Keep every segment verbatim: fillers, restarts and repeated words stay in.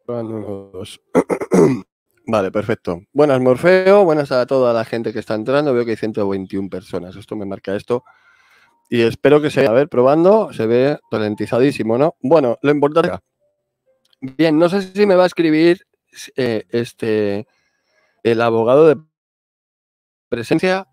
Uno, dos. Vale, perfecto. Buenas, Morfeo. Buenas a toda la gente que está entrando. Veo que hay ciento veintiuna personas. Esto me marca esto. Y espero que se vea. A ver, probando. Se ve ralentizadísimo, ¿no? Bueno, lo importante. Bien, no sé si me va a escribir eh, este el abogado de presencia.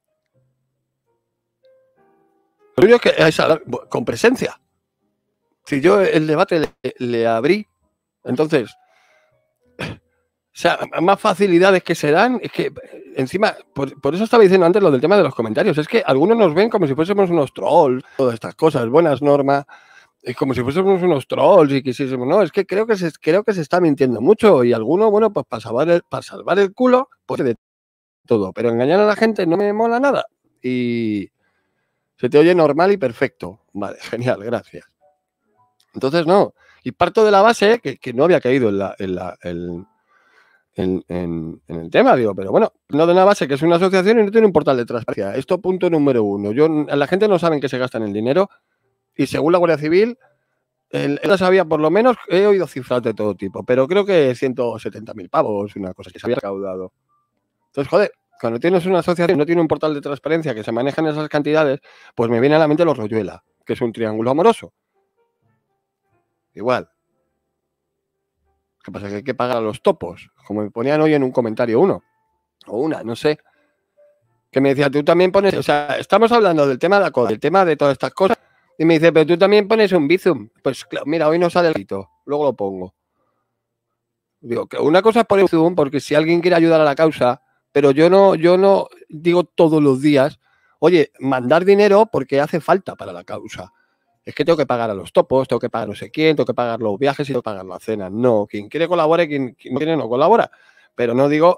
Lo único que es hablar con presencia. Si yo el debate le, le abrí, entonces, o sea, más facilidades que se dan, es que encima, por, por eso estaba diciendo antes lo del tema de los comentarios, es que algunos nos ven como si fuésemos unos trolls, todas estas cosas, buenas normas, es como si fuésemos unos trolls y quisiésemos, no, es que creo que se, creo que se está mintiendo mucho y alguno, bueno, pues para salvar el, para salvar el culo, pues de todo, pero engañar a la gente no me mola nada y se te oye normal y perfecto. Vale, genial, gracias. Entonces, no, y parto de la base que, que no había caído en, la, en, la, en, en, en, en el tema, digo, pero bueno, no de una base que es una asociación y no tiene un portal de transparencia. Esto punto número uno. Yo, la gente no sabe en qué se gastan el dinero y según la Guardia Civil, él sabía por lo menos, he oído cifras de todo tipo, pero creo que ciento setenta mil pavos, una cosa que se había recaudado. Entonces, joder, cuando tienes una asociación y no tiene un portal de transparencia que se manejan esas cantidades, pues me viene a la mente los Royuela, que es un triángulo amoroso. Igual. ¿Qué pasa? Que hay que pagar a los topos, como me ponían hoy en un comentario uno, o una, no sé. Que me decía, tú también pones, o sea, estamos hablando del tema de la del tema de todas estas cosas, y me dice, pero tú también pones un Bizum. Pues claro, mira, hoy no sale el grito, luego lo pongo. Digo, que una cosa es poner Bizum, porque si alguien quiere ayudar a la causa, pero yo no, yo no digo todos los días, oye, mandar dinero porque hace falta para la causa. Es que tengo que pagar a los topos, tengo que pagar no sé quién, tengo que pagar los viajes y tengo que pagar la cena. No, quien quiere colabora y quien, quien no quiere no colabora. Pero no digo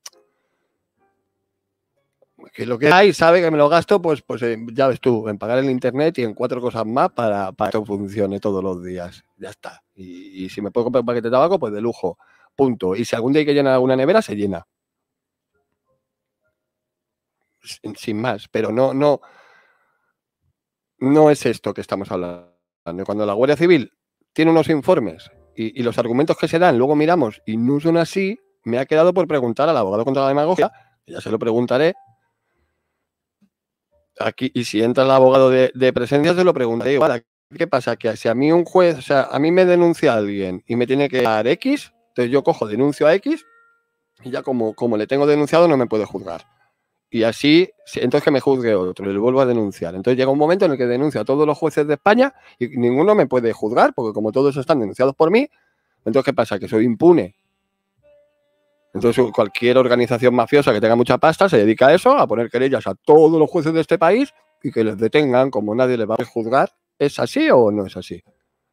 que lo que hay sabe que me lo gasto, pues, pues eh, ya ves tú, en pagar el internet y en cuatro cosas más para, para que esto funcione todos los días. Ya está. Y, y si me puedo comprar un paquete de tabaco, pues de lujo. Punto. Y si algún día hay que llenar alguna nevera, se llena. Sin, sin más. Pero no, no, no es esto que estamos hablando. Cuando la Guardia Civil tiene unos informes y, y los argumentos que se dan, luego miramos y no son así, me ha quedado por preguntar al abogado contra la demagogia, ya se lo preguntaré. Aquí, y si entra el abogado de, de presencia, se lo preguntaré igual. ¿Qué pasa? Que si a mí un juez, o sea, a mí me denuncia a alguien y me tiene que dar X, entonces yo cojo, denuncio a X y ya como, como le tengo denunciado no me puede juzgar. Y así, entonces que me juzgue otro y le vuelvo a denunciar. Entonces llega un momento en el que denuncio a todos los jueces de España y ninguno me puede juzgar porque como todos están denunciados por mí, entonces ¿qué pasa? Que soy impune. Entonces cualquier organización mafiosa que tenga mucha pasta se dedica a eso, a poner querellas a todos los jueces de este país y que les detengan como nadie les va a juzgar. ¿Es así o no es así?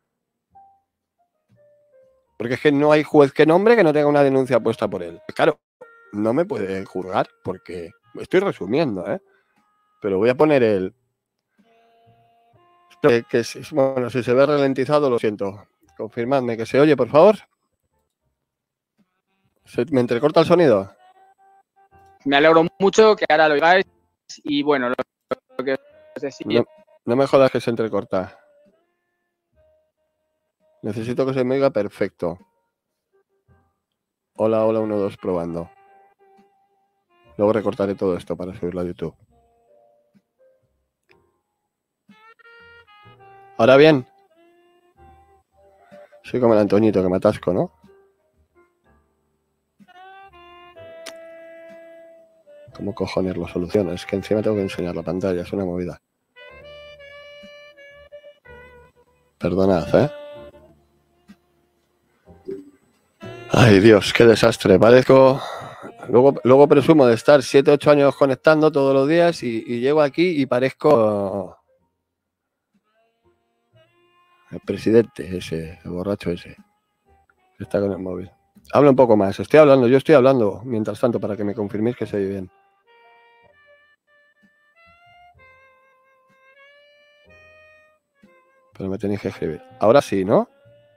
Porque es que no hay juez que nombre que no tenga una denuncia puesta por él. Claro, no me puede juzgar porque estoy resumiendo, ¿eh? Pero voy a poner el... Que, que, bueno, si se ve ralentizado, lo siento. Confirmadme que se oye, por favor. ¿Se, ¿Me entrecorta el sonido? Me alegro mucho que ahora lo digáis y bueno, lo, lo que os decía... No, no me jodas que se entrecorta. Necesito que se me oiga perfecto. Hola, hola, uno, dos, probando. Luego recortaré todo esto para subirlo a YouTube. Ahora bien. Soy como el Antoñito que me atasco, ¿no? ¿Cómo cojones lo soluciono? Es que encima tengo que enseñar la pantalla, es una movida. Perdonad, ¿eh? Ay, Dios, qué desastre. Parezco... Luego, luego presumo de estar siete, ocho años conectando todos los días y, y llego aquí y parezco... El presidente ese, el borracho ese. Que está con el móvil. Habla un poco más. Estoy hablando, yo estoy hablando mientras tanto para que me confirméis que se oye bien. Pero me tenéis que escribir. Ahora sí, ¿no?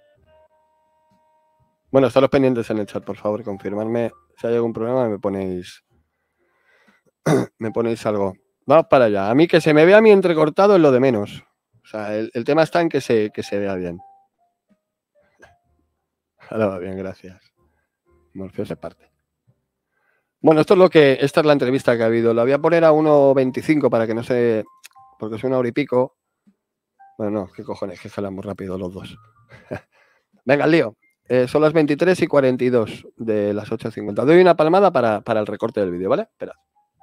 Bueno, estaros pendientes en el chat, por favor, confirmarme si hay algún problema, me ponéis me ponéis algo. Vamos para allá. A mí que se me vea a mí entrecortado es lo de menos. O sea, el, el tema está en que se, que se vea bien. Ahora va bien, gracias. Morfeo se parte. Bueno, esto es lo que, esta es la entrevista que ha habido. La voy a poner a uno veinticinco para que no se, porque es una hora y pico. Bueno, no, qué cojones, que jalamos rápido los dos. Venga, el lío. Eh, son las veintitrés y cuarenta y dos de las ocho cincuenta. Doy una palmada para, para el recorte del vídeo, ¿vale? Esperad.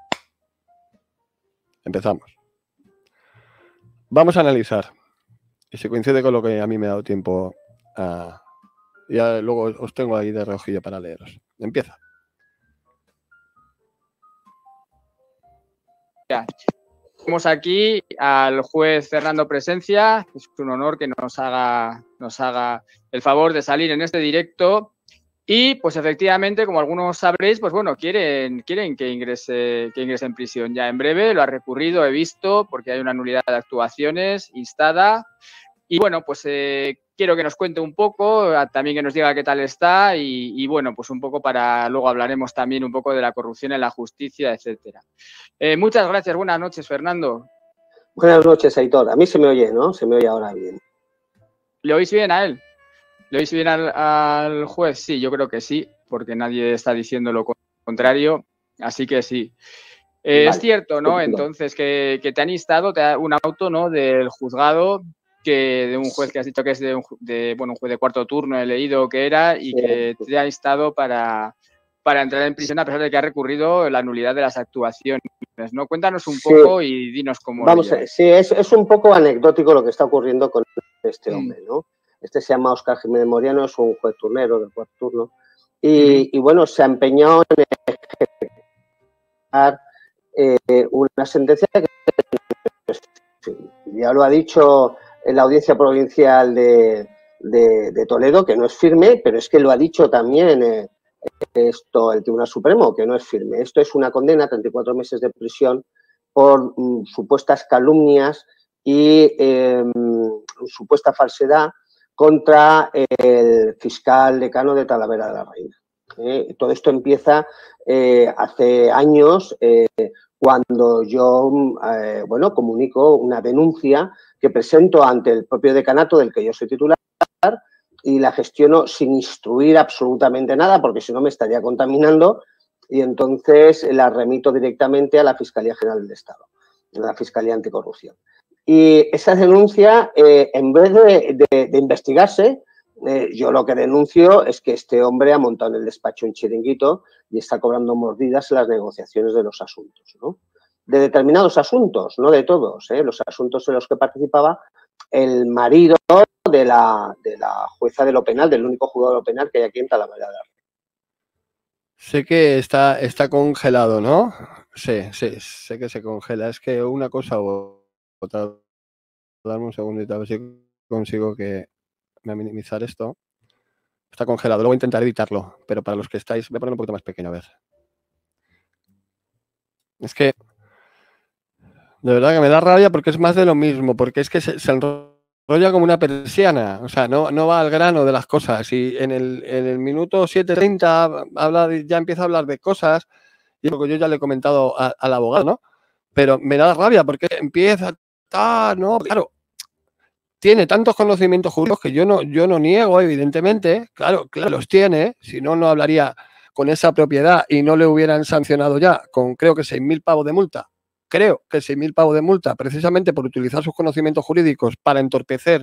Empezamos. Vamos a analizar. Y si coincide con lo que a mí me ha dado tiempo a... Ya luego os tengo ahí de reojillo para leeros. Empieza. Ya. Tenemos aquí al juez Fernando Presencia. Es un honor que nos haga, nos haga el favor de salir en este directo. Y, pues, efectivamente, como algunos sabréis, pues, bueno, quieren, quieren que ingrese, que ingrese en prisión ya en breve. Lo ha recurrido, he visto, porque hay una nulidad de actuaciones instada. Y, bueno, pues eh, quiero que nos cuente un poco, también que nos diga qué tal está y, y, bueno, pues un poco para, luego hablaremos también un poco de la corrupción en la justicia, etcétera. Eh, muchas gracias, buenas noches, Fernando. Buenas noches, Aitor. A mí se me oye, ¿no? Se me oye ahora bien. ¿Le oís bien a él? ¿Le oís bien al, al juez? Sí, yo creo que sí, porque nadie está diciendo lo contrario, así que sí. Eh, vale. Es cierto, ¿no? Entonces, que, que te han instado, te ha, un auto, ¿no? Del juzgado, que de un juez que has dicho que es de un, de, bueno, un juez de cuarto turno, he leído que era, y que te ha instado para, para entrar en prisión a pesar de que ha recurrido la nulidad de las actuaciones, ¿no? Cuéntanos un poco sí. y dinos cómo... Vamos, a, sí, es, es un poco anecdótico lo que está ocurriendo con este hombre, ¿no? Este se llama Óscar Jiménez Moriano, es un juez turnero del cuarto turno, y, mm. y bueno, se ha empeñado en ejecutar eh, una sentencia que ya lo ha dicho en la Audiencia Provincial de, de, de Toledo, que no es firme, pero es que lo ha dicho también eh, esto el Tribunal Supremo, que no es firme. Esto es una condena, treinta y cuatro meses de prisión, por mm, supuestas calumnias y eh, supuesta falsedad contra el fiscal decano de Talavera de la Reina. Eh, todo esto empieza eh, hace años, eh, cuando yo, eh, bueno, comunico una denuncia que presento ante el propio decanato del que yo soy titular y la gestiono sin instruir absolutamente nada, porque si no me estaría contaminando, y entonces la remito directamente a la Fiscalía General del Estado, a la Fiscalía Anticorrupción. Y esa denuncia, eh, en vez de, de, de investigarse, eh, yo lo que denuncio es que este hombre ha montado en el despacho un chiringuito y está cobrando mordidas en las negociaciones de los asuntos, ¿no? De determinados asuntos, no de todos, ¿eh? Los asuntos en los que participaba el marido de la, de la jueza de lo penal, del único juzgado de lo penal que hay aquí en Talavera de la Reina. Sé que está, está congelado, ¿no? Sí, sí, sé que se congela. Es que una cosa u otra. Dame un segundito a ver si consigo que me minimizar esto. Está congelado, luego intentaré editarlo, pero para los que estáis, voy a poner un poquito más pequeño, a ver. Es que de verdad que me da rabia porque es más de lo mismo, porque es que se, se enrolla como una persiana, o sea, no, no va al grano de las cosas. Y en el, en el minuto siete treinta habla de, ya empieza a hablar de cosas, y lo que yo ya le he comentado a, al abogado, ¿no? Pero me da rabia porque empieza, ah, no, claro. Tiene tantos conocimientos jurídicos que yo no, yo no niego, evidentemente. Claro, claro, los tiene. Si no, no hablaría con esa propiedad y no le hubieran sancionado ya con, creo que seis mil pavos de multa. Creo que seis mil pavos de multa, precisamente por utilizar sus conocimientos jurídicos para entorpecer,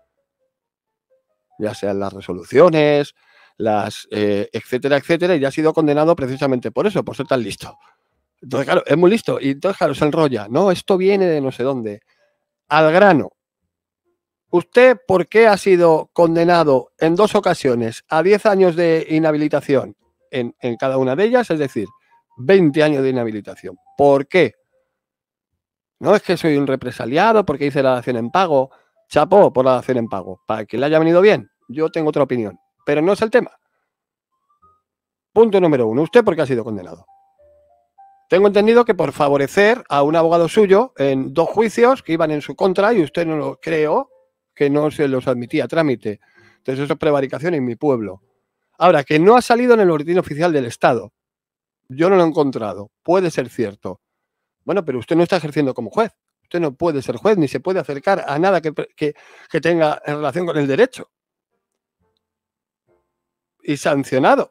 ya sean las resoluciones, las eh, etcétera, etcétera, y ya ha sido condenado precisamente por eso, por ser tan listo. Entonces, claro, es muy listo. Y entonces, claro, se enrolla. No, esto viene de no sé dónde. Al grano. ¿Usted por qué ha sido condenado en dos ocasiones a diez años de inhabilitación en, en cada una de ellas? Es decir, veinte años de inhabilitación. ¿Por qué? No es que soy un represaliado porque hice la dación en pago. Chapó por la dación en pago. Para que le haya venido bien, yo tengo otra opinión. Pero no es el tema. Punto número uno. ¿Usted por qué ha sido condenado? Tengo entendido que por favorecer a un abogado suyo en dos juicios que iban en su contra y usted no lo creó, que no se los admitía a trámite. Entonces eso es prevaricación en mi pueblo. Ahora, que no ha salido en el boletín oficial del Estado. Yo no lo he encontrado. Puede ser cierto. Bueno, pero usted no está ejerciendo como juez. Usted no puede ser juez ni se puede acercar a nada que, que, que tenga en relación con el derecho. y sancionado.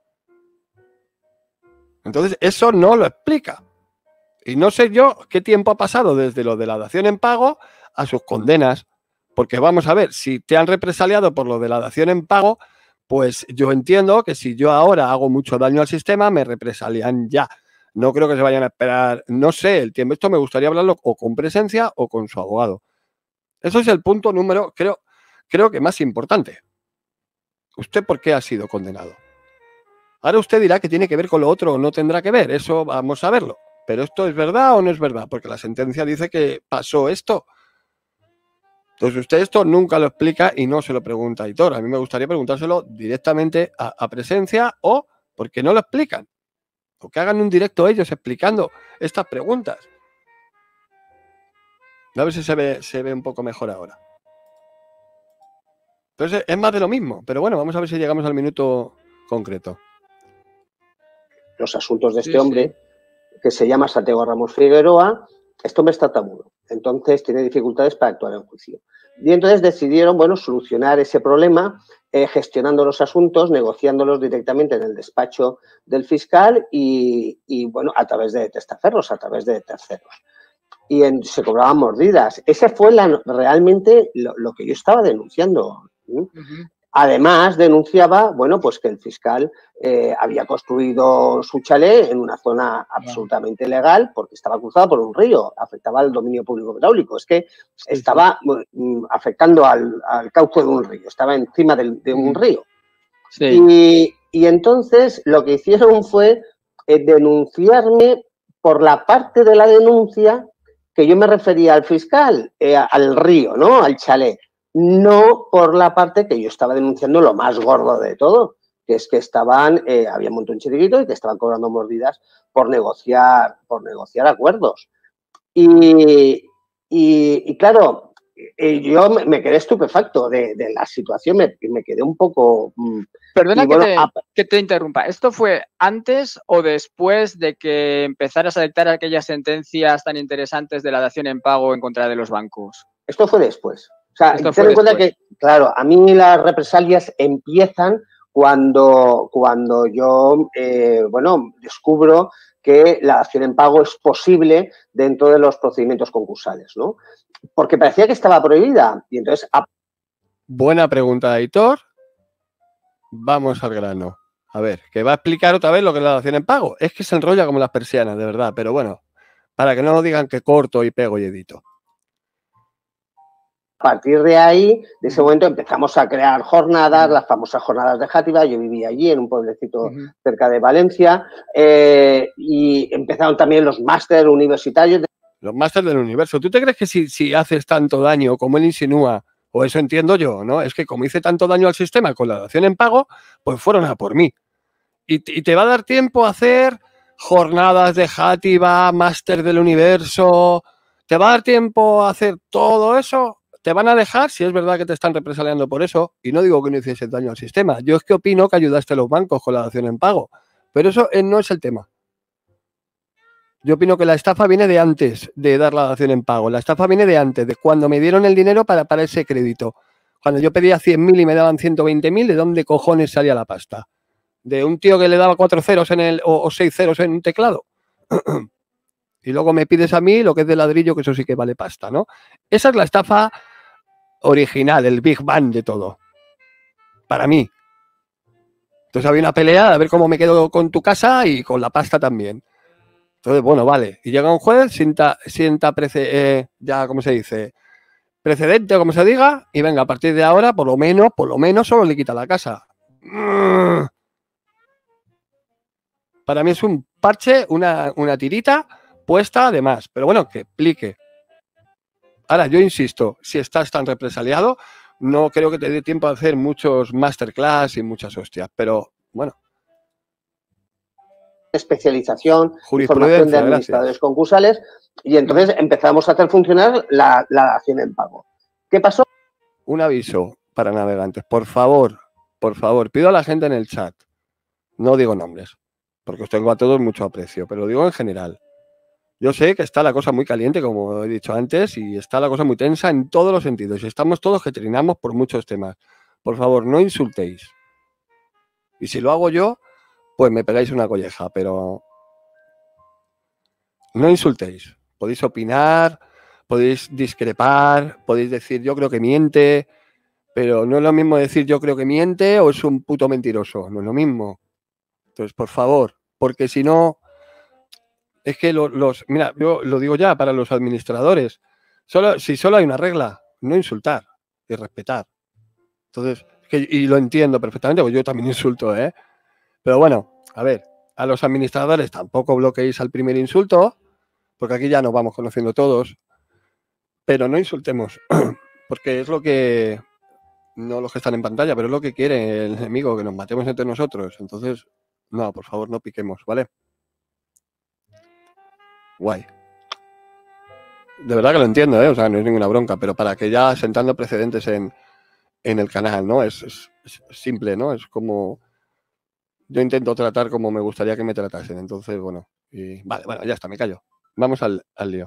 Entonces, eso no lo explica. Y no sé yo qué tiempo ha pasado desde lo de la dación en pago a sus condenas. Porque vamos a ver, si te han represaliado por lo de la dación en pago, pues yo entiendo que si yo ahora hago mucho daño al sistema, me represalian ya. No creo que se vayan a esperar, no sé, el tiempo. Esto me gustaría hablarlo o con presencia o con su abogado. Eso es el punto número, creo, creo que más importante. ¿Usted por qué ha sido condenado? Ahora usted dirá que tiene que ver con lo otro o no tendrá que ver. Eso vamos a verlo. Pero ¿esto es verdad o no es verdad? Porque la sentencia dice que pasó esto. Entonces usted esto nunca lo explica y no se lo pregunta a Aitor. A mí me gustaría preguntárselo directamente a, a presencia o porque no lo explican. O que hagan un directo ellos explicando estas preguntas. A ver si se ve, se ve un poco mejor ahora. Entonces es más de lo mismo. Pero bueno, vamos a ver si llegamos al minuto concreto. Los asuntos de este Sí, hombre, sí. que se llama Santiago Ramos Figueroa, este hombre está tabudo. Entonces tiene dificultades para actuar en juicio. Y entonces decidieron, bueno, solucionar ese problema eh, gestionando los asuntos, negociándolos directamente en el despacho del fiscal y, y bueno, a través de testaferros, a través de terceros. Y en, se cobraban mordidas. Ese fue la, realmente lo, lo que yo estaba denunciando. ¿sí? Uh-huh. Además, denunciaba, bueno, pues que el fiscal eh, había construido su chalet en una zona absolutamente legal porque estaba cruzado por un río, afectaba al dominio público hidráulico. Es que sí, estaba sí. afectando al, al cauce de un río, estaba encima de, de un río. Sí. Y, y entonces lo que hicieron fue eh, denunciarme por la parte de la denuncia que yo me refería al fiscal, eh, al río, ¿no? Al chalet. No por la parte que yo estaba denunciando lo más gordo de todo, que es que estaban, eh, había un montón chiquitito y que estaban cobrando mordidas por negociar, por negociar acuerdos. Y, y, y claro, eh, yo me, me quedé estupefacto de, de la situación, me, me quedé un poco... Mmm, Perdona bueno, que, te, a... que te interrumpa. ¿Esto fue antes o después de que empezaras a dictar aquellas sentencias tan interesantes de la dación en pago en contra de los bancos? Esto fue después. O sea, ten en cuenta que, claro, a mí las represalias empiezan cuando, cuando yo, eh, bueno, descubro que la dación en pago es posible dentro de los procedimientos concursales, ¿no? Porque parecía que estaba prohibida. Y entonces... Buena pregunta, Aitor. Vamos al grano. A ver, que va a explicar otra vez lo que es la dación en pago. Es que se enrolla como las persianas, de verdad. Pero bueno, para que no nos digan que corto y pego y edito. A partir de ahí, de ese momento, empezamos a crear jornadas, las famosas jornadas de Játiva. Yo vivía allí, en un pueblecito uh-huh. cerca de Valencia, eh, y empezaron también los másteres universitarios. De... Los másteres del universo. ¿Tú te crees que si, si haces tanto daño, como él insinúa, o eso entiendo yo, ¿no? Es que como hice tanto daño al sistema con la dación en pago, pues fueron a por mí. Y, y te va a dar tiempo a hacer jornadas de Játiva, máster del universo. ¿Te va a dar tiempo a hacer todo eso? ¿Te van a dejar? Si es verdad que te están represaliando por eso, y no digo que no hicieses daño al sistema, yo es que opino que ayudaste a los bancos con la dación en pago, pero eso no es el tema. Yo opino que la estafa viene de antes de dar la dación en pago, la estafa viene de antes, de cuando me dieron el dinero para, para ese crédito. Cuando yo pedía cien mil y me daban ciento veinte mil, ¿de dónde cojones salía la pasta? ¿De un tío que le daba cuatro ceros en el, o, o seis ceros en un teclado? Y luego me pides a mí lo que es de ladrillo, que eso sí que vale pasta, ¿no? Esa es la estafa original, el Big Bang de todo. Para mí. Entonces había una pelea a ver cómo me quedo con tu casa y con la pasta también. Entonces, bueno, vale. Y llega un juez, sienta, sienta prece, eh, ya, ¿cómo se dice? Precedente, como se diga, y venga, a partir de ahora, por lo menos, por lo menos, solo le quita la casa. Para mí es un parche, una, una tirita puesta además. Pero bueno, que explique. Ahora, yo insisto, si estás tan represaliado, no creo que te dé tiempo a hacer muchos masterclass y muchas hostias, pero bueno. Especialización, formación de administradores gracias. concursales, y entonces empezamos a hacer funcionar la, la dación en pago. ¿Qué pasó? Un aviso para navegantes. Por favor, por favor, pido a la gente en el chat, no digo nombres, porque os tengo a todos mucho aprecio, pero lo digo en general. Yo sé que está la cosa muy caliente, como he dicho antes, y está la cosa muy tensa en todos los sentidos. Y estamos todos que trinamos por muchos temas. Por favor, no insultéis. Y si lo hago yo, pues me pegáis una colleja, pero no insultéis. Podéis opinar, podéis discrepar, podéis decir yo creo que miente, pero no es lo mismo decir yo creo que miente o es un puto mentiroso, no es lo mismo. Entonces, por favor, porque si no, es que los, los mira, yo lo digo ya para los administradores, solo, si solo hay una regla, no insultar y respetar. Entonces, que, y lo entiendo perfectamente, porque yo también insulto, ¿eh? Pero bueno, a ver, a los administradores tampoco bloqueéis al primer insulto, porque aquí ya nos vamos conociendo todos, pero no insultemos, porque es lo que, no los que están en pantalla, pero es lo que quiere el enemigo, que nos matemos entre nosotros. Entonces, no, por favor, no piquemos, ¿vale? Guay. De verdad que lo entiendo, ¿eh? O sea, no es ninguna bronca, pero para que ya sentando precedentes en, en el canal, ¿no? Es, es, es simple, ¿no? Es como... Yo intento tratar como me gustaría que me tratasen. Entonces, bueno, y vale, bueno, ya está, me callo. Vamos al, al lío.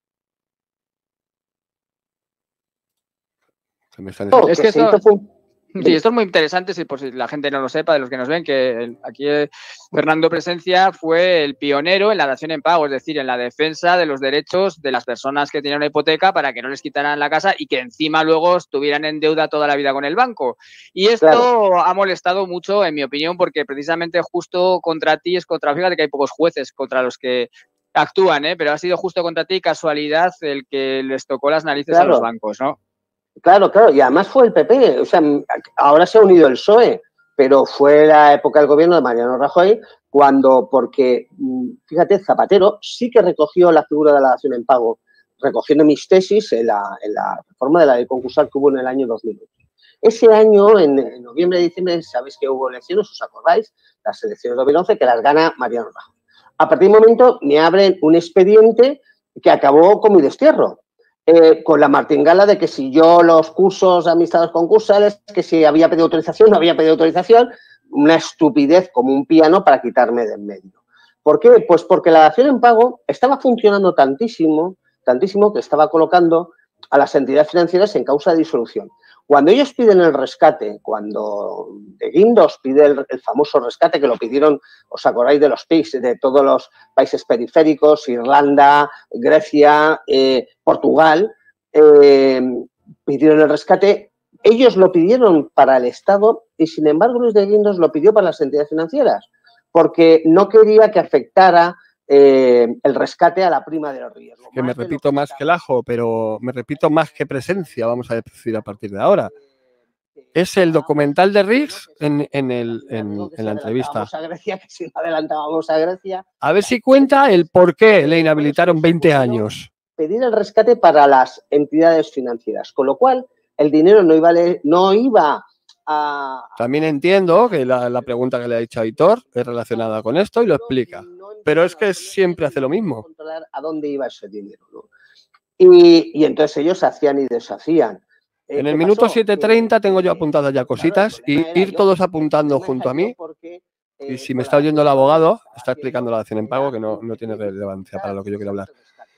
Se me están... Es que esto, sí, esto es muy interesante, si por si la gente no lo sepa, de los que nos ven, que el, aquí Fernando Presencia fue el pionero en la dación en pago, es decir, en la defensa de los derechos de las personas que tenían una hipoteca para que no les quitaran la casa y que encima luego estuvieran en deuda toda la vida con el banco. Y esto claro. ha molestado mucho, en mi opinión, porque precisamente justo contra ti es contra, fíjate que hay pocos jueces contra los que actúan, ¿eh? Pero ha sido justo contra ti, casualidad, el que les tocó las narices claro. a los bancos, ¿no? Claro, claro, y además fue el P P, o sea, ahora se ha unido el P S O E, pero fue la época del gobierno de Mariano Rajoy cuando, porque, fíjate, Zapatero sí que recogió la figura de la dación en pago, recogiendo mis tesis en la, en la reforma de la ley concursal que hubo en el año dos mil ocho. Ese año, en, en noviembre, diciembre, sabéis que hubo elecciones, ¿os acordáis? Las elecciones de dos mil once que las gana Mariano Rajoy. A partir de un momento me abren un expediente que acabó con mi destierro. Eh, con la martingala de que si yo los cursos administrados concursales, que si había pedido autorización, no había pedido autorización, una estupidez como un piano para quitarme de en medio. ¿Por qué? Pues porque la dación en pago estaba funcionando tantísimo, tantísimo que estaba colocando a las entidades financieras en causa de disolución. Cuando ellos piden el rescate, cuando de Guindos pide el, el famoso rescate, que lo pidieron, os acordáis de los P I Cs, de todos los países periféricos, Irlanda, Grecia, eh, Portugal, eh, pidieron el rescate, ellos lo pidieron para el Estado y, sin embargo, Luis de Guindos lo pidió para las entidades financieras, porque no quería que afectara Eh, el rescate a la prima de los riesgos. Que me repito más que el ajo, pero me repito más que presencia, vamos a decir a partir de ahora. Es el documental de Riggs en, en, el, en, en la entrevista. A Grecia, que si no adelantábamos a Grecia. A ver si cuenta el por qué le inhabilitaron veinte años. Pedir el rescate para las entidades financieras, con lo cual el dinero no iba, no iba a... También entiendo que la, la pregunta que le ha dicho a Aitor es relacionada con esto y lo explica. Pero es que siempre hace lo mismo. Controlar a dónde iba ese dinero, ¿no? Y, y entonces ellos hacían y deshacían. Eh, en el minuto siete treinta tengo yo apuntadas ya cositas y ir todos apuntando junto a mí. Y si me está oyendo el abogado, está explicando la dación en pago, que no, no tiene relevancia para lo que yo quiero hablar.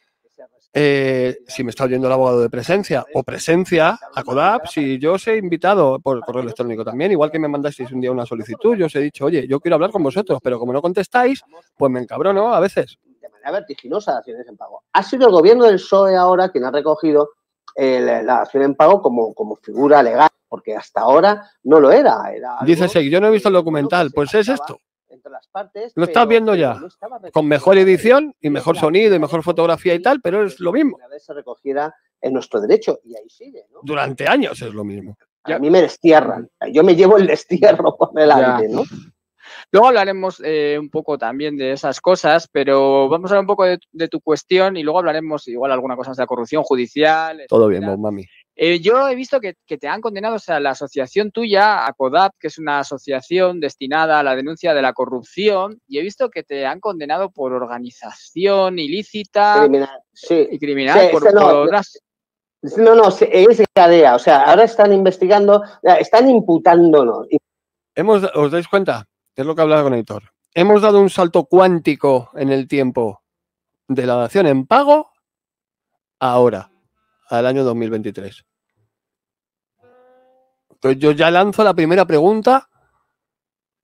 Eh, si me está oyendo el abogado de presencia o presencia a CODAP, si yo os he invitado por correo electrónico también, igual que me mandasteis un día una solicitud, yo os he dicho, oye, yo quiero hablar con vosotros, pero como no contestáis, pues me encabrono a veces. De manera vertiginosa la dación en pago. Ha sido el gobierno del P S O E ahora quien ha recogido eh, la dación en pago como, como figura legal, porque hasta ahora no lo era. era Dice Sey, yo no he visto el documental, pues es esto. Entre las partes, lo estás viendo ya, no con mejor edición y mejor sonido y mejor fotografía y tal, pero es lo mismo. Una vez se recogiera en nuestro derecho y ahí sigue, ¿no? Durante años es lo mismo. A mí me destierran, yo me llevo el destierro por delante, ¿no? Luego hablaremos eh, un poco también de esas cosas, pero vamos a hablar un poco de, de tu cuestión y luego hablaremos igual alguna cosa de la corrupción judicial. Todo bien, mami. Eh, yo he visto que, que te han condenado, o sea, la asociación tuya, ACODAP, que es una asociación destinada a la denuncia de la corrupción, y he visto que te han condenado por organización ilícita criminal, sí. y criminal. Sí, por, no, por unas... no, no, es cadea, o sea, ahora están investigando, están imputándonos. Hemos, ¿os dais cuenta? Es lo que hablaba con Aitor. Hemos dado un salto cuántico en el tiempo de la dación en pago ahora, al año dos mil veintitrés. Entonces yo ya lanzo la primera pregunta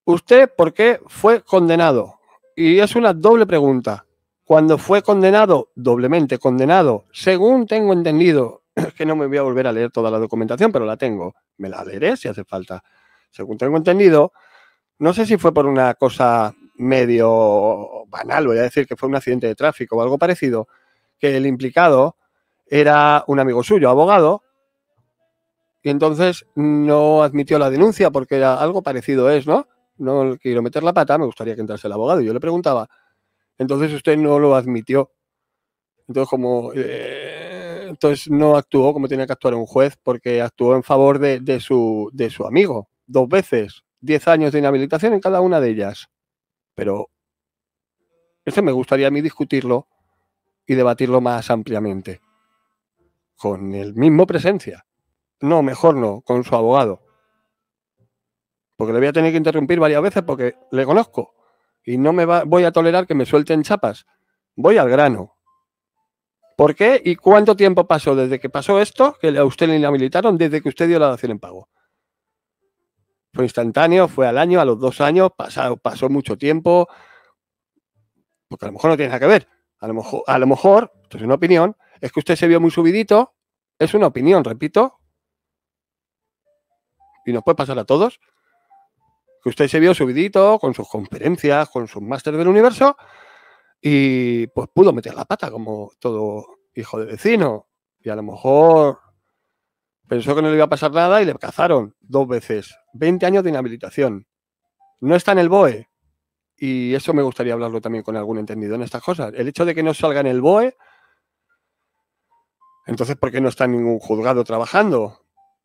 ¿usted por qué fue condenado? Y es una doble pregunta. Cuando fue condenado, doblemente condenado, según tengo entendido, que no me voy a volver a leer toda la documentación, pero la tengo, me la leeré si hace falta. Según tengo entendido, no sé si fue por una cosa medio banal, voy a decir que fue un accidente de tráfico o algo parecido, que el implicado era un amigo suyo, abogado, y entonces no admitió la denuncia porque era algo parecido es, ¿no? No quiero meter la pata, me gustaría que entrase el abogado. Y yo le preguntaba, entonces usted no lo admitió. Entonces, como eh, entonces no actuó como tenía que actuar un juez, porque actuó en favor de, de, su, de su amigo, dos veces, diez años de inhabilitación en cada una de ellas. Pero eso me gustaría a mí discutirlo y debatirlo más ampliamente. Con el mismo Presencia. No, mejor no, con su abogado. Porque le voy a tener que interrumpir varias veces porque le conozco. Y no me va, voy a tolerar que me suelten chapas. Voy al grano. ¿Por qué y cuánto tiempo pasó desde que pasó esto, que a usted le inhabilitaron, desde que usted dio la dación en pago? ¿Fue instantáneo? ¿Fue al año? ¿A los dos años? ¿Pasó, pasó mucho tiempo? Porque a lo mejor no tiene nada que ver. A lo mejor, a lo mejor, esto es una opinión, es que usted se vio muy subidito. Es una opinión, repito. Y nos puede pasar a todos. Que usted se vio subidito con sus conferencias, con sus másteres del universo y pues pudo meter la pata como todo hijo de vecino. Y a lo mejor pensó que no le iba a pasar nada y le cazaron dos veces. veinte años de inhabilitación. No está en el B O E. Y eso me gustaría hablarlo también con algún entendido en estas cosas. El hecho de que no salga en el B O E, entonces ¿por qué no está en ningún juzgado trabajando?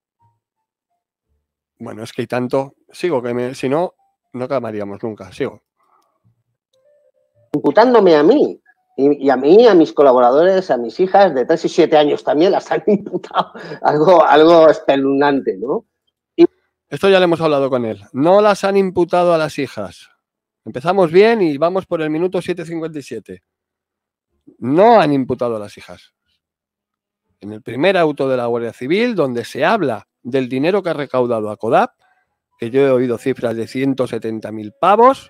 Bueno, es que hay tanto. Sigo, que me, si no, no acabaríamos nunca. Sigo. Imputándome a mí. Y, y a mí, a mis colaboradores, a mis hijas de tres y siete años también las han imputado. Algo, algo espeluznante, ¿no? Y... Esto ya lo hemos hablado con él. No las han imputado a las hijas. Empezamos bien y vamos por el minuto siete cincuenta y siete. No han imputado a las hijas. En el primer auto de la Guardia Civil, donde se habla del dinero que ha recaudado a CODAP, que yo he oído cifras de ciento setenta mil pavos,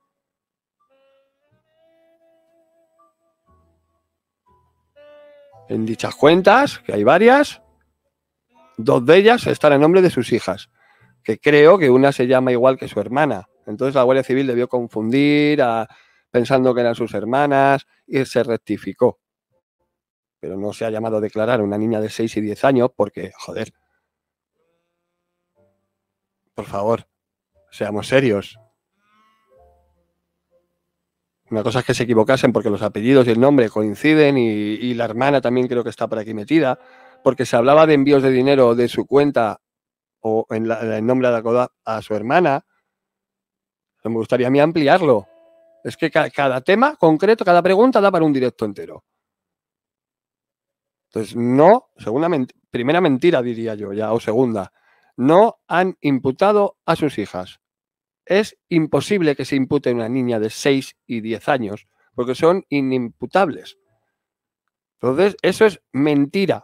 en dichas cuentas, que hay varias, dos de ellas están a nombre de sus hijas, que creo que una se llama igual que su hermana. Entonces la Guardia Civil debió confundir a, pensando que eran sus hermanas y se rectificó. Pero no se ha llamado a declarar a una niña de seis y diez años porque, joder, por favor, seamos serios. Una cosa es que se equivocasen porque los apellidos y el nombre coinciden y, y la hermana también creo que está por aquí metida, porque se hablaba de envíos de dinero de su cuenta o en, la, en nombre de la CODAP a su hermana. Me gustaría a mí ampliarlo. Es que ca cada tema concreto, cada pregunta da para un directo entero. Entonces, no, segunda ment primera mentira diría yo ya, o segunda, no han imputado a sus hijas. Es imposible que se impute a una niña de seis y diez años, porque son inimputables. Entonces, eso es mentira.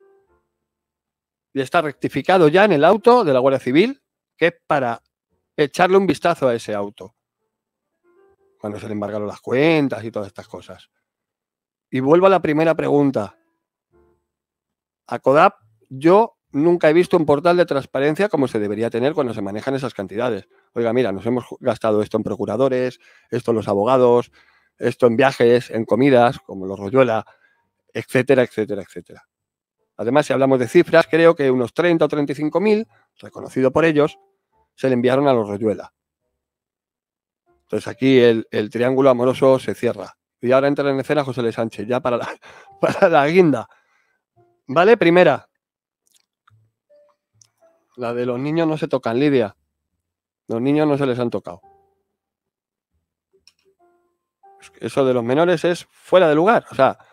Y está rectificado ya en el auto de la Guardia Civil, que es para echarle un vistazo a ese auto. Cuando se le embargaron las cuentas y todas estas cosas. Y vuelvo a la primera pregunta. A CODAP, yo nunca he visto un portal de transparencia como se debería tener cuando se manejan esas cantidades. Oiga, mira, nos hemos gastado esto en procuradores, esto en los abogados, esto en viajes, en comidas, como los Royuela, etcétera, etcétera, etcétera. Además, si hablamos de cifras, creo que unos treinta o treinta y cinco mil, reconocido por ellos, se le enviaron a los Royuela. Entonces aquí el, el triángulo amoroso se cierra. Y ahora entra en escena José Luis Sánchez, ya para la, para la guinda. ¿Vale? Primera. La de los niños no se tocan, Lidia. Los niños no se les han tocado. Eso de los menores es fuera de lugar. O sea,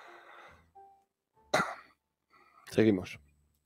seguimos.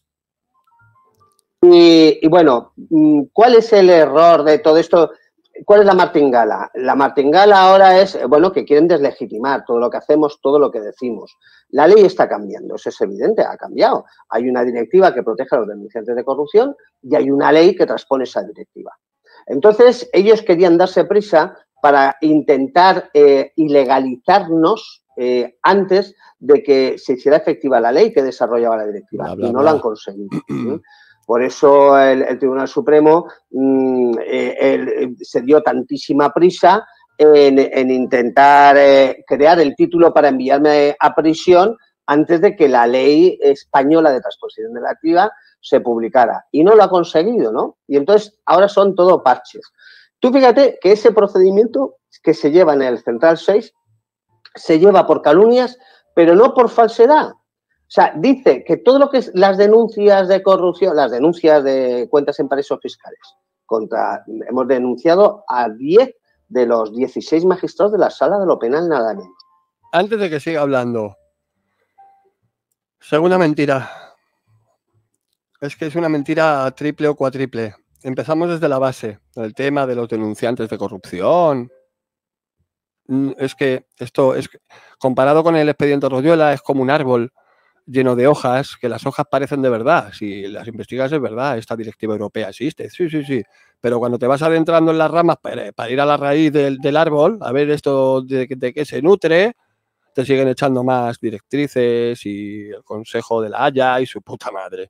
Y, y bueno, ¿cuál es el error de todo esto? ¿Cuál es la martingala? La martingala ahora es, bueno, que quieren deslegitimar todo lo que hacemos, todo lo que decimos. La ley está cambiando, eso es evidente, ha cambiado. Hay una directiva que protege a los denunciantes de corrupción y hay una ley que transpone esa directiva. Entonces, ellos querían darse prisa para intentar eh, ilegalizarnos eh, antes de que se hiciera efectiva la ley que desarrollaba la directiva. Bla, bla, y no bla. Lo han conseguido. ¿Sí? Por eso el, el Tribunal Supremo mmm, eh, el, se dio tantísima prisa en, en intentar eh, crear el título para enviarme a prisión antes de que la ley española de transposición de la directiva se publicara. Y no lo ha conseguido, ¿no? Y entonces ahora son todo parches. Tú fíjate que ese procedimiento que se lleva en el Central seis se lleva por calumnias, pero no por falsedad. O sea, dice que todo lo que es las denuncias de corrupción, las denuncias de cuentas en paraísos fiscales, contra, hemos denunciado a diez de los dieciséis magistrados de la Sala de lo Penal, nada menos. Antes de que siga hablando, segunda mentira. Es que es una mentira triple o cuatriple. Empezamos desde la base, el tema de los denunciantes de corrupción. Es que esto es, comparado con el expediente Royuela, es como un árbol lleno de hojas, que las hojas parecen de verdad. Si las investigas es verdad, esta directiva europea existe, sí, sí, sí. Pero cuando te vas adentrando en las ramas para, para ir a la raíz del, del árbol, a ver esto de, de qué se nutre, te siguen echando más directrices y el Consejo de la Haya y su puta madre.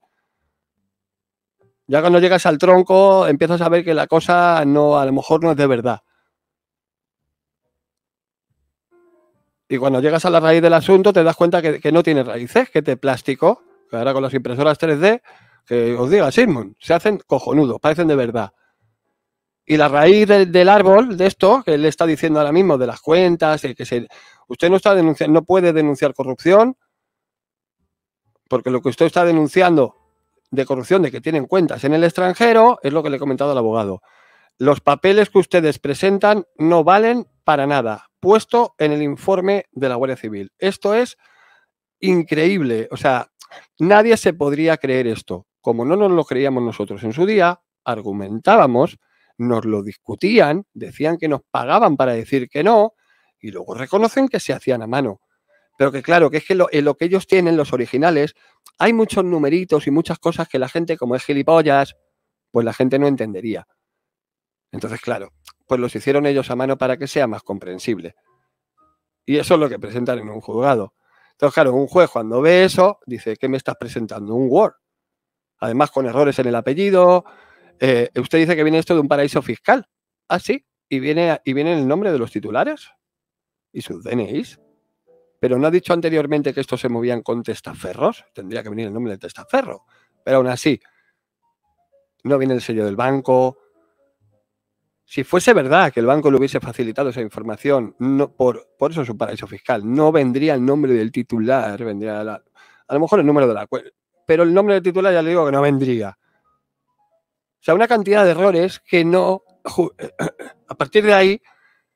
Ya cuando llegas al tronco empiezas a ver que la cosa no, a lo mejor no es de verdad. Y cuando llegas a la raíz del asunto te das cuenta que, que no tiene raíces, que es de plástico. Que ahora con las impresoras tres D, que os diga Sigmund, se hacen cojonudos, parecen de verdad. Y la raíz de, del árbol, de esto, que él está diciendo ahora mismo, de las cuentas, de que se, usted no está denunciando, no puede denunciar corrupción, porque lo que usted está denunciando de corrupción, de que tienen cuentas en el extranjero, es lo que le he comentado al abogado. Los papeles que ustedes presentan no valen para nada, puesto en el informe de la Guardia Civil. Esto es increíble. O sea, nadie se podría creer esto. Como no nos lo creíamos nosotros en su día, argumentábamos, nos lo discutían, decían que nos pagaban para decir que no, y luego reconocen que se hacían a mano. Pero que claro, que es que lo, en lo que ellos tienen, los originales, hay muchos numeritos y muchas cosas que la gente, como es gilipollas, pues la gente no entendería. Entonces, claro, pues los hicieron ellos a mano para que sea más comprensible. Y eso es lo que presentan en un juzgado. Entonces, claro, un juez cuando ve eso, dice, ¿qué me estás presentando? Un Word. Además, con errores en el apellido. Eh, usted dice que viene esto de un paraíso fiscal. Ah, sí. Y viene, y viene el nombre de los titulares y sus D N Is. Pero no ha dicho anteriormente que estos se movían con testaferros. Tendría que venir el nombre del testaferro. Pero aún así, no viene el sello del banco. Si fuese verdad que el banco le hubiese facilitado esa información, no, por, por eso es un paraíso fiscal, no vendría el nombre del titular, vendría la, a lo mejor el número de la cuenta, pero el nombre del titular ya le digo que no vendría. O sea, una cantidad de errores que no, a partir de ahí,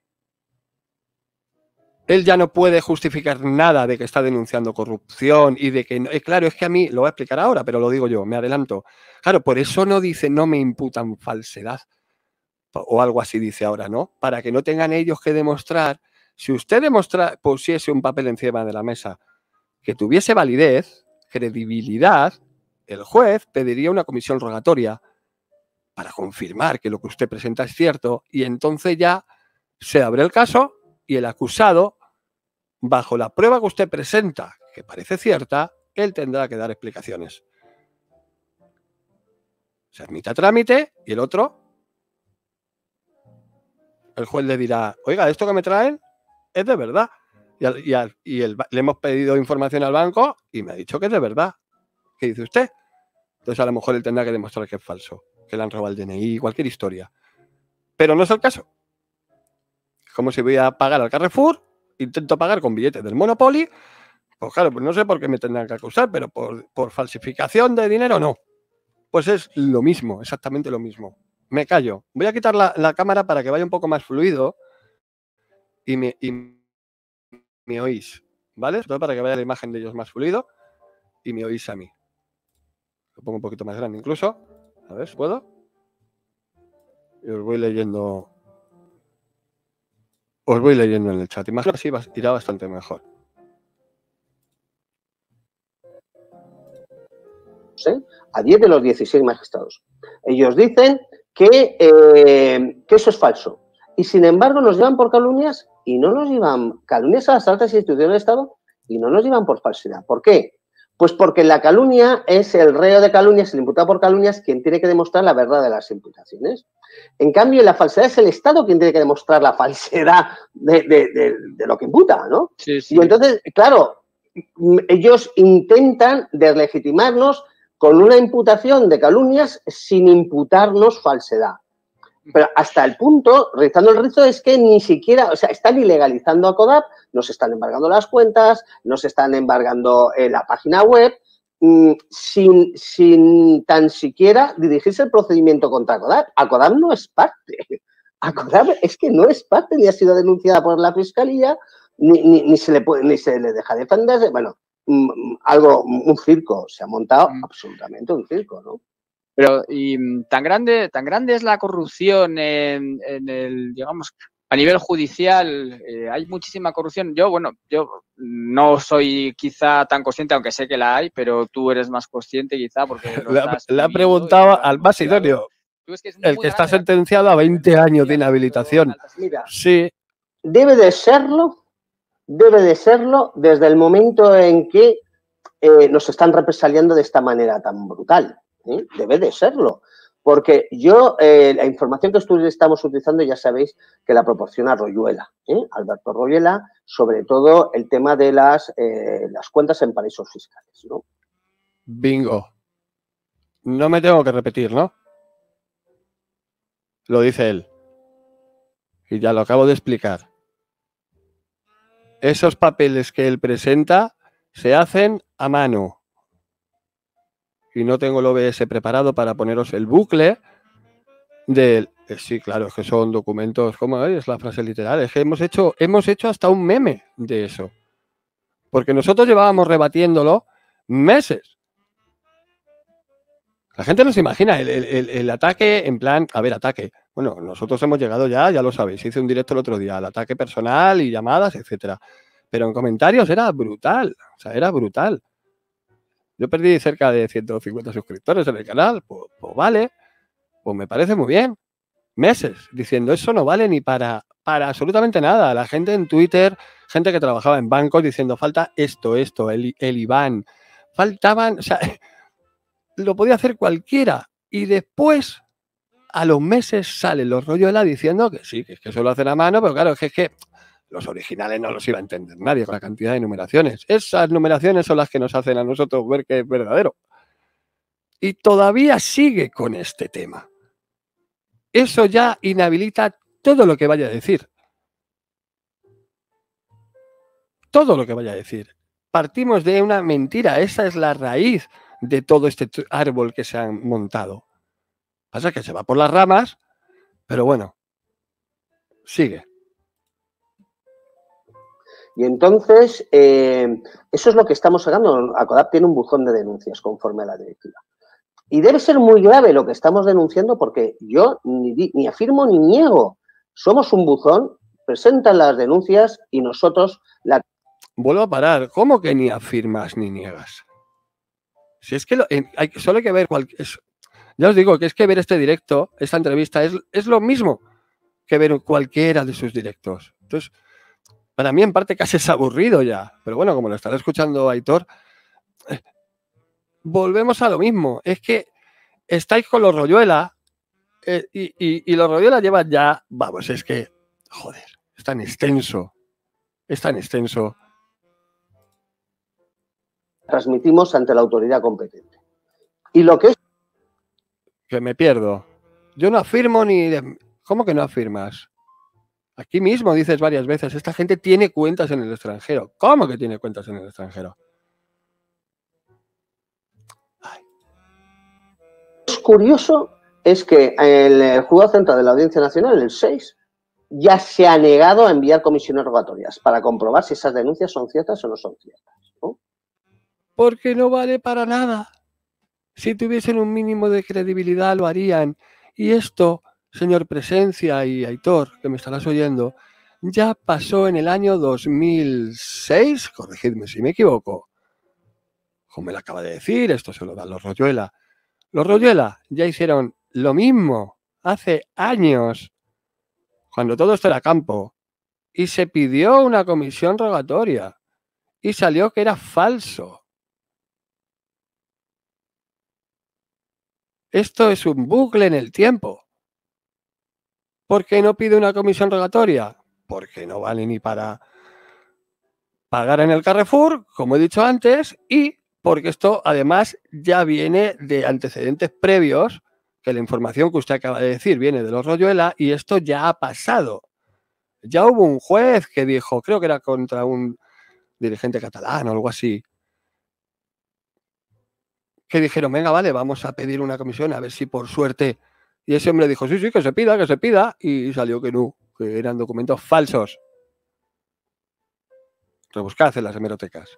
él ya no puede justificar nada de que está denunciando corrupción y de que, no, eh, claro, es que a mí, lo voy a explicar ahora, pero lo digo yo, me adelanto. Claro, por eso no dice, no me imputan falsedad. O algo así dice ahora, ¿no? Para que no tengan ellos que demostrar. Si usted demostra, pusiese un papel encima de la mesa que tuviese validez, credibilidad, el juez pediría una comisión rogatoria para confirmar que lo que usted presenta es cierto y entonces ya se abre el caso y el acusado, bajo la prueba que usted presenta, que parece cierta, él tendrá que dar explicaciones. Se admite a trámite y el otro... El juez le dirá, oiga, esto que me traen es de verdad. Y, al, y, al, y el, le hemos pedido información al banco y me ha dicho que es de verdad. ¿Qué dice usted? Entonces a lo mejor él tendrá que demostrar que es falso, que le han robado el D N I, cualquier historia. Pero no es el caso. Como si voy a pagar al Carrefour, intento pagar con billetes del Monopoly, pues claro, pues no sé por qué me tendrán que acusar, pero por, por falsificación de dinero no. Pues es lo mismo, exactamente lo mismo. Me callo. Voy a quitar la, la cámara para que vaya un poco más fluido y me, y me oís, ¿vale? Todo para que vaya la imagen de ellos más fluido y me oís a mí. Lo pongo un poquito más grande incluso. A ver si puedo. Y os voy leyendo. Os voy leyendo en el chat. Imagino que así irá bastante mejor. ¿Sí? A diez de los dieciséis magistrados. Ellos dicen que, eh, que eso es falso. Y sin embargo nos llevan por calumnias y no nos llevan calumnias a las altas instituciones del Estado y no nos llevan por falsedad. ¿Por qué? Pues porque la calumnia es el reo de calumnias, el imputado por calumnias, quien tiene que demostrar la verdad de las imputaciones. En cambio, la falsedad es el Estado quien tiene que demostrar la falsedad de, de, de, de lo que imputa, ¿no? Sí, sí. Y entonces, claro, ellos intentan deslegitimarnos con una imputación de calumnias sin imputarnos falsedad. Pero hasta el punto, rizando el rizo, es que ni siquiera, o sea, están ilegalizando a CODAP, nos están embargando las cuentas, nos están embargando eh, la página web, mmm, sin, sin tan siquiera dirigirse el procedimiento contra CODAP. A CODAP no es parte. A CODAP es que no es parte, ni ha sido denunciada por la Fiscalía, ni, ni, ni, se, le puede, ni se le deja defenderse. Bueno, mmm, algo, un circo, se ha montado mm. absolutamente un circo, ¿no? Pero y tan grande, tan grande es la corrupción en, en el, digamos, a nivel judicial, eh, hay muchísima corrupción. Yo, bueno, yo no soy quizá tan consciente, aunque sé que la hay, pero tú eres más consciente quizá porque lo la, la ha preguntado al más idóneo, es que es el que está sentenciado a veinte años de inhabilitación. Mira, sí. Debe de serlo, debe de serlo desde el momento en que eh, nos están represaliando de esta manera tan brutal. ¿Eh? Debe de serlo, porque yo, eh, la información que estamos utilizando, ya sabéis que la proporciona Royuela, ¿eh? Alberto Royuela, sobre todo el tema de las, eh, las cuentas en paraísos fiscales, ¿no? Bingo. No me tengo que repetir, ¿no? Lo dice él. Y ya lo acabo de explicar. Esos papeles que él presenta se hacen a mano. Y no tengo el O B S preparado para poneros el bucle del... Sí, claro, es que son documentos, ¿cómo es la frase literal? Es que hemos hecho, hemos hecho hasta un meme de eso. Porque nosotros llevábamos rebatiéndolo meses. La gente no se imagina el, el, el ataque en plan... A ver, ataque. Bueno, nosotros hemos llegado ya, ya lo sabéis. Hice un directo el otro día, el ataque personal y llamadas, etcétera. Pero en comentarios era brutal. O sea, era brutal. Yo perdí cerca de ciento cincuenta suscriptores en el canal, pues, pues vale, pues me parece muy bien. Meses diciendo eso no vale ni para, para absolutamente nada. La gente en Twitter, gente que trabajaba en bancos diciendo falta esto, esto, el, el I B A N. Faltaban, o sea, lo podía hacer cualquiera. Y después, a los meses, salen los Royuela diciendo que sí, que es que eso lo hacen a mano, pero claro, es que, es que los originales no los iba a entender nadie con la cantidad de numeraciones. Esas numeraciones son las que nos hacen a nosotros ver que es verdadero. Y todavía sigue con este tema. Eso ya inhabilita todo lo que vaya a decir. Todo lo que vaya a decir. Partimos de una mentira. Esa es la raíz de todo este árbol que se han montado. Pasa que se va por las ramas, pero bueno, sigue. Y entonces, eh, eso es lo que estamos sacando. ACODAP tiene un buzón de denuncias conforme a la directiva. Y debe ser muy grave lo que estamos denunciando porque yo ni, ni afirmo ni niego. Somos un buzón, presentan las denuncias y nosotros la... Vuelvo a parar. ¿Cómo que ni afirmas ni niegas? Si es que lo, hay, solo hay que ver cualquier... Ya os digo que es que ver este directo, esta entrevista, es, es lo mismo que ver cualquiera de sus directos. Entonces... Para mí, en parte, casi es aburrido ya. Pero bueno, como lo estará escuchando Aitor, eh, volvemos a lo mismo. Es que estáis con los Royuela eh, y, y, y los Royuela llevan ya... Vamos, es que... Joder, es tan extenso. Es tan extenso. Transmitimos ante la autoridad competente. Y lo que es... Que me pierdo. Yo no afirmo ni... De... ¿Cómo que no afirmas? Aquí mismo dices varias veces, esta gente tiene cuentas en el extranjero. ¿Cómo que tiene cuentas en el extranjero? Ay. Es curioso, es que el Juzgado Central de la Audiencia Nacional, el seis, ya se ha negado a enviar comisiones rogatorias para comprobar si esas denuncias son ciertas o no son ciertas, ¿no? Porque no vale para nada. Si tuviesen un mínimo de credibilidad lo harían. Y esto... Señor Presencia y Aitor, que me estarás oyendo, ya pasó en el año dos mil seis, corregidme si me equivoco. Como me lo acaba de decir, esto se lo dan los Royuela. Los Royuela ya hicieron lo mismo hace años, cuando todo esto era campo, y se pidió una comisión rogatoria y salió que era falso. Esto es un bucle en el tiempo. ¿Por qué no pide una comisión rogatoria? Porque no vale ni para pagar en el Carrefour, como he dicho antes, y porque esto además ya viene de antecedentes previos, que la información que usted acaba de decir viene de los Royuela, y esto ya ha pasado. Ya hubo un juez que dijo, creo que era contra un dirigente catalán o algo así, que dijeron, venga, vale, vamos a pedir una comisión a ver si por suerte. Y ese hombre dijo, sí, sí, que se pida, que se pida, y salió que no, que eran documentos falsos. Rebuscad en las hemerotecas.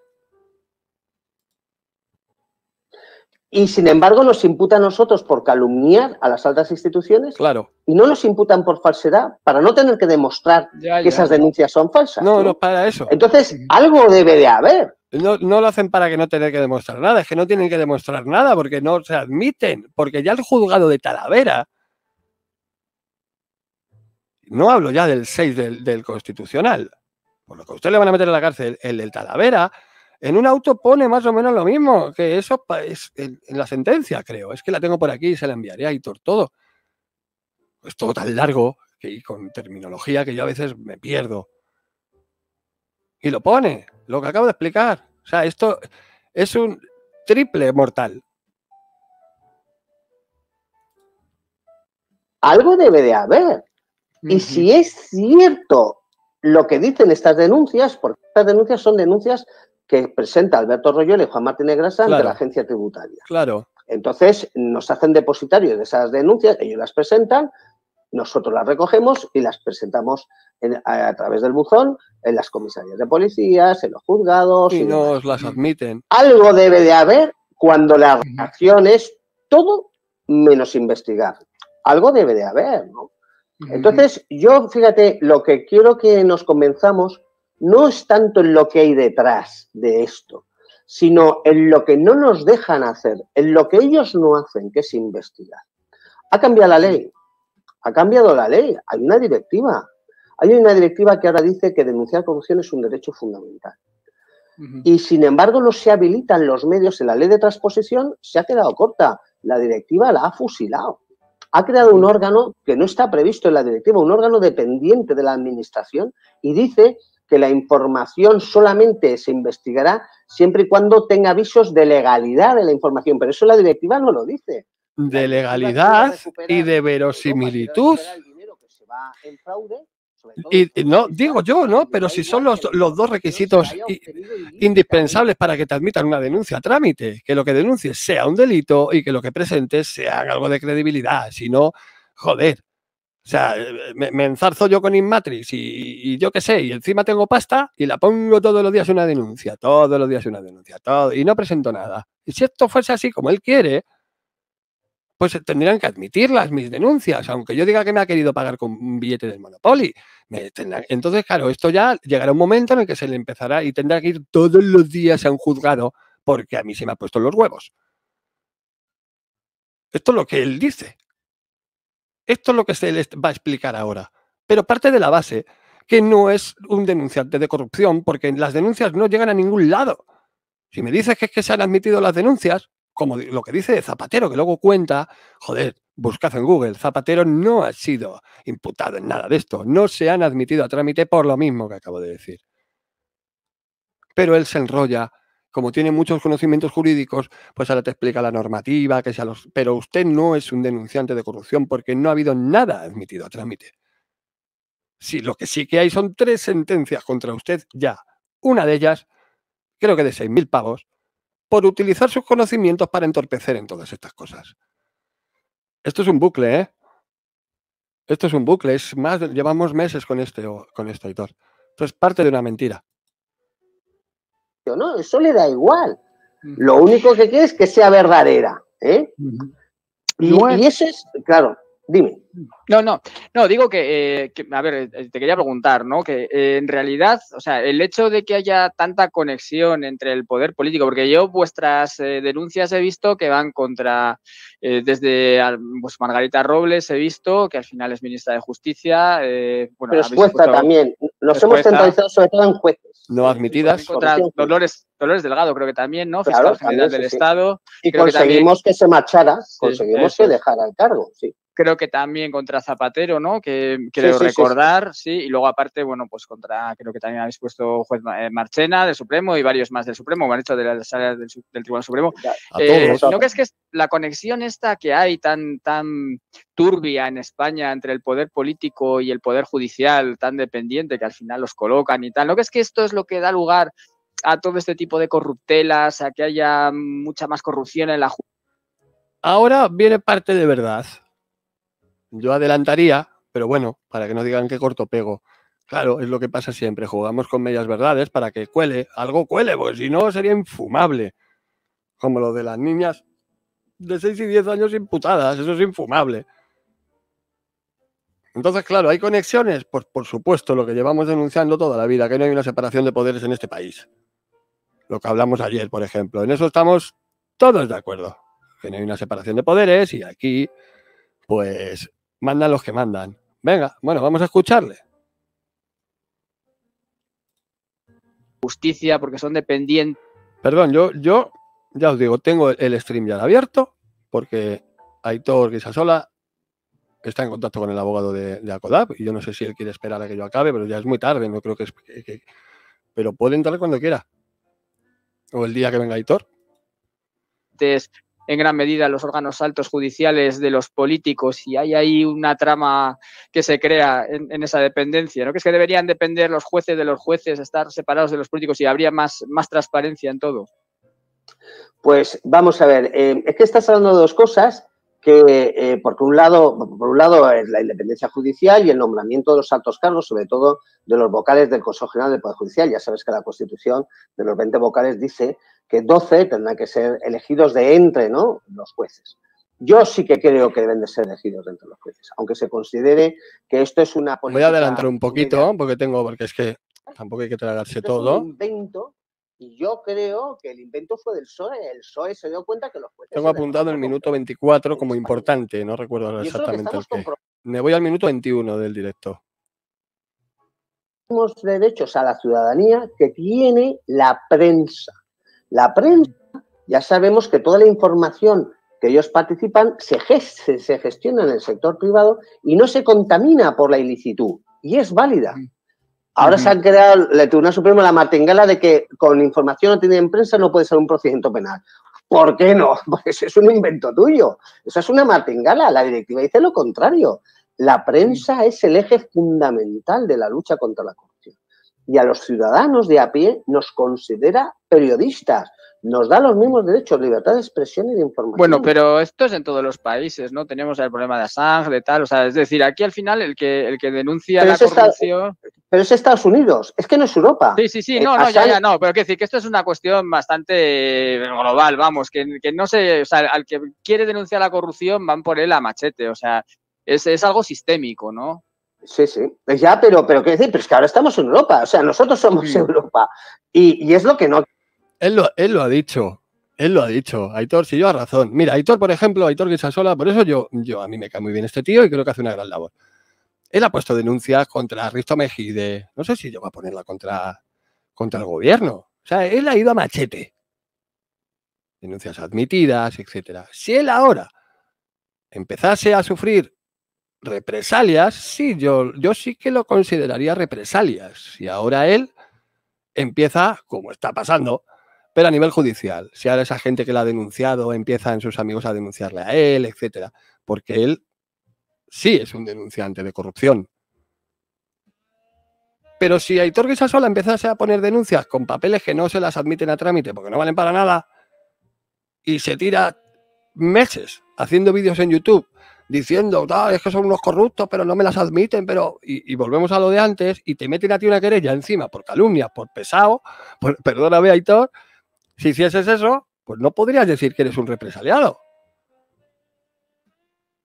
Y sin embargo nos imputa a nosotros por calumniar a las altas instituciones. Claro. Y no nos imputan por falsedad, para no tener que demostrar Ya, que ya. esas denuncias son falsas. No, No, no, para eso. Entonces, algo debe de haber. No, no lo hacen para que no tengan que demostrar nada, es que no tienen que demostrar nada porque no se admiten, porque ya el juzgado de Talavera, no hablo ya del seis del, del Constitucional, por lo que a usted le van a meter en la cárcel, el del Talavera, en un auto pone más o menos lo mismo, que eso es en, en la sentencia, creo, es que la tengo por aquí y se la enviaré a Hitor todo. Es todo tan largo que, y con terminología que yo a veces me pierdo. Y lo pone, lo que acabo de explicar. O sea, esto es un triple mortal. Algo debe de haber. Y uh-huh. si es cierto lo que dicen estas denuncias, porque estas denuncias son denuncias que presenta Alberto Royuela y Juan Martínez Grasa ante Claro. la agencia tributaria. Claro. Entonces, nos hacen depositarios de esas denuncias, ellos las presentan, nosotros las recogemos y las presentamos en, a, a través del buzón en las comisarías de policías, en los juzgados. Y, y nos las admiten. Algo debe de haber cuando la reacción es todo menos investigar. Algo debe de haber, ¿no? Entonces, yo, fíjate, lo que quiero que nos convenzamos no es tanto en lo que hay detrás de esto, sino en lo que no nos dejan hacer, en lo que ellos no hacen, que es investigar. Ha cambiado la ley, ha cambiado la ley, hay una directiva. Hay una directiva que ahora dice que denunciar corrupción es un derecho fundamental. Uh-huh. Y, sin embargo, no se habilitan los medios en la ley de transposición, se ha quedado corta. La directiva la ha fusilado. Ha creado un órgano que no está previsto en la directiva, un órgano dependiente de la administración, y dice que la información solamente se investigará siempre y cuando tenga avisos de legalidad de la información, pero eso la directiva no lo dice. De legalidad y de verosimilitud. Y no, digo yo, ¿no? Pero si son los, los dos requisitos indispensables para que te admitan una denuncia a trámite, que lo que denuncies sea un delito y que lo que presentes sea algo de credibilidad, si no, joder. O sea, me, me enzarzo yo con Inmatrix y, y yo qué sé, y encima tengo pasta y la pongo todos los días una denuncia, todos los días una denuncia, todo, y no presento nada. Y si esto fuese así como él quiere, pues tendrían que admitirlas mis denuncias, aunque yo diga que me ha querido pagar con un billete del Monopoly. Me tendrá... Entonces, claro, esto ya llegará un momento en el que se le empezará y tendrá que ir todos los días a un juzgado porque a mí se me ha puesto los huevos. Esto es lo que él dice. Esto es lo que se les va a explicar ahora. Pero parte de la base que no es un denunciante de corrupción porque las denuncias no llegan a ningún lado. Si me dices que es que se han admitido las denuncias, como lo que dice Zapatero, que luego cuenta, joder, buscad en Google, Zapatero no ha sido imputado en nada de esto, no se han admitido a trámite por lo mismo que acabo de decir. Pero él se enrolla, como tiene muchos conocimientos jurídicos, pues ahora te explica la normativa, que sea los... pero usted no es un denunciante de corrupción porque no ha habido nada admitido a trámite. Sí, lo que sí que hay son tres sentencias contra usted ya. Una de ellas, creo que de seis mil pavos, por utilizar sus conocimientos para entorpecer en todas estas cosas. Esto es un bucle, ¿eh? Esto es un bucle, es más, llevamos meses con este, con este editor. Esto es parte de una mentira. No, eso le da igual. Lo único que quiere es que sea verdadera, ¿eh? Y, y eso es, claro, Dime. No, no, no, digo que, eh, que, a ver, te quería preguntar, ¿no? Que eh, en realidad, o sea, el hecho de que haya tanta conexión entre el poder político, porque yo vuestras eh, denuncias he visto que van contra, eh, desde pues, Margarita Robles he visto que al final es ministra de Justicia. Eh, bueno, Pero es jueza puesto, también. Nos hemos jueza. centralizado sobre todo en jueces. No admitidas. Contra Dolores, Dolores Delgado, creo que también, ¿no? Claro, Fiscal General también, del sí, Estado. Y creo conseguimos que, también, que se marchara, sí, conseguimos que dejara el cargo, sí. Creo que también contra Zapatero, ¿no? Que creo sí, sí, recordar, sí, sí, sí. sí. Y luego aparte, bueno, pues contra, creo que también habéis puesto juez Marchena del Supremo y varios más del Supremo, me han hecho de las salas del, del Tribunal Supremo. A eh, todos. ¿No crees que es la conexión esta que hay tan, tan turbia en España entre el poder político y el poder judicial, tan dependiente que al final los colocan y tal? ¿No crees que esto es lo que da lugar a todo este tipo de corruptelas, a que haya mucha más corrupción en la justicia? Ahora viene parte de verdad. Yo adelantaría, pero bueno, para que no digan que corto pego. Claro, es lo que pasa siempre. Jugamos con medias verdades para que cuele, algo cuele, porque si no sería infumable. Como lo de las niñas de seis y diez años imputadas, eso es infumable. Entonces, claro, ¿hay conexiones? Pues por supuesto, lo que llevamos denunciando toda la vida, que no hay una separación de poderes en este país. Lo que hablamos ayer, por ejemplo. En eso estamos todos de acuerdo. Que no hay una separación de poderes y aquí, pues, mandan los que mandan. Venga, bueno, vamos a escucharle. Justicia, porque son dependientes. Perdón, yo, yo ya os digo, tengo el stream ya abierto, porque Aitor Guisasola está en contacto con el abogado de, de ACODAP, y yo no sé si él quiere esperar a que yo acabe, pero ya es muy tarde, no creo que es... Que, que, pero puede entrar cuando quiera. O el día que venga Aitor. En gran medida los órganos altos judiciales de los políticos y hay ahí una trama que se crea en, en esa dependencia, ¿no? Que es que deberían depender los jueces de los jueces, estar separados de los políticos y habría más, más transparencia en todo. Pues vamos a ver, eh, es que estás hablando de dos cosas que, eh, por un lado, por un lado es la independencia judicial y el nombramiento de los altos cargos, sobre todo de los vocales del Consejo General del Poder Judicial. Ya sabes que la Constitución de los veinte vocales dice que doce tendrán que ser elegidos de entre, ¿no?, los jueces. Yo sí que creo que deben de ser elegidos de entre los jueces, aunque se considere que esto es una política... Voy a adelantar un poquito, porque tengo, porque es que tampoco hay que tragarse esto todo. Es un invento, y yo creo que el invento fue del P S O E. El P S O E se dio cuenta que los jueces... Tengo apuntado el minuto veinticuatro como importante, no recuerdo exactamente el que. Me voy al minuto veintiuno del directo. Tenemos derechos a la ciudadanía que tiene la prensa. La prensa, ya sabemos que toda la información que ellos participan se, gest se gestiona en el sector privado y no se contamina por la ilicitud. Y es válida. Ahora uh-huh. se ha creado el Tribunal Supremo la martingala de que con información obtenida en prensa no puede ser un procedimiento penal. ¿Por qué no? Pues es un invento tuyo. Eso es una martingala. La directiva dice lo contrario. La prensa es el eje fundamental de la lucha contra la corrupción. Y a los ciudadanos de a pie nos considera periodistas. Nos da los mismos derechos, libertad de expresión y de información. Bueno, pero esto es en todos los países, ¿no? Tenemos el problema de Assange, de tal, o sea, es decir, aquí al final el que, el que denuncia pero la corrupción... Está, pero es Estados Unidos, es que no es Europa. Sí, sí, sí, no, no, ya, ya, no, pero quiero decir que esto es una cuestión bastante global, vamos, que, que no sé, o sea, al que quiere denunciar la corrupción van por él a machete, o sea, es, es algo sistémico, ¿no? Sí, sí, ya, pero, pero ¿qué decir? Pero es que ahora estamos en Europa, o sea, nosotros somos sí. Europa, y, y es lo que no... Él lo, él lo ha dicho, él lo ha dicho, Aitor, si yo a razón. Mira, Aitor, por ejemplo, Aitor Guisasola, por eso yo, yo, a mí me cae muy bien este tío y creo que hace una gran labor. Él ha puesto denuncias contra Risto Mejide, no sé si yo voy a ponerla contra, contra el gobierno. O sea, él ha ido a machete. Denuncias admitidas, etcétera. Si él ahora empezase a sufrir represalias, sí, yo, yo sí que lo consideraría represalias. Si ahora él empieza, como está pasando, pero a nivel judicial, si ahora esa gente que la ha denunciado empieza en sus amigos a denunciarle a él, etcétera, porque él sí es un denunciante de corrupción. Pero si Aitor Guisasola empezase a poner denuncias con papeles que no se las admiten a trámite porque no valen para nada y se tira meses haciendo vídeos en YouTube diciendo, ah, es que son unos corruptos, pero no me las admiten, pero y, y volvemos a lo de antes y te meten a ti una querella encima por calumnias, por pesado, por, perdóname, Aitor, si hicieses eso, pues no podrías decir que eres un represaliado.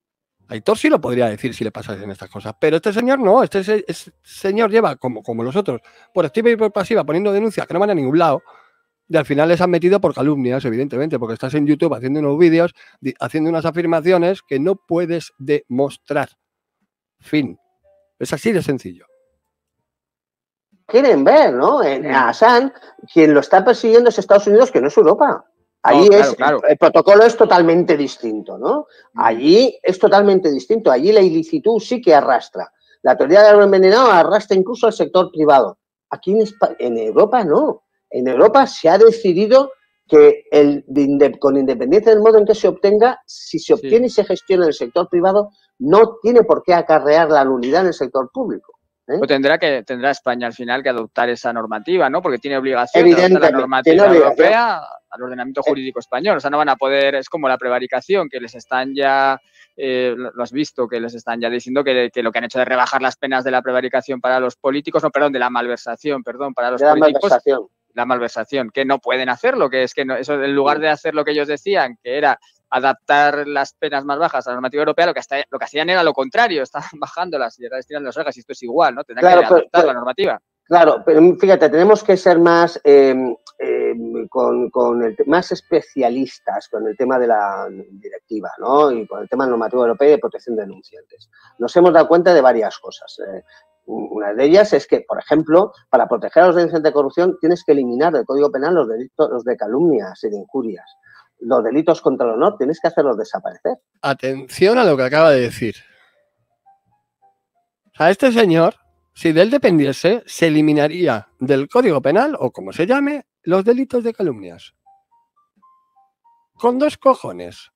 Aitor sí lo podría decir si le pasasen estas cosas, pero este señor no, este, se, este señor lleva, como, como los otros, por activa y por pasiva, poniendo denuncias que no van a ningún lado, y al final les han metido por calumnias, evidentemente, porque estás en YouTube haciendo unos vídeos, haciendo unas afirmaciones que no puedes demostrar. Fin. Es así de sencillo. Quieren ver, ¿no? En Assange, quien lo está persiguiendo es Estados Unidos, que no es Europa. Allí no, claro, es, claro. El protocolo es totalmente distinto, ¿no? Allí es totalmente distinto. Allí la ilicitud sí que arrastra. La teoría del árbol envenenado arrastra incluso al sector privado. Aquí en, España, en Europa no. En Europa se ha decidido que el, de, con independencia del modo en que se obtenga, si se obtiene sí. y se gestiona en el sector privado, no tiene por qué acarrear la nulidad en el sector público. ¿Eh? Pues tendrá que tendrá España al final que adoptar esa normativa, ¿no? Porque tiene obligación de adoptar la normativa europea al ordenamiento jurídico español. O sea, no van a poder, es como la prevaricación, que les están ya, eh, lo has visto, que les están ya diciendo que, que lo que han hecho de rebajar las penas de la prevaricación para los políticos, no, perdón, de la malversación, perdón, para los de políticos. La malversación. La malversación, que no pueden hacerlo, que es que no, eso en lugar de hacer lo que ellos decían, que era adaptar las penas más bajas a la normativa europea, lo que, hasta, lo que hacían era lo contrario, estaban bajándolas y ahora estirando las orejas y esto es igual, ¿no? Tendrán claro, que adaptar pero, la normativa. Claro, pero fíjate, tenemos que ser más, eh, eh, con, con el, más especialistas con el tema de la directiva, ¿no? Y con el tema de la normativa europea y de protección de denunciantes. Nos hemos dado cuenta de varias cosas. Eh, Una de ellas es que, por ejemplo, para proteger a los denunciantes de corrupción tienes que eliminar del Código Penal los delitos los de calumnias y de injurias. Los delitos contra el honor tienes que hacerlos desaparecer. Atención a lo que acaba de decir. A este señor, si de él dependiese, se eliminaría del Código Penal, o como se llame, los delitos de calumnias. Con dos cojones.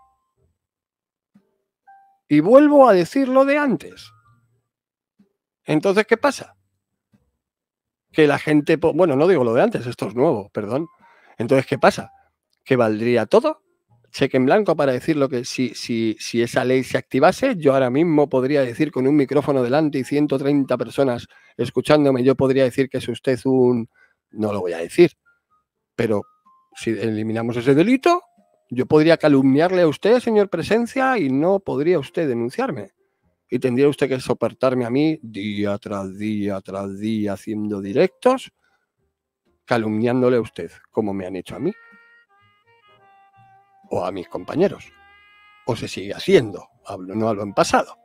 Y vuelvo a decir lo de antes. Entonces, ¿qué pasa? Que la gente... Bueno, no digo lo de antes, esto es nuevo, perdón. Entonces, ¿qué pasa? ¿Que valdría todo? Cheque en blanco para decir lo que... Si, si, si esa ley se activase, yo ahora mismo podría decir con un micrófono delante y ciento treinta personas escuchándome, yo podría decir que es usted un... No lo voy a decir. Pero si eliminamos ese delito, yo podría calumniarle a usted, señor Presencia, y no podría usted denunciarme. Y tendría usted que soportarme a mí día tras día tras día haciendo directos, calumniándole a usted, como me han hecho a mí. O a mis compañeros. O se sigue haciendo. Hablo, no hablo en pasado.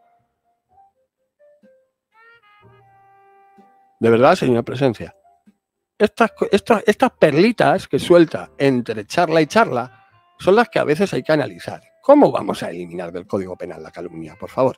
De verdad, señora Presencia. Estas, estas, estas perlitas que suelta entre charla y charla son las que a veces hay que analizar. ¿Cómo vamos a eliminar del Código Penal la calumnia, por favor?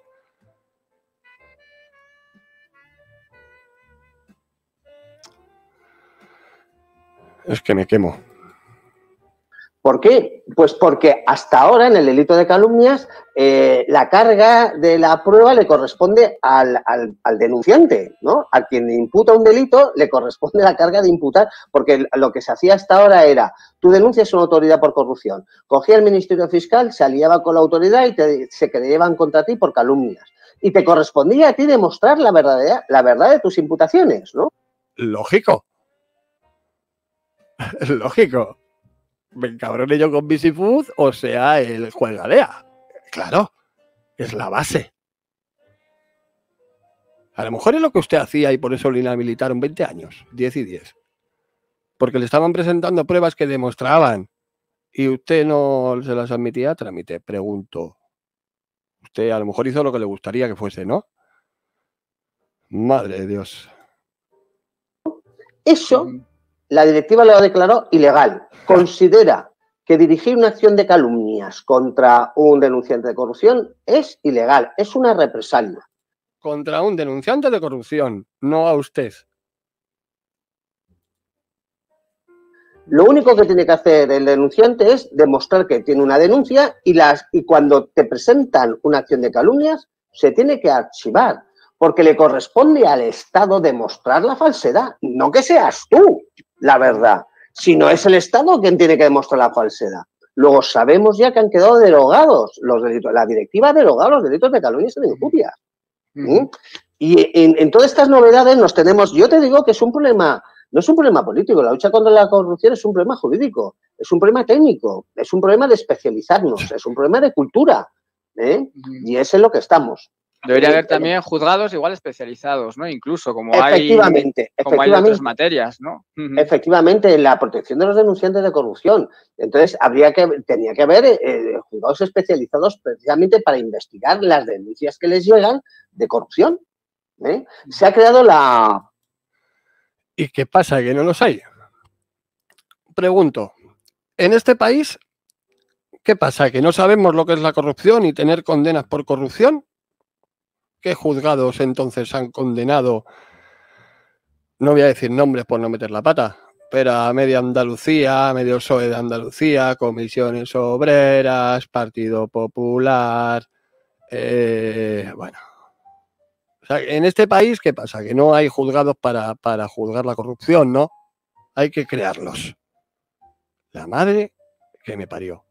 Es que me quemo. ¿Por qué? Pues porque hasta ahora en el delito de calumnias eh, la carga de la prueba le corresponde al, al, al denunciante, ¿no? A quien imputa un delito le corresponde la carga de imputar, porque lo que se hacía hasta ahora era, tú denuncias una autoridad por corrupción, cogía el Ministerio Fiscal, se aliaba con la autoridad y te, se creían contra ti por calumnias. Y te correspondía a ti demostrar la verdad, la verdad de tus imputaciones, ¿no? Lógico. Lógico. Me encabrone yo con Visifood, o sea, el juegalea. Claro, es la base. A lo mejor es lo que usted hacía y por eso lo inhabilitaron veinte años, diez y diez. Porque le estaban presentando pruebas que demostraban y usted no se las admitía a trámite. Pregunto. Usted a lo mejor hizo lo que le gustaría que fuese, ¿no? Madre de Dios. Eso... La directiva lo declaró ilegal. Considera que dirigir una acción de calumnias contra un denunciante de corrupción es ilegal, es una represalia. Contra un denunciante de corrupción, no a usted. Lo único que tiene que hacer el denunciante es demostrar que tiene una denuncia y, las, y cuando te presentan una acción de calumnias se tiene que archivar, porque le corresponde al Estado demostrar la falsedad, no que seas tú la verdad, sino es el Estado quien tiene que demostrar la falsedad. Luego sabemos ya que han quedado derogados los delitos, la directiva ha derogado los delitos de calumnias y de injurias. ¿Mm? Y en, en todas estas novedades nos tenemos, yo te digo que es un problema, no es un problema político, la lucha contra la corrupción es un problema jurídico, es un problema técnico, es un problema de especializarnos, es un problema de cultura. ¿eh? Y es en lo que estamos. Debería haber también juzgados igual especializados, ¿no? Incluso como efectivamente, hay, como hay en otras materias, ¿no? Efectivamente, en la protección de los denunciantes de corrupción. Entonces, habría que, tenía que haber eh, juzgados especializados precisamente para investigar las denuncias que les llegan de corrupción. ¿eh? Se ha creado la... ¿Y qué pasa? ¿Que no los hay? Pregunto, en este país, ¿qué pasa? ¿Que no sabemos lo que es la corrupción y tener condenas por corrupción? ¿Qué juzgados entonces han condenado? No voy a decir nombres por no meter la pata, pero a media Andalucía, medio P S O E de Andalucía, comisiones obreras, Partido Popular, eh, bueno. O sea, en este país, ¿qué pasa? Que no hay juzgados para, para juzgar la corrupción, ¿no? Hay que crearlos. La madre que me parió.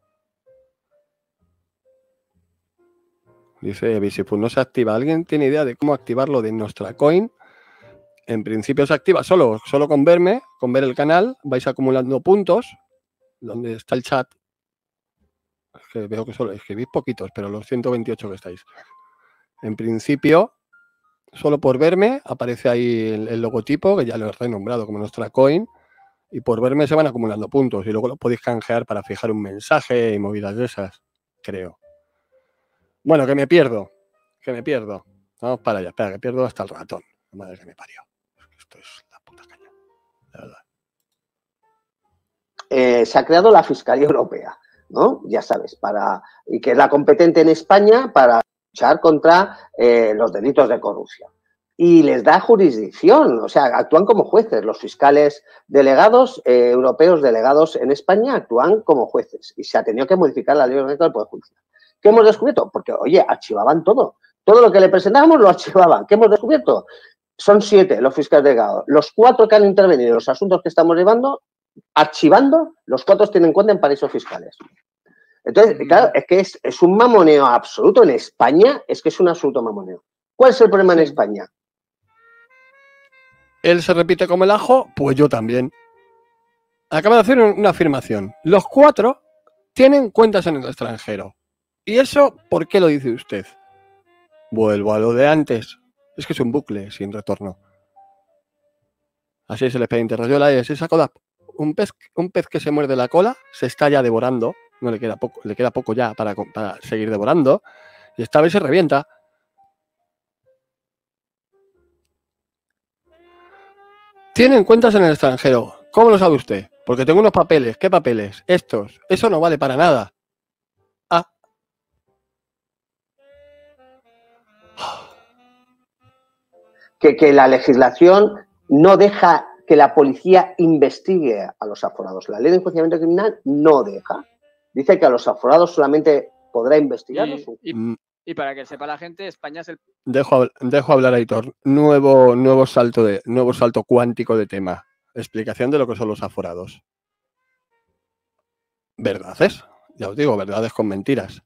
Dice Visifus, no se activa. ¿Alguien tiene idea de cómo activarlo de nuestra coin? En principio se activa solo, solo con verme, con ver el canal. Vais acumulando puntos. Donde está el chat. Es que veo que solo escribís poquitos, pero los ciento veintiocho que estáis. En principio, solo por verme, aparece ahí el, el logotipo, que ya lo he renombrado como nuestra coin. Y por verme se van acumulando puntos. Y luego lo podéis canjear para fijar un mensaje y movidas de esas, creo. Bueno, que me pierdo. Que me pierdo. Vamos para allá. Espera, que pierdo hasta el ratón. Madre que me parió. Esto es la puta caña. La verdad. Eh, se ha creado la Fiscalía Europea, ¿no? Ya sabes, para y que es la competente en España para luchar contra eh, los delitos de corrupción. Y les da jurisdicción, o sea, actúan como jueces. Los fiscales delegados, eh, europeos delegados en España, actúan como jueces. Y se ha tenido que modificar la ley orgánica del Poder Judicial. ¿Qué hemos descubierto? Porque, oye, archivaban todo. Todo lo que le presentábamos lo archivaban. ¿Qué hemos descubierto? Son siete los fiscales delegados. Los cuatro que han intervenido en los asuntos que estamos llevando, archivando, los cuatro tienen cuenta en paraísos fiscales. Entonces, claro, es que es, es un mamoneo absoluto. En España es que es un absoluto mamoneo. ¿Cuál es el problema en España? Él se repite como el ajo, pues yo también. Acaba de hacer una afirmación. Los cuatro tienen cuentas en el extranjero. ¿Y eso por qué lo dice usted? Vuelvo a lo de antes. Es que es un bucle sin retorno. Así es el expediente Rayola y es esa cola. Un pez, un pez que se muerde la cola se está ya devorando. No le queda poco, le queda poco ya para, para seguir devorando. Y esta vez se revienta. Tienen cuentas en el extranjero. ¿Cómo lo sabe usted? Porque tengo unos papeles. ¿Qué papeles? Estos. Eso no vale para nada. Ah. Que, que la legislación no deja que la policía investigue a los aforados. La ley de enjuiciamiento criminal no deja. Dice que a los aforados solamente podrá investigarlos. Y, y, y para que sepa la gente, España es el... Dejo, dejo hablar a Aitor. Nuevo, nuevo, salto de, nuevo salto cuántico de tema. Explicación de lo que son los aforados. ¿Verdades? Ya os digo, verdades con mentiras.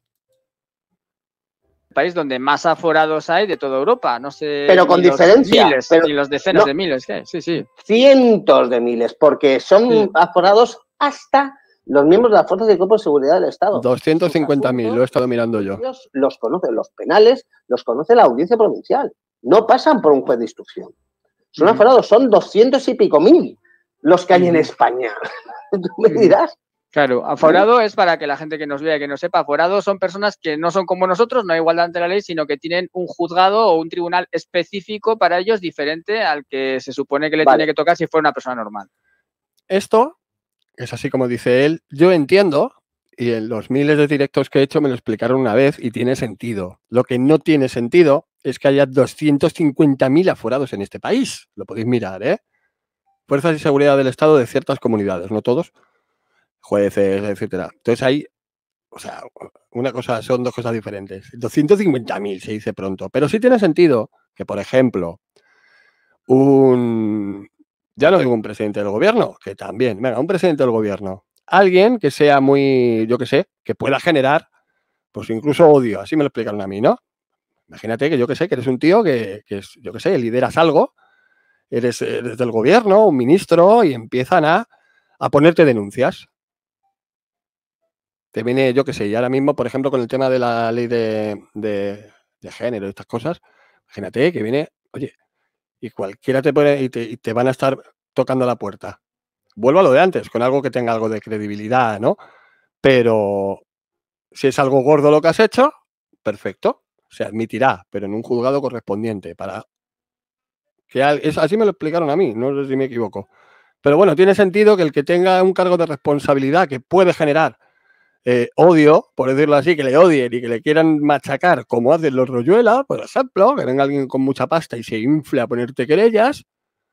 País donde más aforados hay de toda Europa, no sé. Pero con diferencia. Miles, pero, y los decenas no, de miles, ¿qué? Sí, sí. Cientos de miles, porque son sí. aforados hasta los miembros de las fuerzas y cuerpos de seguridad del Estado. doscientos cincuenta mil, lo he estado mirando yo. Ellos los conocen, los penales los conoce la audiencia provincial. No pasan por un juez de instrucción. Son uh -huh. aforados, son doscientos y pico mil los que hay uh -huh. en España. ¿Tú me dirás? Claro, aforado es para que la gente que nos vea, que no sepa, aforado son personas que no son como nosotros, no hay igualdad ante la ley, sino que tienen un juzgado o un tribunal específico para ellos diferente al que se supone que le vale. tiene que tocar si fuera una persona normal. Esto, es así como dice él, yo entiendo, y en los miles de directos que he hecho me lo explicaron una vez y tiene sentido. Lo que no tiene sentido es que haya doscientos cincuenta mil aforados en este país. Lo podéis mirar, ¿eh? Fuerzas y seguridad del Estado de ciertas comunidades, no todos. Jueces, etcétera. Entonces hay, o sea, una cosa, son dos cosas diferentes. doscientos cincuenta mil se dice pronto, pero sí tiene sentido que, por ejemplo, un, ya no digo un presidente del gobierno, que también, venga, un presidente del gobierno, alguien que sea muy, yo qué sé, que pueda generar, pues incluso odio, así me lo explicaron a mí, ¿no? Imagínate que yo qué sé, que eres un tío que, que es, yo qué sé, lideras algo, eres, eres del gobierno, un ministro, y empiezan a, a ponerte denuncias. te viene, yo qué sé, y ahora mismo, por ejemplo, con el tema de la ley de, de, de género y estas cosas, imagínate que viene, oye, y cualquiera te pone y te, y te van a estar tocando la puerta. Vuelvo a lo de antes, con algo que tenga algo de credibilidad, ¿no? Pero si es algo gordo lo que has hecho, perfecto, se admitirá, pero en un juzgado correspondiente. Para que es, así me lo explicaron a mí, no sé si me equivoco. Pero bueno, tiene sentido que el que tenga un cargo de responsabilidad que puede generar eh, odio, por decirlo así, que le odien y que le quieran machacar, como hacen los Royuela, por ejemplo, que venga alguien con mucha pasta y se infle a ponerte querellas.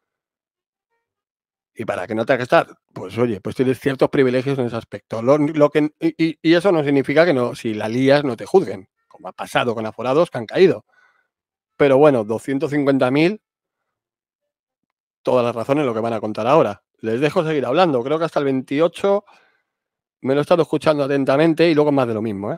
Y para que no tengas que estar, pues oye, pues tienes ciertos privilegios en ese aspecto. Lo, lo que, y, y eso no significa que no, si la lías no te juzguen, como ha pasado con aforados que han caído. Pero bueno, doscientos cincuenta mil, todas las razones lo que van a contar ahora. Les dejo seguir hablando, creo que hasta el veintiocho me lo he estado escuchando atentamente y luego más de lo mismo, ¿eh?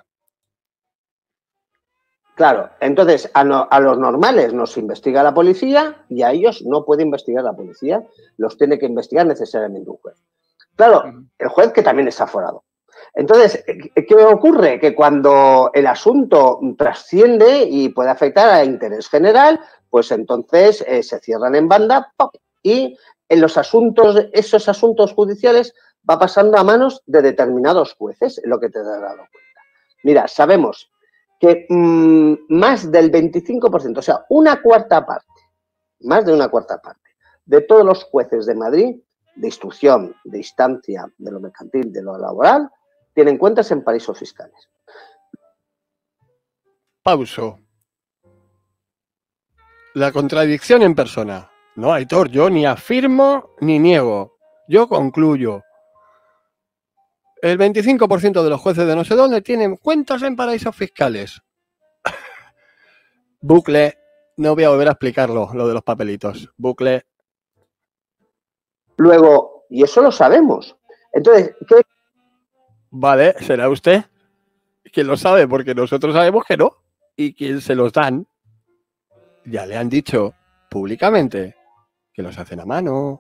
Claro, entonces a, no, a los normales nos investiga la policía y a ellos no puede investigar la policía, los tiene que investigar necesariamente un juez. Claro, el juez que también está aforado. Entonces, ¿qué ocurre? Que cuando el asunto trasciende y puede afectar al interés general, pues entonces eh, se cierran en banda ¡pop! Y en los asuntos, esos asuntos judiciales va pasando a manos de determinados jueces, lo que te has dado cuenta. Mira, sabemos que mmm, más del veinticinco por ciento, o sea, una cuarta parte, más de una cuarta parte, de todos los jueces de Madrid, de instrucción, de instancia, de lo mercantil, de lo laboral, tienen cuentas en paraísos fiscales. Pauso. La contradicción en persona. No, Aitor, yo ni afirmo ni niego. Yo concluyo. El veinticinco por ciento de los jueces de no sé dónde tienen cuentas en paraísos fiscales. Bucle. No voy a volver a explicarlo, lo de los papelitos. Bucle. Luego, y eso lo sabemos. Entonces, ¿qué? Vale, será usted quien lo sabe, porque nosotros sabemos que no. Y quien se los dan, ya le han dicho públicamente que los hacen a mano.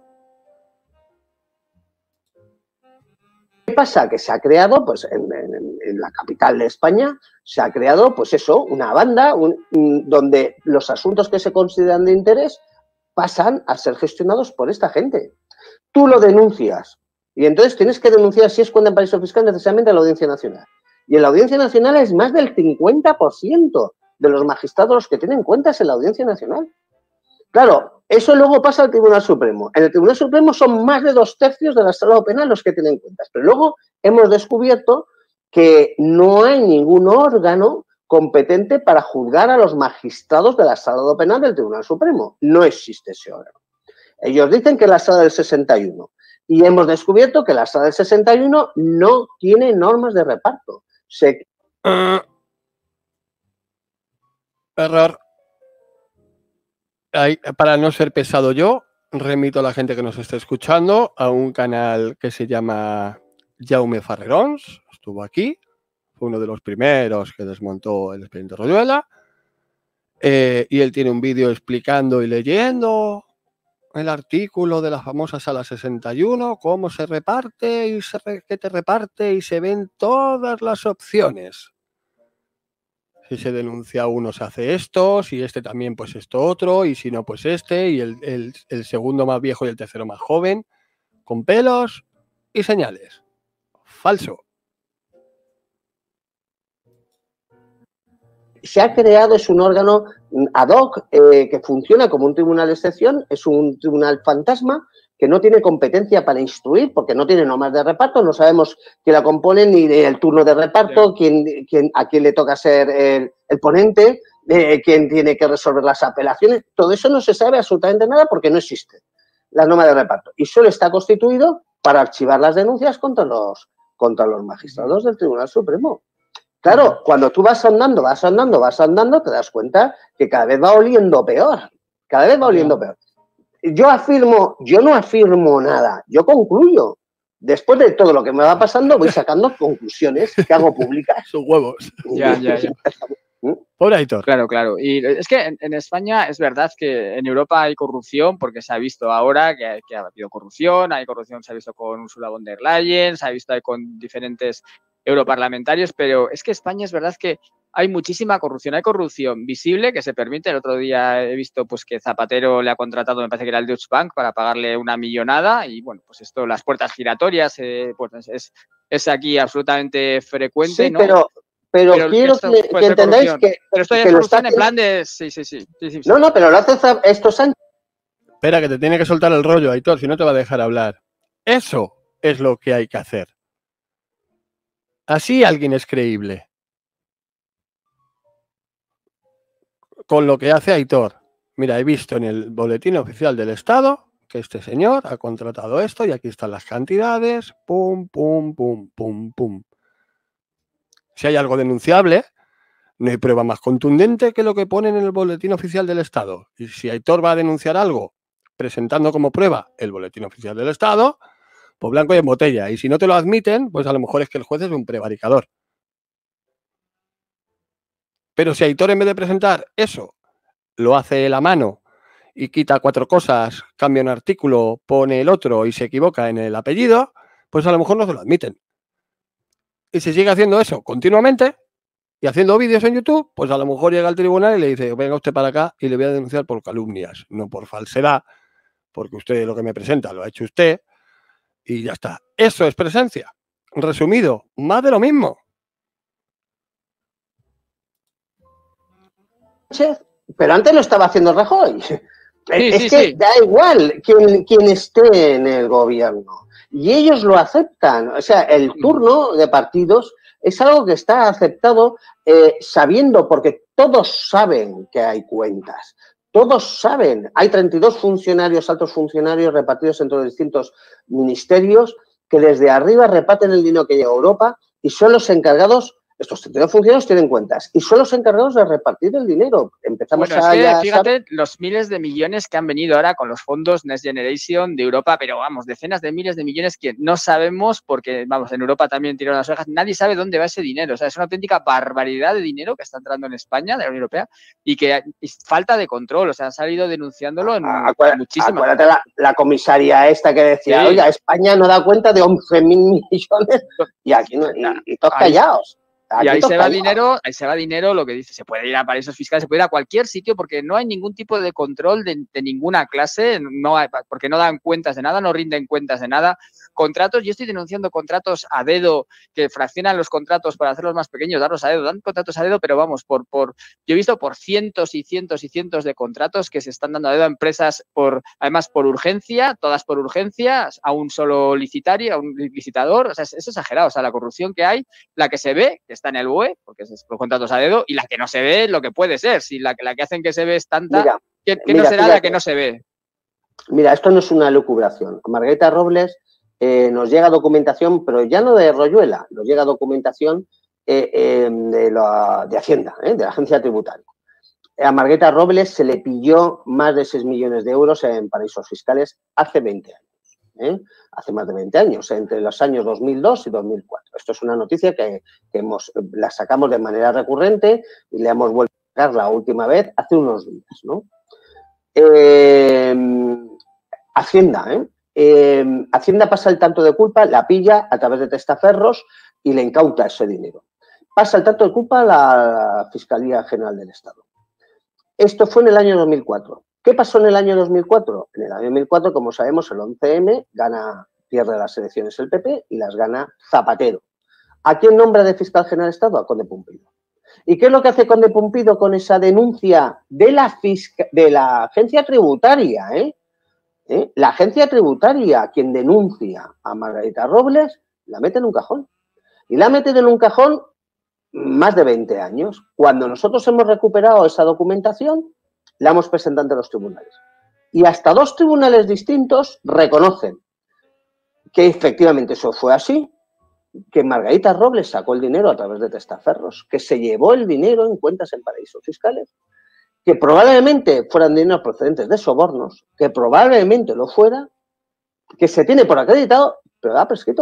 ¿Qué pasa? Que se ha creado, pues en, en, en la capital de España, se ha creado, pues eso, una banda un, un, donde los asuntos que se consideran de interés pasan a ser gestionados por esta gente. Tú lo denuncias y entonces tienes que denunciar si es cuenta en paraíso fiscal necesariamente a la Audiencia Nacional. Y en la Audiencia Nacional es más del cincuenta por ciento de los magistrados los que tienen cuentas en la Audiencia Nacional. Claro, eso luego pasa al Tribunal Supremo. En el Tribunal Supremo son más de dos tercios de la sala penal los que tienen cuentas. Pero luego hemos descubierto que no hay ningún órgano competente para juzgar a los magistrados de la sala penal del Tribunal Supremo. No existe ese órgano. Ellos dicen que la sala del sesenta y uno. Y hemos descubierto que la sala del sesenta y uno no tiene normas de reparto. Se... Uh, error. Ay, para no ser pesado yo, remito a la gente que nos esté escuchando a un canal que se llama Jaume Farrerons. Estuvo aquí. Fue uno de los primeros que desmontó el expediente Royuela. Eh, y él tiene un vídeo explicando y leyendo el artículo de la famosa sala sesenta y uno, cómo se reparte y se re, que te reparte y se ven todas las opciones. Si se denuncia uno se hace esto, si este también pues esto otro, y si no pues este, y el, el, el segundo más viejo y el tercero más joven, con pelos y señales. Falso. Se ha creado, es un órgano ad hoc eh, que funciona como un tribunal de excepción, es un tribunal fantasma que no tiene competencia para instruir porque no tiene normas de reparto, no sabemos quién la compone ni el turno de reparto, quién, quién, a quién le toca ser el, el ponente, eh, quién tiene que resolver las apelaciones, todo eso no se sabe absolutamente nada porque no existe la norma de reparto y solo está constituido para archivar las denuncias contra los, contra los magistrados del Tribunal Supremo. Claro, cuando tú vas andando, vas andando, vas andando, te das cuenta que cada vez va oliendo peor. Cada vez va oliendo peor. Yo afirmo, yo no afirmo nada, yo concluyo. Después de todo lo que me va pasando, voy sacando conclusiones que hago públicas. Sus huevos. Ya, ya, ya. Por Aitor. Claro, claro. Y es que en, en España es verdad que en Europa hay corrupción porque se ha visto ahora que, que ha habido corrupción, hay corrupción, se ha visto con Ursula von der Leyen, se ha visto ahí con diferentes europarlamentarios, pero es que España es verdad que hay muchísima corrupción, hay corrupción visible que se permite. El otro día he visto pues que Zapatero le ha contratado, me parece que era el Deutsche Bank, para pagarle una millonada y bueno, pues esto, las puertas giratorias, eh, pues es, es aquí absolutamente frecuente, sí, ¿no? pero, pero, pero quiero que, que, que entendáis corrupción. que... Pero esto ya que es corrupción en plan de... Sí, sí, sí. sí, sí, sí. No, no, pero lo hace esto Sánchez. Espera, que te tiene que soltar el rollo, Aitor, si no te va a dejar hablar. Eso es lo que hay que hacer. Así alguien es creíble. Con lo que hace Aitor. Mira, he visto en el boletín oficial del Estado que este señor ha contratado esto y aquí están las cantidades. Pum, pum, pum, pum, pum. Si hay algo denunciable, no hay prueba más contundente que lo que ponen en el boletín oficial del Estado. Y si Aitor va a denunciar algo presentando como prueba el boletín oficial del Estado, pues blanco y en botella. Y si no te lo admiten, pues a lo mejor es que el juez es un prevaricador. Pero si Aitor, en vez de presentar eso, lo hace él a mano y quita cuatro cosas, cambia un artículo, pone el otro y se equivoca en el apellido, pues a lo mejor no se lo admiten. Y si sigue haciendo eso continuamente y haciendo vídeos en YouTube, pues a lo mejor llega al tribunal y le dice, venga usted para acá y le voy a denunciar por calumnias, no por falsedad, porque usted lo que me presenta lo ha hecho usted y ya está. Eso es presencia. Resumido, más de lo mismo. Pero antes lo estaba haciendo Rajoy. Sí, es sí, que sí. da igual quien, quien esté en el gobierno. Y ellos lo aceptan. O sea, el turno de partidos es algo que está aceptado eh, sabiendo, porque todos saben que hay cuentas. Todos saben. Hay treinta y dos funcionarios, altos funcionarios repartidos entre los distintos ministerios que desde arriba reparten el dinero que llega a Europa y son los encargados. Estos treinta y dos funcionarios tienen cuentas y son los encargados de repartir el dinero. Empezamos bueno, a... es que, ya, fíjate, ¿sabes? los miles de millones que han venido ahora con los fondos Next Generation de Europa, pero vamos, decenas de miles de millones que no sabemos porque, vamos, en Europa también tiraron las orejas, nadie sabe dónde va ese dinero. O sea, es una auténtica barbaridad de dinero que está entrando en España, de la Unión Europea, y que es falta de control. O sea, han salido denunciándolo en Acuérdate, muchísimas... Acuérdate la, la comisaria esta que decía, sí. oiga, España no da cuenta de once mil millones y aquí no, y, y todos ahí, callados. Y ahí se va dinero, ahí se va dinero, lo que dice, se puede ir a paraísos fiscales, se puede ir a cualquier sitio porque no hay ningún tipo de control de, de ninguna clase, no hay, porque no dan cuentas de nada, no rinden cuentas de nada. Contratos, yo estoy denunciando contratos a dedo, que fraccionan los contratos para hacerlos más pequeños, darlos a dedo, dan contratos a dedo, pero vamos, por, por, yo he visto por cientos y cientos y cientos de contratos que se están dando a dedo a empresas, por, además por urgencia, todas por urgencia, a un solo licitario, a un licitador, o sea, es, es exagerado, o sea, la corrupción que hay, la que se ve, que está en el B O E, porque es por contratos a dedo, y la que no se ve, lo que puede ser, si la, la que hacen que se ve es tanta, mira, ¿qué, qué mira, no será fíjate, la que no se ve? Mira, esto no es una lucubración. Margarita Robles eh, nos llega documentación, pero ya no de Royuela, nos llega documentación eh, eh, de, la, de Hacienda, eh, de la agencia tributaria. A Margarita Robles se le pilló más de seis millones de euros en paraísos fiscales hace veinte años. ¿eh? Hace más de veinte años, entre los años dos mil dos y dos mil cuatro. Esto es una noticia que, que hemos, la sacamos de manera recurrente y le hemos vuelto a sacar la última vez hace unos días, ¿no? Eh, Hacienda, ¿eh? Eh, Hacienda pasa el tanto de culpa, la pilla a través de testaferros y le incauta ese dinero. Pasa el tanto de culpa a la Fiscalía General del Estado. Esto fue en el año dos mil cuatro. ¿Qué pasó en el año dos mil cuatro? En el año dos mil cuatro, como sabemos, el once eme gana, pierde las elecciones el P P y las gana Zapatero. ¿A quién nombra de Fiscal General del Estado? A Conde Pumpido. ¿Y qué es lo que hace Conde Pumpido con esa denuncia de la, fisca, de la agencia tributaria? ¿eh? ¿Eh? La agencia tributaria, quien denuncia a Margarita Robles, la mete en un cajón. Y la mete en un cajón más de veinte años. Cuando nosotros hemos recuperado esa documentación, la hemos presentado ante los tribunales. Y hasta dos tribunales distintos reconocen que efectivamente eso fue así, que Margarita Robles sacó el dinero a través de testaferros, que se llevó el dinero en cuentas en paraísos fiscales, que probablemente fueran dineros procedentes de sobornos, que probablemente lo fuera, que se tiene por acreditado, pero da prescrito.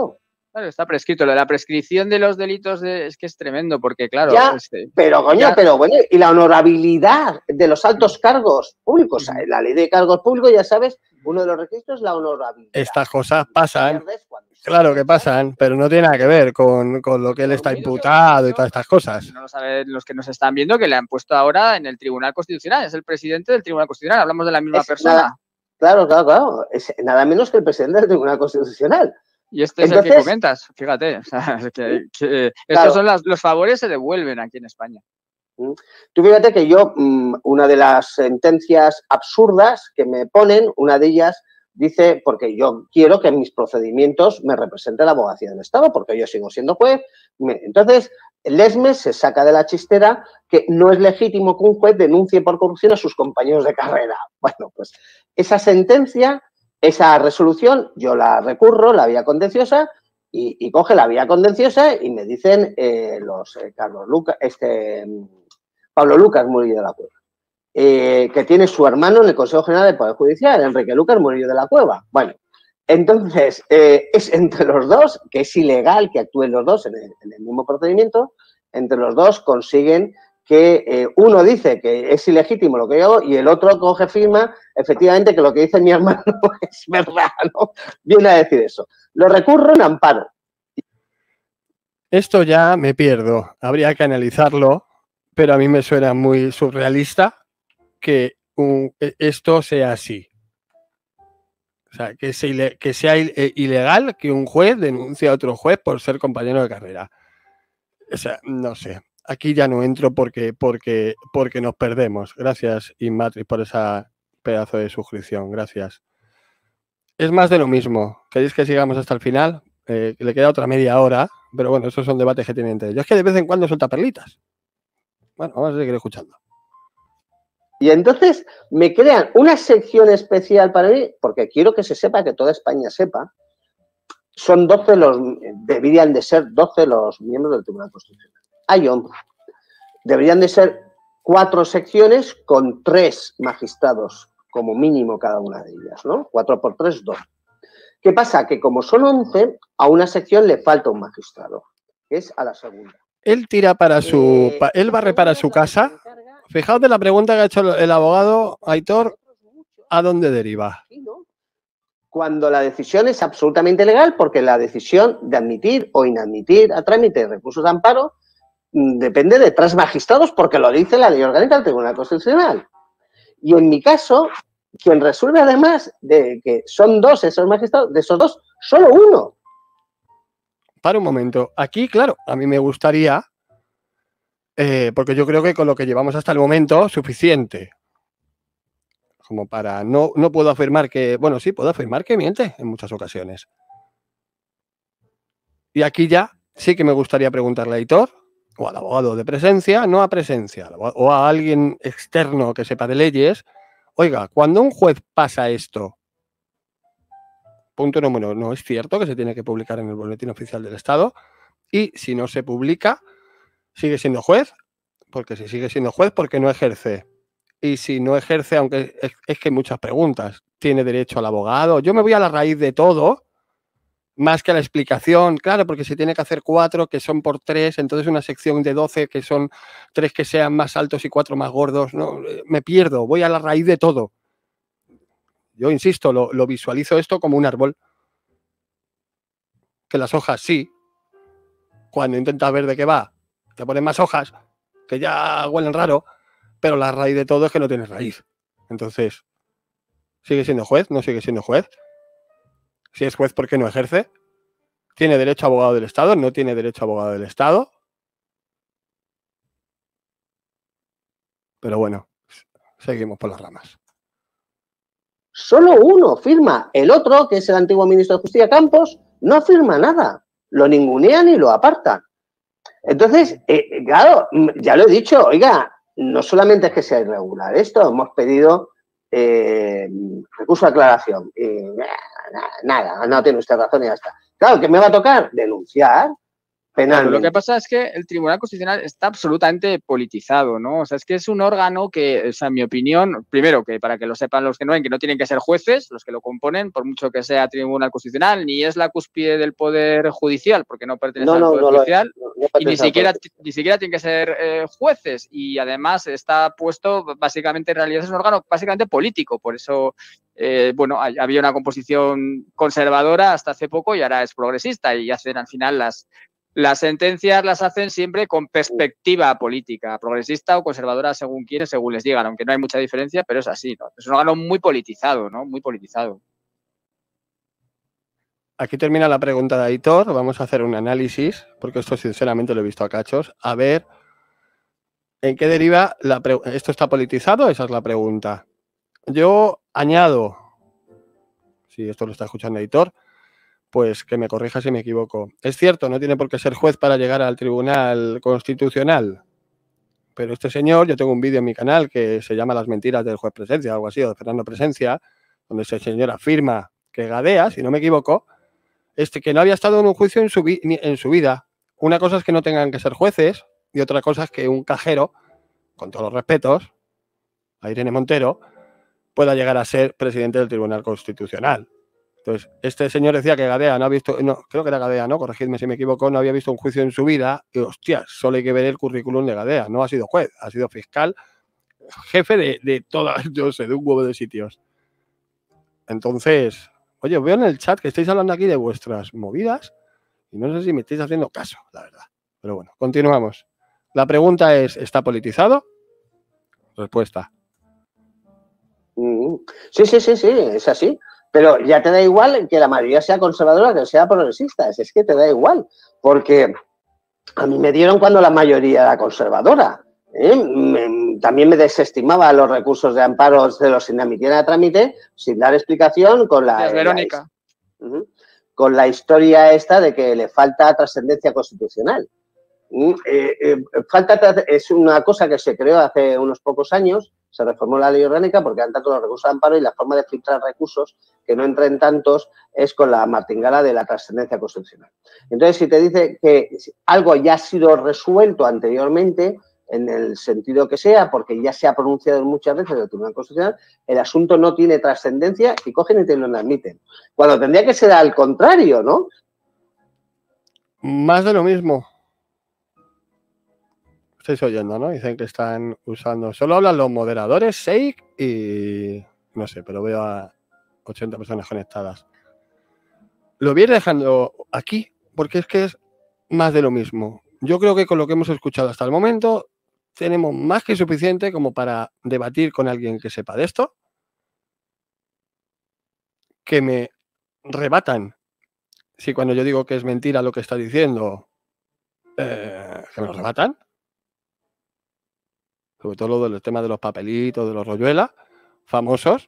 Claro, está prescrito. Lo de la prescripción de los delitos de, es que es tremendo, porque claro. Ya, este, pero coño, ya, pero bueno, y la honorabilidad de los altos cargos públicos. Ujú. La ley de cargos públicos, ya sabes, uno de los requisitos es la honorabilidad. Estas cosas pasan, Pierdes cuando se claro que echan. pasan, pero no tiene nada que ver con, con lo que él está imputado y todas estas cosas. No lo saben los que nos están viendo, que le han puesto ahora en el Tribunal Constitucional. Es el presidente del Tribunal Constitucional. Hablamos de la misma Es persona. nada, claro, claro, claro. Es nada menos que el presidente del Tribunal Constitucional. Y este Entonces, es el que comentas, fíjate. O sea, que, que claro. Estos son las, los favores se devuelven aquí en España. Tú fíjate que yo, una de las sentencias absurdas que me ponen, una de ellas dice, porque yo quiero que en mis procedimientos me represente la abogacía del Estado, porque yo sigo siendo juez. Entonces, Lesmes se saca de la chistera que no es legítimo que un juez denuncie por corrupción a sus compañeros de carrera. Bueno, pues esa sentencia, esa resolución, yo la recurro, la vía contenciosa, y, y coge la vía contenciosa y me dicen eh, los eh, Carlos Lucas, este... Pablo Lucas Murillo de la Cueva, eh, que tiene su hermano en el Consejo General del Poder Judicial, Enrique Lucas Murillo de la Cueva. Bueno, entonces, eh, es entre los dos, que es ilegal que actúen los dos en el, en el mismo procedimiento, entre los dos consiguen que eh, uno dice que es ilegítimo lo que yo hago y el otro coge firma, efectivamente, que lo que dice mi hermano es verdad, ¿no? Viene a decir eso. Lo recurro en amparo. Esto ya me pierdo, habría que analizarlo. Pero a mí me suena muy surrealista que un, esto sea así. O sea, que, se, que sea ilegal que un juez denuncie a otro juez por ser compañero de carrera. O sea, no sé. Aquí ya no entro porque, porque, porque nos perdemos. Gracias, Inmatrix, por esa pedazo de suscripción. Gracias. Es más de lo mismo. ¿Queréis que sigamos hasta el final? Eh, le queda otra media hora, pero bueno, esos son debates que tienen entre ellos. Es que de vez en cuando suelta perlitas. Bueno, vamos a seguir escuchando. Y entonces me crean una sección especial para mí, porque quiero que se sepa, que toda España sepa, son doce los, deberían de ser doce los miembros del Tribunal Constitucional. Hay once. Deberían de ser cuatro secciones con tres magistrados, como mínimo cada una de ellas, ¿no? Cuatro por tres, dos. ¿Qué pasa? Que como son once, a una sección le falta un magistrado, que es a la segunda. Él tira para su... Eh, él barre para su casa. Fijaos de la pregunta que ha hecho el abogado Aitor, ¿a dónde deriva? Cuando la decisión es absolutamente legal, porque la decisión de admitir o inadmitir a trámite de recursos de amparo depende de tres magistrados, porque lo dice la ley orgánica del Tribunal Constitucional. Y en mi caso, quien resuelve además de que son dos esos magistrados, de esos dos, solo uno. Para un momento. Aquí, claro, a mí me gustaría, eh, porque yo creo que con lo que llevamos hasta el momento, suficiente. Como para... No, no puedo afirmar que... Bueno, sí, puedo afirmar que miente en muchas ocasiones. Y aquí ya sí que me gustaría preguntarle a Aitor, o al abogado de presencia, no a presencia, o a alguien externo que sepa de leyes. Oiga, cuando un juez pasa esto... Punto número uno, no es cierto que se tiene que publicar en el Boletín Oficial del Estado, y si no se publica, sigue siendo juez, porque si sigue siendo juez, porque no ejerce. Y si no ejerce, aunque es, es que hay muchas preguntas, ¿tiene derecho al abogado? Yo me voy a la raíz de todo, más que a la explicación, claro, porque se tiene que hacer cuatro que son por tres, entonces una sección de doce que son tres que sean más altos y cuatro más gordos, no, me pierdo, voy a la raíz de todo. Yo insisto, lo, lo visualizo esto como un árbol. Que las hojas sí. Cuando intentas ver de qué va, te ponen más hojas, que ya huelen raro, pero la raíz de todo es que no tienes raíz. Entonces, ¿sigue siendo juez? ¿No sigue siendo juez? Si es juez, ¿por qué no ejerce? ¿Tiene derecho a abogado del Estado? ¿No tiene derecho a abogado del Estado? Pero bueno, seguimos por las ramas. Solo uno firma. El otro, que es el antiguo ministro de Justicia, Campos, no firma nada. Lo ningunean y lo apartan. Entonces, eh, claro, ya lo he dicho, oiga, no solamente es que sea irregular esto, hemos pedido eh, recurso de aclaración. Y, nada, nada, no tiene usted razón y ya está. Claro, ¿qué me va a tocar? Denunciar. Penalmente. Claro, lo que pasa es que el Tribunal Constitucional está absolutamente politizado, ¿no? O sea, es que es un órgano que, o sea, en mi opinión, primero, que para que lo sepan los que no ven, que no tienen que ser jueces los que lo componen, por mucho que sea Tribunal Constitucional, ni es la cúspide del Poder Judicial, porque no pertenece No, al no, Poder no lo es. Judicial, No, no y ni pertenece al siquiera, Poder. ni siquiera tienen que ser eh, jueces, y además está puesto, básicamente, en realidad es un órgano básicamente político, por eso, eh, bueno, hay- había una composición conservadora hasta hace poco y ahora es progresista, y hacen al final las Las sentencias las hacen siempre con perspectiva política, progresista o conservadora, según quienes, según les digan, aunque no hay mucha diferencia, pero es así, ¿no? Es un órgano muy politizado, ¿no? Muy politizado. Aquí termina la pregunta de Aitor. Vamos a hacer un análisis, porque esto sinceramente lo he visto a cachos. A ver en qué deriva la pre- ¿Esto está politizado? Esa es la pregunta. Yo añado, si esto lo está escuchando Aitor, pues que me corrija si me equivoco. Es cierto, no tiene por qué ser juez para llegar al Tribunal Constitucional, pero este señor, yo tengo un vídeo en mi canal que se llama Las mentiras del juez Presencia, algo así, o de Fernando Presencia, donde ese señor afirma que Gadea, si no me equivoco, este, que no había estado en un juicio en su, vi- ni- en su vida. Una cosa es que no tengan que ser jueces y otra cosa es que un cajero, con todos los respetos, a Irene Montero, pueda llegar a ser presidente del Tribunal Constitucional. Entonces, este señor decía que Gadea no ha visto, no, creo que era Gadea, ¿no? Corregidme si me equivoco, no había visto un juicio en su vida. Y hostias, solo hay que ver el currículum de Gadea. No ha sido juez, ha sido fiscal, jefe de, de todas, yo sé, de un huevo de sitios. Entonces, oye, veo en el chat que estáis hablando aquí de vuestras movidas y no sé si me estáis haciendo caso, la verdad. Pero bueno, continuamos. La pregunta es, ¿está politizado? Respuesta. Sí, sí, sí, sí, es así. Pero ya te da igual que la mayoría sea conservadora que sea progresista. Es que te da igual. Porque a mí me dieron cuando la mayoría era conservadora. ¿eh? Me, también me desestimaba los recursos de amparo de los sin admitir a trámite sin dar explicación con la, Gracias, Verónica. la, uh -huh, con la historia esta de que le falta trascendencia constitucional. Eh, eh, falta es una cosa que se creó hace unos pocos años, se reformó la ley orgánica porque eran tantos los recursos de amparo y la forma de filtrar recursos que no entren tantos es con la martingala de la trascendencia constitucional. Entonces, si te dice que algo ya ha sido resuelto anteriormente, en el sentido que sea, porque ya se ha pronunciado muchas veces el Tribunal Constitucional, el asunto no tiene trascendencia y cogen y te lo admiten. Cuando tendría que ser al contrario, ¿no? Más de lo mismo. Estáis oyendo, ¿no? Dicen que están usando... Solo hablan los moderadores, Sheik y... No sé, pero veo a ochenta personas conectadas. Lo voy a ir dejando aquí porque es que es más de lo mismo. Yo creo que con lo que hemos escuchado hasta el momento tenemos más que suficiente como para debatir con alguien que sepa de esto, que me rebatan si cuando yo digo que es mentira lo que está diciendo, eh, que me lo rebatan. Sobre todo lo del tema de los papelitos, de los rolluelas famosos,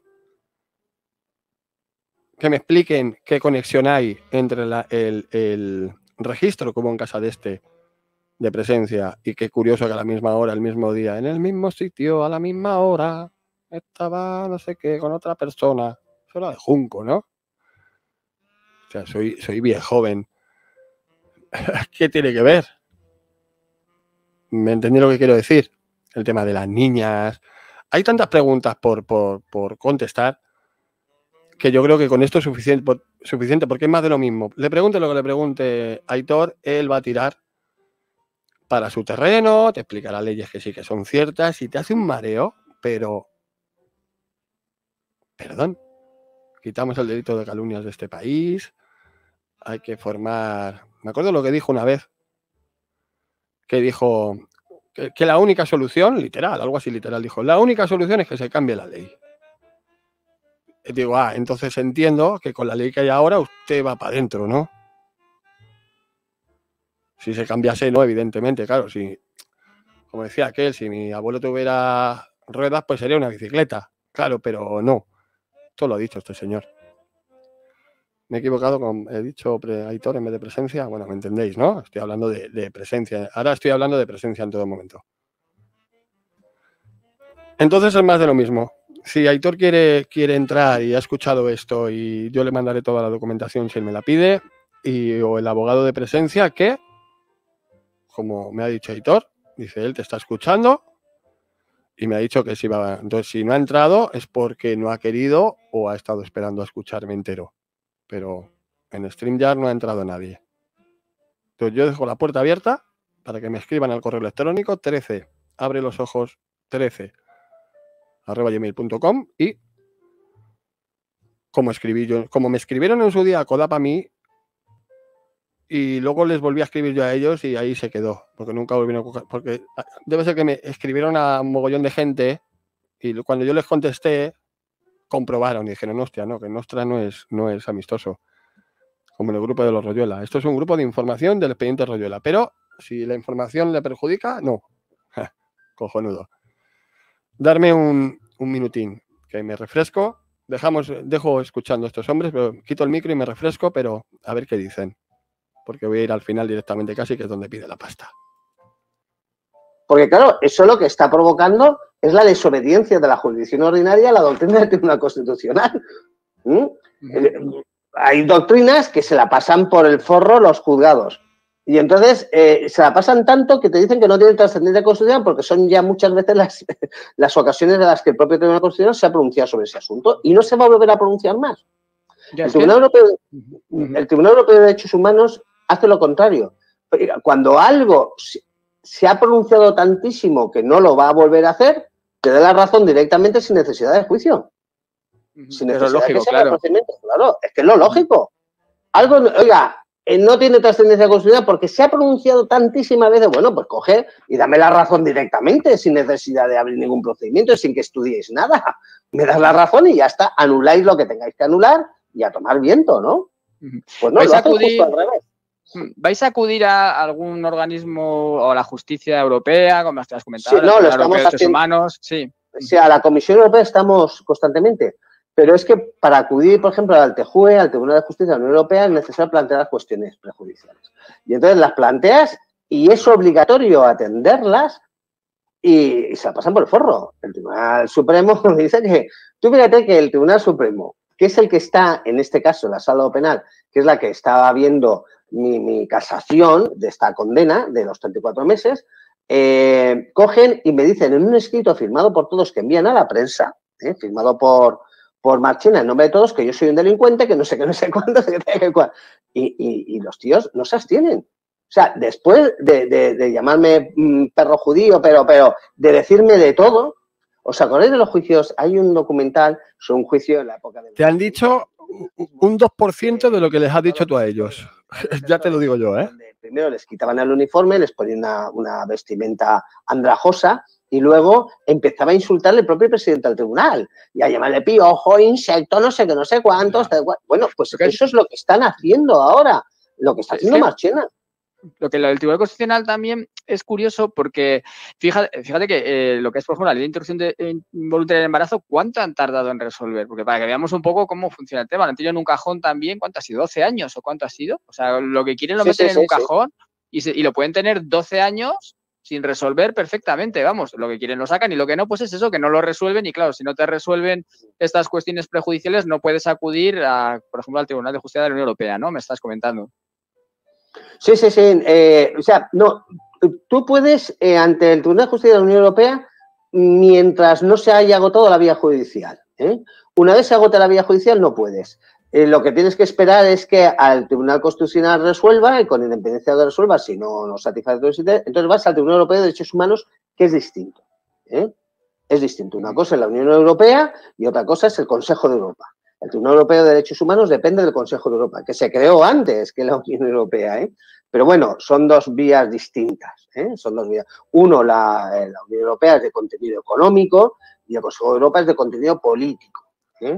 que me expliquen qué conexión hay entre la, el, el registro como en casa de este de presencia y qué curioso que a la misma hora, el mismo día, en el mismo sitio, a la misma hora, estaba no sé qué con otra persona. Eso era de Junco, ¿no? O sea, soy, soy bien joven. ¿Qué tiene que ver? ¿Me entendí lo que quiero decir? El tema de las niñas. Hay tantas preguntas por, por, por contestar que yo creo que con esto es suficiente, por, suficiente, porque es más de lo mismo. Le pregunte lo que le pregunte a Aitor, él va a tirar para su terreno, te explicará leyes que sí que son ciertas y te hace un mareo, pero... Perdón. Quitamos el delito de calumnias de este país. Hay que formar... Me acuerdo lo que dijo una vez. Que dijo que, que la única solución, literal, algo así literal, dijo, la única solución es que se cambie la ley. Y digo, ah, entonces entiendo que con la ley que hay ahora usted va para adentro, ¿no? Si se cambiase, no, evidentemente, claro, si, como decía aquel, si mi abuelo tuviera ruedas, pues sería una bicicleta, claro, pero no. Esto lo ha dicho este señor. Me he equivocado, con, he dicho pre, Aitor en vez de presencia, bueno, me entendéis, ¿no? Estoy hablando de, de presencia, ahora estoy hablando de presencia en todo momento. Entonces es más de lo mismo. Si Aitor quiere, quiere entrar y ha escuchado esto y yo le mandaré toda la documentación si él me la pide, y, o el abogado de presencia que como me ha dicho Aitor, dice, él te está escuchando y me ha dicho que si va. Entonces, si no ha entrado es porque no ha querido o ha estado esperando a escucharme entero. Pero en StreamYard no ha entrado nadie. Entonces, yo dejo la puerta abierta para que me escriban al correo electrónico trece, abre los ojos, trece, arroba gmail punto com y como escribí yo, como me escribieron en su día a Codap a mí y luego les volví a escribir yo a ellos y ahí se quedó, porque nunca volvieron a, porque debe ser que me escribieron a un mogollón de gente y cuando yo les contesté comprobaron y dijeron, hostia, no, que Nostra no es, no es amistoso, como en el grupo de los Royuela. Esto es un grupo de información del expediente Royuela, pero si la información le perjudica, no. Cojonudo. Darme un, un minutín, que me refresco. Dejamos, dejo escuchando a estos hombres, pero quito el micro y me refresco, pero a ver qué dicen. Porque voy a ir al final directamente casi, que es donde pide la pasta. Porque claro, eso lo que está provocando es la desobediencia de la jurisdicción ordinaria a la doctrina del Tribunal Constitucional. ¿Mm? Uh-huh. Hay doctrinas que se la pasan por el forro los juzgados. Y entonces eh, se la pasan tanto que te dicen que no tienen trascendencia constitucional porque son ya muchas veces las, las ocasiones en las que el propio Tribunal Constitucional se ha pronunciado sobre ese asunto y no se va a volver a pronunciar más. El Tribunal, que... Europeo, uh-huh. el Tribunal Europeo de Derechos Humanos hace lo contrario. Cuando algo se ha pronunciado tantísimo que no lo va a volver a hacer, te da la razón directamente sin necesidad de juicio. Uh-huh. Sin necesidad es lógico, de que claro. procedimiento. Claro, es que es lo lógico. Algo, oiga, no tiene trascendencia constitucional porque se ha pronunciado tantísimas veces, bueno, pues coge y dame la razón directamente, sin necesidad de abrir ningún procedimiento, sin que estudiéis nada. Me das la razón y ya está, anuláis lo que tengáis que anular y a tomar viento, ¿no? Pues no, ¿Vais lo a hacen acudir, justo al revés. ¿Vais a acudir a algún organismo o a la justicia europea, como te has comentado? Sí, no, lo estamos derechos haciendo. Humanos, sí. Sí, a la Comisión Europea estamos constantemente. Pero es que para acudir, por ejemplo, al T J U E, al Tribunal de Justicia de la Unión Europea, es necesario plantear las cuestiones prejudiciales. Y entonces las planteas y es obligatorio atenderlas y, y se la pasan por el forro. El Tribunal Supremo dice que, tú fíjate que el Tribunal Supremo, que es el que está, en este caso, en la sala penal, que es la que estaba viendo mi, mi casación de esta condena de los treinta y cuatro meses, eh, cogen y me dicen en un escrito firmado por todos que envían a la prensa, eh, firmado por... por Marchena, en nombre de todos, que yo soy un delincuente, que no sé qué, no sé cuándo, que que cuál. Y, y, y los tíos no se abstienen. O sea, después de, de, de llamarme mmm, perro judío, pero, pero de decirme de todo, ¿os acordáis de los juicios? Hay un documental sobre un juicio en la época de... Te han dicho un dos por ciento de lo que les has dicho tú a ellos. Ya te lo digo yo, ¿eh? Primero les quitaban el uniforme, les ponían una, una vestimenta andrajosa, y luego empezaba a insultarle el propio presidente del tribunal y a llamarle piojo, insecto, no sé qué, no sé cuántos. Bueno, pues eso es lo que están haciendo ahora, lo que está haciendo Marchena. Lo que el Tribunal Constitucional también es curioso porque fíjate, fíjate que eh, lo que es, por ejemplo, la ley de interrupción de, eh, involuntaria del embarazo, ¿cuánto han tardado en resolver? Porque para que veamos un poco cómo funciona el tema, lo han tenido en un cajón también, ¿cuánto ha sido? ¿doce años o cuánto ha sido? O sea, lo que quieren lo sí, meten sí, en sí, un cajón sí. y, se, y lo pueden tener doce años sin resolver perfectamente, vamos, lo que quieren lo sacan y lo que no, pues es eso, que no lo resuelven y claro, si no te resuelven estas cuestiones prejudiciales no puedes acudir, a, por ejemplo, al Tribunal de Justicia de la Unión Europea, ¿no? Me estás comentando. Sí, sí, sí, eh, o sea, no, tú puedes, eh, ante el Tribunal de Justicia de la Unión Europea, mientras no se haya agotado la vía judicial, ¿eh? Una vez se agote la vía judicial no puedes. Eh, lo que tienes que esperar es que al Tribunal Constitucional resuelva y con independencia de resuelva, si no nos satisface, entonces vas al Tribunal Europeo de Derechos Humanos, que es distinto. ¿eh? Es distinto. Una cosa es la Unión Europea y otra cosa es el Consejo de Europa. El Tribunal Europeo de Derechos Humanos depende del Consejo de Europa, que se creó antes que la Unión Europea. ¿eh? Pero bueno, son dos vías distintas. ¿eh? Son dos vías. Uno, la, la Unión Europea es de contenido económico y el Consejo de Europa es de contenido político. ¿eh?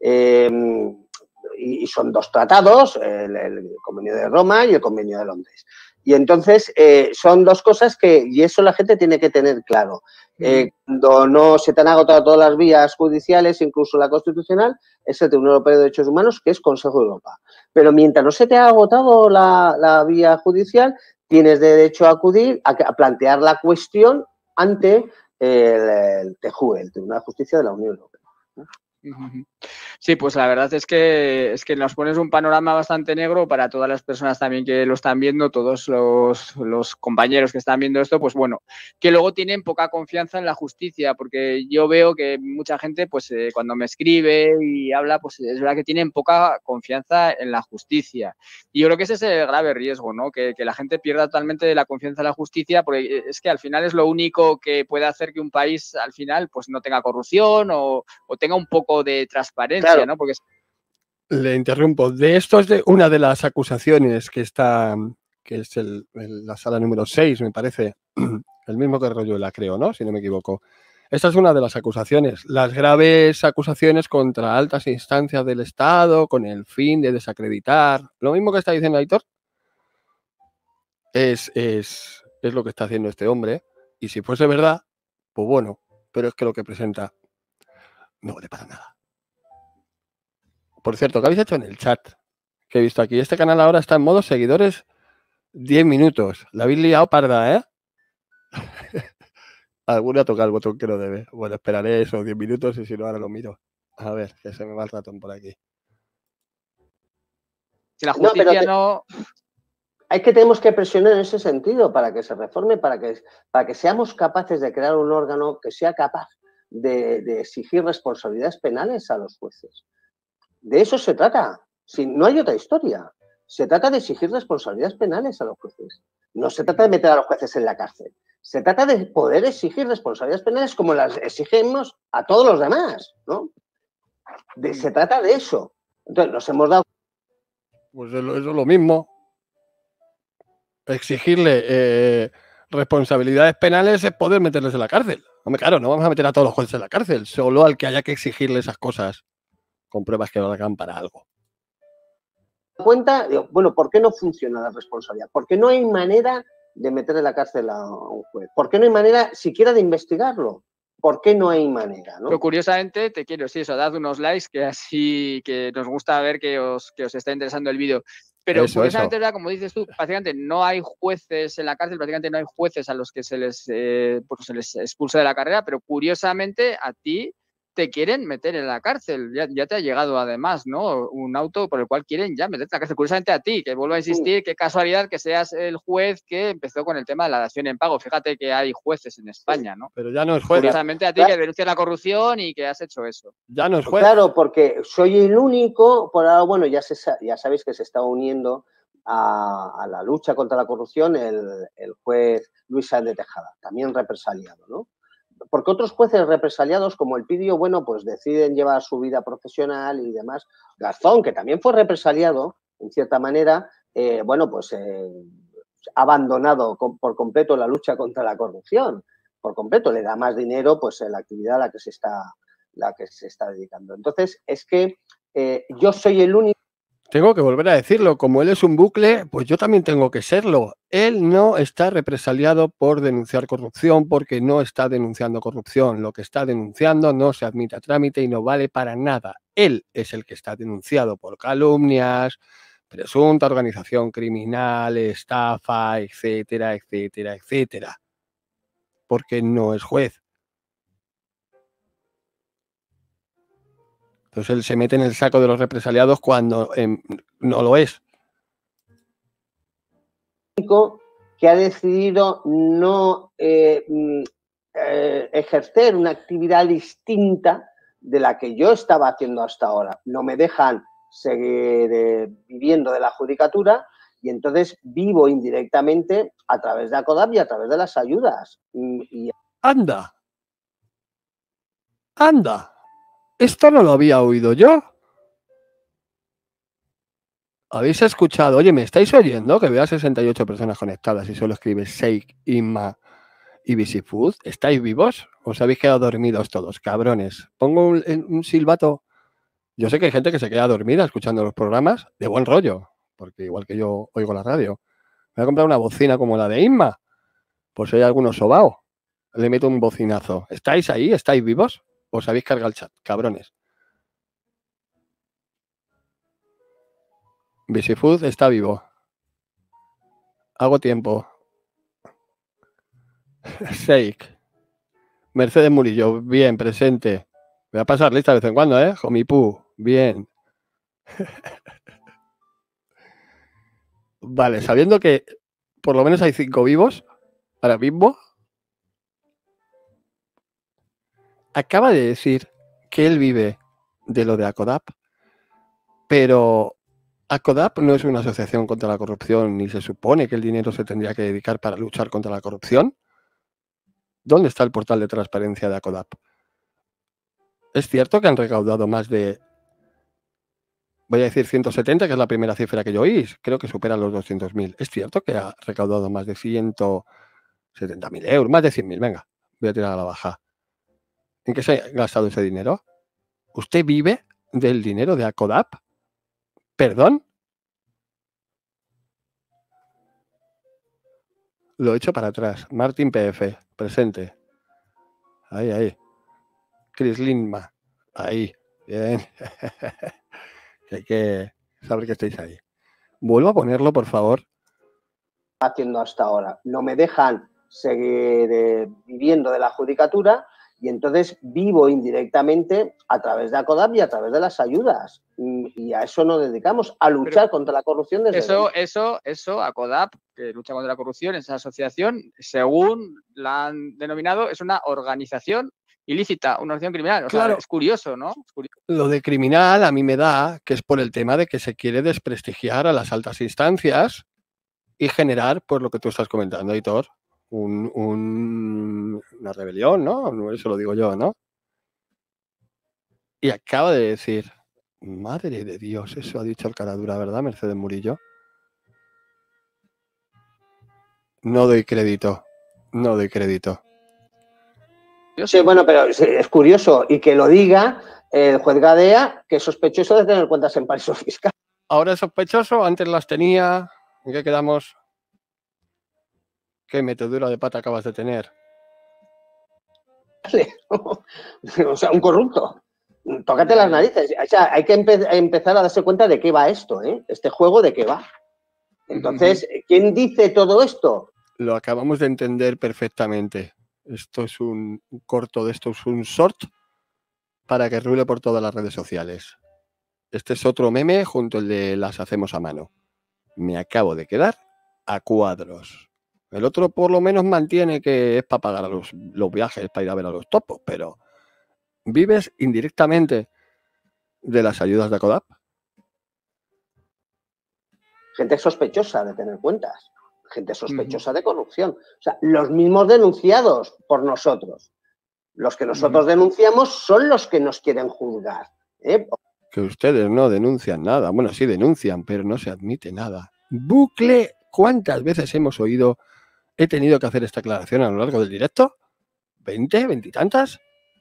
Eh, y son dos tratados, el, el Convenio de Roma y el Convenio de Londres. Y entonces eh, son dos cosas que, y eso la gente tiene que tener claro. Eh, cuando no se te han agotado todas las vías judiciales, incluso la constitucional, es el Tribunal Europeo de Derechos Humanos, que es Consejo de Europa. Pero mientras no se te ha agotado la, la vía judicial, tienes derecho a acudir a, a plantear la cuestión ante el, el T J U E, el Tribunal de Justicia de la Unión Europea. Sí, pues la verdad es que es que nos pones un panorama bastante negro para todas las personas también que lo están viendo, todos los, los compañeros que están viendo esto, pues bueno, que luego tienen poca confianza en la justicia, porque yo veo que mucha gente, pues eh, cuando me escribe y habla, pues es verdad que tienen poca confianza en la justicia. Y yo creo que ese es el grave riesgo, ¿no? Que, que la gente pierda totalmente la confianza en la justicia, porque es que al final es lo único que puede hacer que un país al final pues no tenga corrupción o, o tenga un poco de transparencia. Claro. ¿No? Porque... Le interrumpo. De esto es de una de las acusaciones que está, que es el, el, la sala número seis, me parece, el mismo que Royuela, creo, ¿no? Si no me equivoco. Esta es una de las acusaciones, las graves acusaciones contra altas instancias del Estado con el fin de desacreditar. Lo mismo que está diciendo Aitor es, es, es lo que está haciendo este hombre. Y si fuese verdad, pues bueno, pero es que lo que presenta no vale para nada. Por cierto, ¿qué habéis hecho en el chat? Que he visto aquí. Este canal ahora está en modo seguidores diez minutos. La habéis liado parda, ¿eh? Alguna toca el botón que no debe. Bueno, esperaré esos diez minutos y si no, ahora lo miro. A ver, que se me va el ratón por aquí. Si la justicia no... no... Hay que tenemos que presionar en ese sentido para que se reforme, para que, para que seamos capaces de crear un órgano que sea capaz de, de exigir responsabilidades penales a los jueces. De eso se trata. Si no hay otra historia. Se trata de exigir responsabilidades penales a los jueces. No se trata de meter a los jueces en la cárcel. Se trata de poder exigir responsabilidades penales como las exigimos a todos los demás, ¿no? De, se trata de eso. Entonces, nos hemos dado... Pues eso es lo mismo. Exigirle eh, responsabilidades penales es poder meterles en la cárcel. Hombre, claro, no vamos a meter a todos los jueces en la cárcel, solo al que haya que exigirle esas cosas con pruebas que valgan para algo. Cuenta, digo, bueno, ¿por qué no funciona la responsabilidad? ¿Por qué no hay manera de meter en la cárcel a un juez? ¿Por qué no hay manera siquiera de investigarlo? ¿Por qué no hay manera? ¿no? Pero curiosamente, te quiero, sí, eso, dad unos likes, que así que nos gusta ver que os, que os está interesando el vídeo. Pero eso, curiosamente, eso. ¿verdad? Como dices tú, prácticamente no hay jueces en la cárcel, prácticamente no hay jueces a los que se les, eh, pues se les expulsa de la carrera, pero curiosamente a ti te quieren meter en la cárcel. Ya, ya te ha llegado además, ¿no? Un auto por el cual quieren ya meterte en la cárcel. Curiosamente a ti, que vuelvo a insistir, sí. Qué casualidad que seas el juez que empezó con el tema de la dación en pago. Fíjate que hay jueces en España, ¿no? Pero ya no es juez. Curiosamente a ti que denuncias la corrupción y que has hecho eso. Ya no es juez. Claro, porque soy el único, por ahora, bueno, ya, se, ya sabéis que se está uniendo a, a la lucha contra la corrupción el, el juez Luis Sáenz de Tejada, también represaliado, ¿no? Porque otros jueces represaliados, como el Pidio, bueno, pues deciden llevar su vida profesional y demás. Garzón, que también fue represaliado, en cierta manera, eh, bueno, pues eh, ha abandonado con, por completo la lucha contra la corrupción. Por completo, le da más dinero, pues, en la actividad a la que se está, la que se está dedicando. Entonces, es que eh, yo soy el único... Tengo que volver a decirlo, como él es un bucle, pues yo también tengo que serlo. Él no está represaliado por denunciar corrupción porque no está denunciando corrupción. Lo que está denunciando no se admite a trámite y no vale para nada. Él es el que está denunciado por calumnias, presunta organización criminal, estafa, etcétera, etcétera, etcétera. Porque no es juez. Entonces él se mete en el saco de los represaliados cuando eh, no lo es. Que ha decidido no eh, eh, ejercer una actividad distinta de la que yo estaba haciendo hasta ahora. No me dejan seguir eh, viviendo de la judicatura y entonces vivo indirectamente a través de ACODAP y a través de las ayudas. Y... ¡Anda! ¡Anda! Esto no lo había oído yo. ¿Habéis escuchado? Oye, ¿me estáis oyendo? Que veo a sesenta y ocho personas conectadas y solo escribe Sheikh, Inma y Visifood. ¿Estáis vivos? ¿Os habéis quedado dormidos todos, cabrones? Pongo un, un silbato. Yo sé que hay gente que se queda dormida escuchando los programas de buen rollo, porque igual que yo oigo la radio. Voy a comprar una bocina como la de Inma, por si hay alguno sobao. Le meto un bocinazo. ¿Estáis ahí? ¿Estáis vivos? ¿Os habéis cargado el chat, cabrones? Visifood está vivo. Hago tiempo. Sheikh. Mercedes Murillo, bien, presente. Voy a pasar lista de vez en cuando, ¿eh? Jomipu, bien. Vale, sabiendo que por lo menos hay cinco vivos ahora mismo, acaba de decir que él vive de lo de ACODAP, pero ACODAP no es una asociación contra la corrupción ni se supone que el dinero se tendría que dedicar para luchar contra la corrupción. ¿Dónde está el portal de transparencia de ACODAP? Es cierto que han recaudado más de, voy a decir ciento setenta, que es la primera cifra que yo oí, creo que superan los doscientos mil. Es cierto que ha recaudado más de ciento setenta mil euros, más de cien mil, venga, voy a tirar a la baja. ¿En qué se ha gastado ese dinero? ¿Usted vive del dinero de ACODAP? ¿Perdón? Lo he hecho para atrás. Martín P F, presente. Ahí, ahí. Chris Lindma, ahí. Bien. Hay que saber que estáis ahí. Vuelvo a ponerlo, por favor. Haciendo hasta ahora. No me dejan seguir eh, viviendo de la judicatura y entonces vivo indirectamente a través de ACODAP y a través de las ayudas. Y a eso nos dedicamos, a luchar Pero contra la corrupción desde eso, dentro. Eso, eso, ACODAP, que lucha contra la corrupción, esa asociación, según la han denominado, es una organización ilícita, una organización criminal. O claro. sea, es curioso, ¿no? Es curioso. Lo de criminal a mí me da que es por el tema de que se quiere desprestigiar a las altas instancias y generar, pues lo que tú estás comentando, Aitor, un, un, una rebelión, ¿no? Eso lo digo yo, ¿no? Y acaba de decir, madre de Dios, eso ha dicho el caradura, ¿verdad, Mercedes Murillo? No doy crédito, no doy crédito. Sí, bueno, pero es curioso y que lo diga el juez Gadea, que es sospechoso de tener cuentas en paraísos fiscales. Ahora es sospechoso, antes las tenía. ¿En qué quedamos? ¿Qué metedura de pata acabas de tener? O sea, un corrupto. Tócate las narices. O sea, hay que empe empezar a darse cuenta de qué va esto, ¿eh? Este juego de qué va. Entonces, ¿quién dice todo esto? Lo acabamos de entender perfectamente. Esto es un corto de esto, es un short para que rule por todas las redes sociales. Este es otro meme junto al de las hacemos a mano. Me acabo de quedar a cuadros. El otro por lo menos mantiene que es para pagar los, los viajes, para ir a ver a los topos, pero ¿vives indirectamente de las ayudas de ACODAP? Gente sospechosa de tener cuentas. Gente sospechosa uh-huh. de corrupción. O sea, los mismos denunciados por nosotros. Los que nosotros uh-huh. denunciamos son los que nos quieren juzgar. ¿eh? Que ustedes no denuncian nada. Bueno, sí denuncian, pero no se admite nada. Bucle, ¿cuántas veces hemos oído? He tenido que hacer esta aclaración a lo largo del directo. ¿veinte? ¿veintitantas?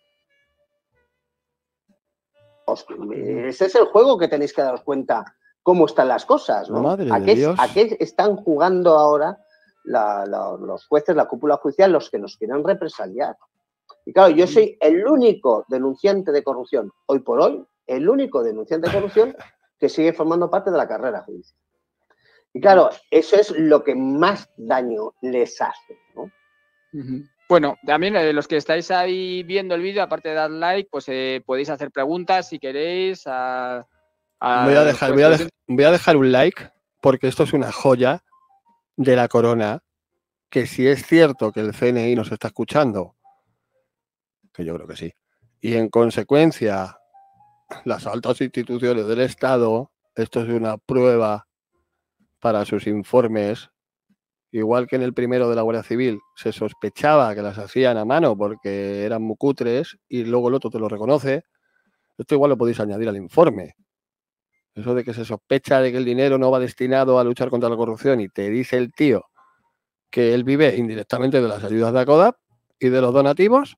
Ese es el juego que tenéis que daros cuenta cómo están las cosas, ¿no? Madre ¿A, de qué, Dios. ¿A qué están jugando ahora la, la, los jueces, la cúpula judicial, los que nos quieren represaliar? Y claro, yo soy el único denunciante de corrupción, hoy por hoy, el único denunciante de corrupción que sigue formando parte de la carrera judicial. Y claro, eso es lo que más daño les hace, ¿no? Uh-huh. Bueno, también eh, los que estáis ahí viendo el vídeo, aparte de dar like, pues eh, podéis hacer preguntas si queréis. A, a voy, a dejar, voy, a de, voy a dejar un like porque esto es una joya de la corona, que si es cierto que el C N I nos está escuchando, que yo creo que sí, y en consecuencia las altas instituciones del Estado, esto es una prueba para sus informes, igual que en el primero de la Guardia Civil se sospechaba que las hacían a mano porque eran muy cutres y luego el otro te lo reconoce, esto igual lo podéis añadir al informe. Eso de que se sospecha de que el dinero no va destinado a luchar contra la corrupción y te dice el tío que él vive indirectamente de las ayudas de ACODAP y de los donativos,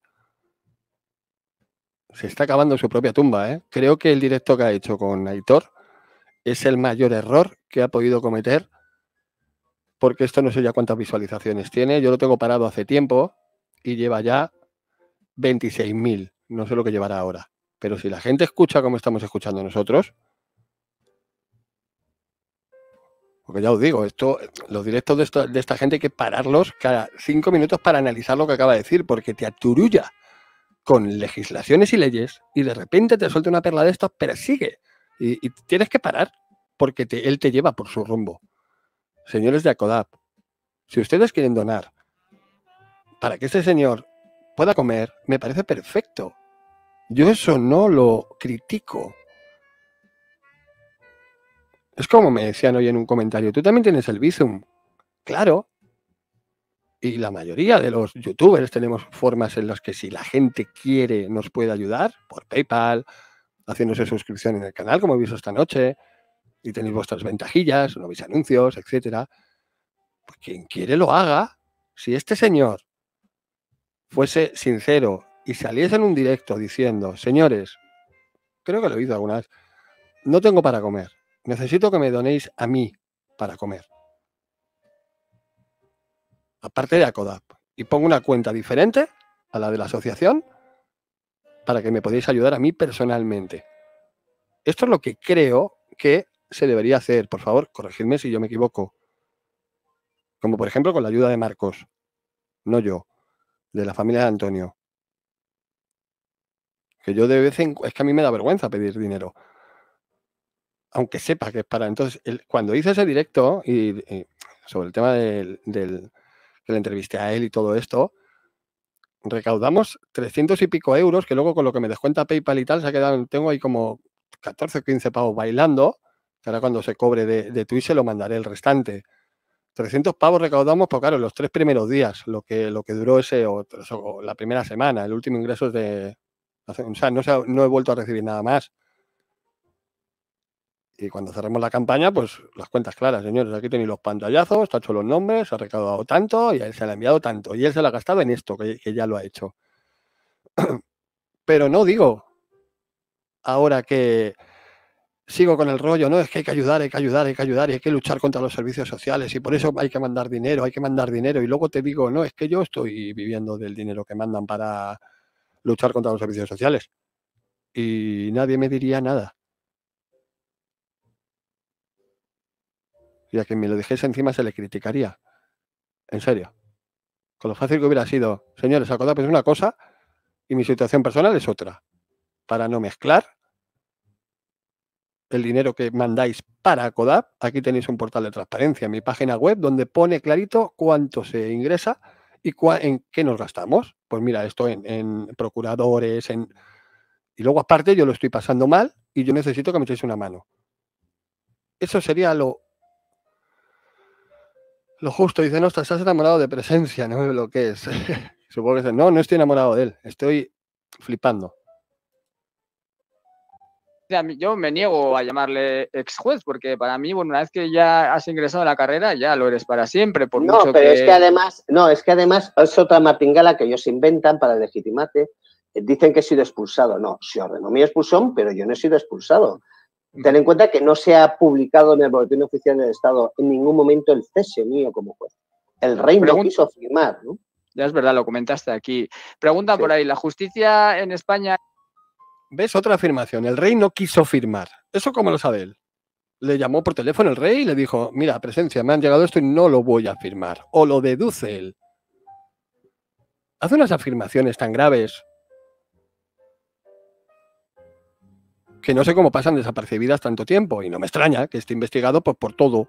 se está acabando su propia tumba, ¿eh? Creo que el directo que ha hecho con Aitor es el mayor error que ha podido cometer, porque esto no sé ya cuántas visualizaciones tiene. Yo lo tengo parado hace tiempo y lleva ya veintiséis mil. No sé lo que llevará ahora. Pero si la gente escucha como estamos escuchando nosotros, porque ya os digo, esto, los directos de, esto, de esta gente hay que pararlos cada cinco minutos para analizar lo que acaba de decir, porque te aturulla. con legislaciones y leyes y de repente te suelta una perla de estos, persigue y, y tienes que parar porque te, él te lleva por su rumbo. Señores de ACODAP, si ustedes quieren donar para que este señor pueda comer, me parece perfecto. Yo eso no lo critico. Es como me decían hoy en un comentario, tú también tienes el Bizum. Claro. Y la mayoría de los youtubers tenemos formas en las que si la gente quiere nos puede ayudar, por PayPal, haciéndose suscripción en el canal, como he visto esta noche, y tenéis vuestras ventajillas, no veis anuncios, etcétera. Pues quien quiere lo haga. Si este señor fuese sincero y saliese en un directo diciendo, señores, creo que lo he oído alguna vez, no tengo para comer, necesito que me donéis a mí para comer, aparte de ACODAP, y pongo una cuenta diferente a la de la asociación para que me podáis ayudar a mí personalmente. Esto es lo que creo que se debería hacer. Por favor, corregidme si yo me equivoco. Como por ejemplo con la ayuda de Marcos, no yo, de la familia de Antonio. Que yo de vez en cuando, es que a mí me da vergüenza pedir dinero, aunque sepa que es para. Entonces, el, cuando hice ese directo y, y sobre el tema del, del que le entrevisté a él y todo esto, recaudamos trescientos y pico euros, que luego con lo que me descuenta PayPal y tal, se ha quedado, tengo ahí como catorce o quince pavos bailando, que ahora cuando se cobre de, de Twitch se lo mandaré el restante. trescientos pavos recaudamos, pues claro, los tres primeros días, lo que, lo que duró ese, o, o la primera semana, el último ingreso es de, o sea, no, se, no he vuelto a recibir nada más. Y cuando cerremos la campaña, pues las cuentas claras, señores, aquí tenéis los pantallazos, está hecho los nombres, se ha recaudado tanto y a él se le ha enviado tanto. Y él se lo ha gastado en esto, que, que ya lo ha hecho. Pero no digo ahora que sigo con el rollo, no, es que hay que ayudar, hay que ayudar, hay que ayudar y hay que luchar contra los servicios sociales y por eso hay que mandar dinero, hay que mandar dinero. Y luego te digo, no, es que yo estoy viviendo del dinero que mandan para luchar contra los servicios sociales. Y nadie me diría nada. Y a quien me lo dijese encima se le criticaría. En serio. Con lo fácil que hubiera sido, señores, ACODAP es una cosa y mi situación personal es otra. Para no mezclar el dinero que mandáis para ACODAP, aquí tenéis un portal de transparencia en mi página web donde pone clarito cuánto se ingresa y en qué nos gastamos. Pues mira, esto en, en procuradores, en... y luego aparte yo lo estoy pasando mal y yo necesito que me echéis una mano. Eso sería lo... Lo justo. Dice, no, estás enamorado de Presencia, no sé lo que es. Supongo que es, no, no estoy enamorado de él, estoy flipando. Yo me niego a llamarle ex juez, porque para mí, bueno, una vez que ya has ingresado en la carrera, ya lo eres para siempre. Por no, mucho pero que... es que además, no, es que además es otra martingala que ellos inventan para legitimarte. Dicen que he sido expulsado. No, se ordenó mi expulsión, pero yo no he sido expulsado. Ten en cuenta que no se ha publicado en el Boletín Oficial del Estado en ningún momento el cese mío como juez. El rey no Pregun quiso firmar, ¿no? Ya es verdad, lo comentaste aquí. Pregunta sí. por ahí, ¿la justicia en España... ¿Ves? Otra afirmación. El rey no quiso firmar. ¿Eso cómo lo sabe él? Le llamó por teléfono el rey y le dijo, mira, Presencia, me han llegado esto y no lo voy a firmar. O lo deduce él. Hace unas afirmaciones tan graves que no sé cómo pasan desapercibidas tanto tiempo. Y no me extraña que esté investigado pues, por todo.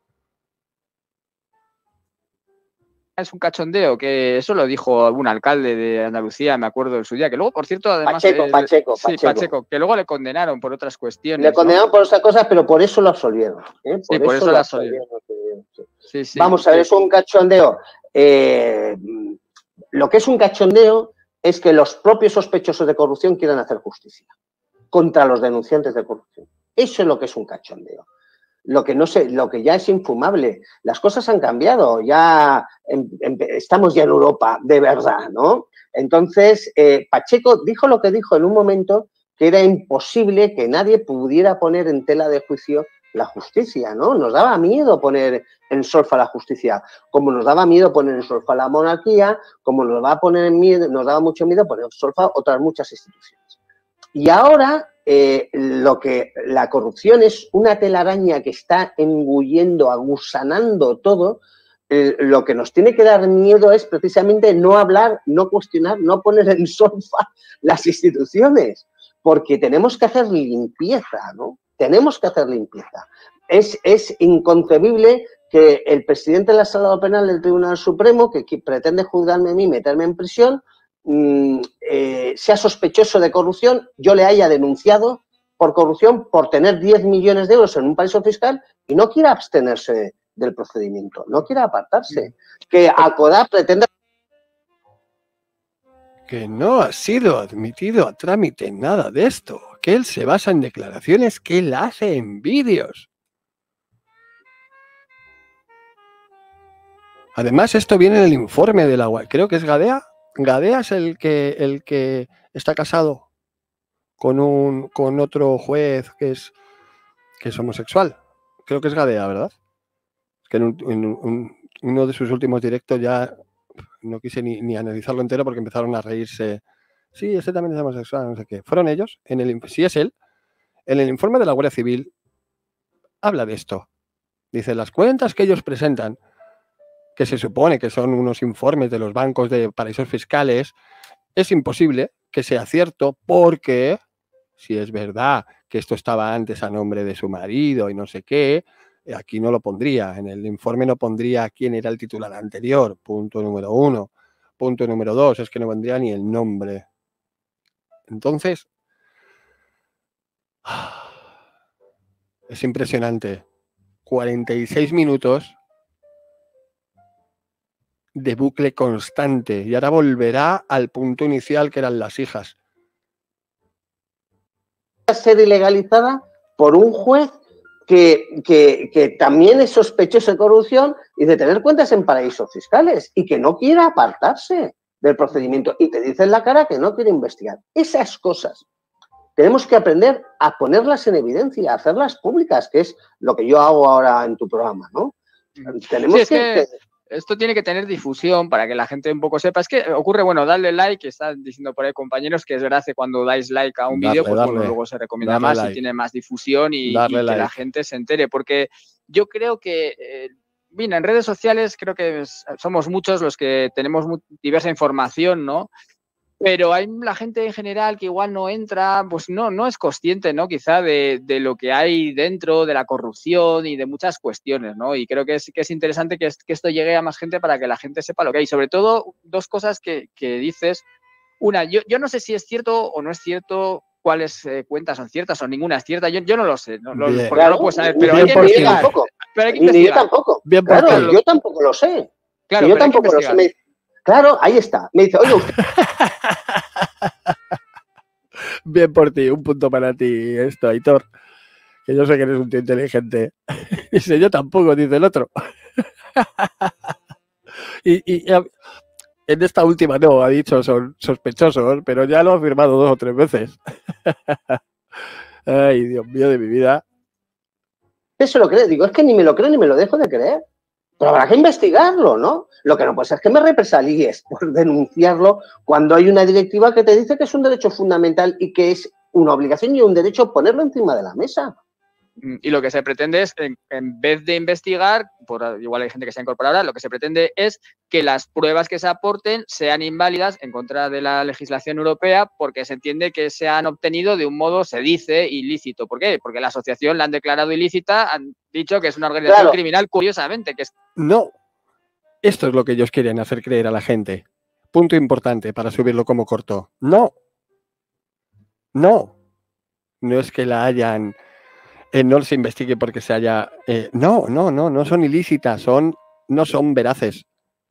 Es un cachondeo, que eso lo dijo algún alcalde de Andalucía, me acuerdo en su día, que luego, por cierto, además... Pacheco, eh, Pacheco, sí, Pacheco. Pacheco, que luego le condenaron por otras cuestiones. Le condenaron ¿no? por otras cosas, pero por eso lo absolvieron. ¿eh? Por, sí, por eso, eso lo lo absolvieron. absolvieron. Sí, sí, Vamos a ver, sí. es un cachondeo. Eh, lo que es un cachondeo es que los propios sospechosos de corrupción quieran hacer justicia contra los denunciantes de corrupción. Eso es lo que es un cachondeo. Lo que, no sé, lo que ya es infumable. Las cosas han cambiado, ya en, en, estamos ya en Europa, de verdad, ¿no? Entonces, eh, Pacheco dijo lo que dijo en un momento, que era imposible que nadie pudiera poner en tela de juicio la justicia, ¿no? Nos daba miedo poner en solfa la justicia, como nos daba miedo poner en solfa la monarquía, como nos va a poner en miedo, nos daba mucho miedo poner en solfa otras muchas instituciones. Y ahora eh, lo que la corrupción es una telaraña que está engullendo, agusanando todo, eh, lo que nos tiene que dar miedo es precisamente no hablar, no cuestionar, no poner en solfa las instituciones, porque tenemos que hacer limpieza, ¿no? Tenemos que hacer limpieza. Es, es inconcebible que el presidente de la Sala Penal del Tribunal Supremo, que, que pretende juzgarme a mí, meterme en prisión, mmm, eh, sea sospechoso de corrupción, yo le haya denunciado por corrupción por tener diez millones de euros en un paraíso fiscal y no quiera abstenerse del procedimiento, no quiera apartarse. Que Alcodá pretenda... Que no ha sido admitido a trámite nada de esto, que él se basa en declaraciones que él hace en vídeos. Además, esto viene en el informe de la U A E. Creo que es Gadea. Gadea es el que, el que está casado con, un, con otro juez que es, que es homosexual. Creo que es Gadea, ¿verdad? Que en, un, en un, uno de sus últimos directos ya no quise ni, ni analizarlo entero porque empezaron a reírse. Sí, ese también es homosexual, no sé qué. Fueron ellos. En el, sí, es él. En el informe de la Guardia Civil habla de esto. Dice, las cuentas que ellos presentan, que se supone que son unos informes de los bancos de paraísos fiscales, es imposible que sea cierto porque, si es verdad que esto estaba antes a nombre de su marido y no sé qué, aquí no lo pondría, en el informe no pondría quién era el titular anterior, punto número uno. Punto número dos, es que no vendría ni el nombre. Entonces, es impresionante. cuarenta y seis minutos de bucle constante y ahora volverá al punto inicial que eran las hijas. Ser ilegalizada por un juez que, que, que también es sospechoso de corrupción y de tener cuentas en paraísos fiscales y que no quiera apartarse del procedimiento y te dice en la cara que no quiere investigar. Esas cosas tenemos que aprender a ponerlas en evidencia, a hacerlas públicas, que es lo que yo hago ahora en tu programa, ¿no? Tenemos sí, es que... que... que Esto tiene que tener difusión para que la gente un poco sepa. Es que ocurre, bueno, darle like, están diciendo por ahí compañeros que es verdad que cuando dais like a un vídeo, pues darle, bueno, luego se recomienda más like. Y tiene más difusión y, y que like. la gente se entere. Porque yo creo que, eh, mira, en redes sociales creo que es, somos muchos los que tenemos muy, diversa información, ¿no? Pero hay la gente en general que igual no entra, pues no, no es consciente, ¿no? Quizá de, de lo que hay dentro de la corrupción y de muchas cuestiones, ¿no? Y creo que es, que es interesante que, es, que esto llegue a más gente para que la gente sepa lo que hay. Sobre todo, dos cosas que, que dices. Una, yo, yo no sé si es cierto o no es cierto cuáles eh, cuentas son ciertas o ninguna es cierta. Yo, yo no lo sé, ¿no? Lo, porque claro, no lo puedo saber, pero bien hay que por investigar. Tampoco. Pero hay que Ni investigar. yo tampoco. Bien claro, claro, yo tampoco lo sé. Claro, si yo pero tampoco lo sé. Me dice, claro, ahí está. Me dice, oye, usted... Bien por ti, un punto para ti esto, Aitor. Que yo sé que eres un tío inteligente. Dice, yo tampoco, dice el otro. y, y, y en esta última no, ha dicho, son sospechosos, pero ya lo ha afirmado dos o tres veces. Ay, Dios mío de mi vida. ¿Qué se lo cree? Digo, es que ni me lo creo ni me lo dejo de creer. Pero habrá que investigarlo, ¿no? Lo que no puede ser es que me represalies por denunciarlo cuando hay una directiva que te dice que es un derecho fundamental y que es una obligación y un derecho ponerlo encima de la mesa. Y lo que se pretende es, en, en vez de investigar, por igual hay gente que se ha incorporado ahora, lo que se pretende es que las pruebas que se aporten sean inválidas en contra de la legislación europea porque se entiende que se han obtenido de un modo, se dice, ilícito. ¿Por qué? Porque la asociación la han declarado ilícita, han dicho que es una organización claro. criminal, curiosamente. Que es... No, esto es lo que ellos quieren hacer creer a la gente. Punto importante para subirlo como corto. No, no, no es que la hayan... Eh, no se investigue porque se haya... Eh, no, no, no, no son ilícitas, son, no son veraces.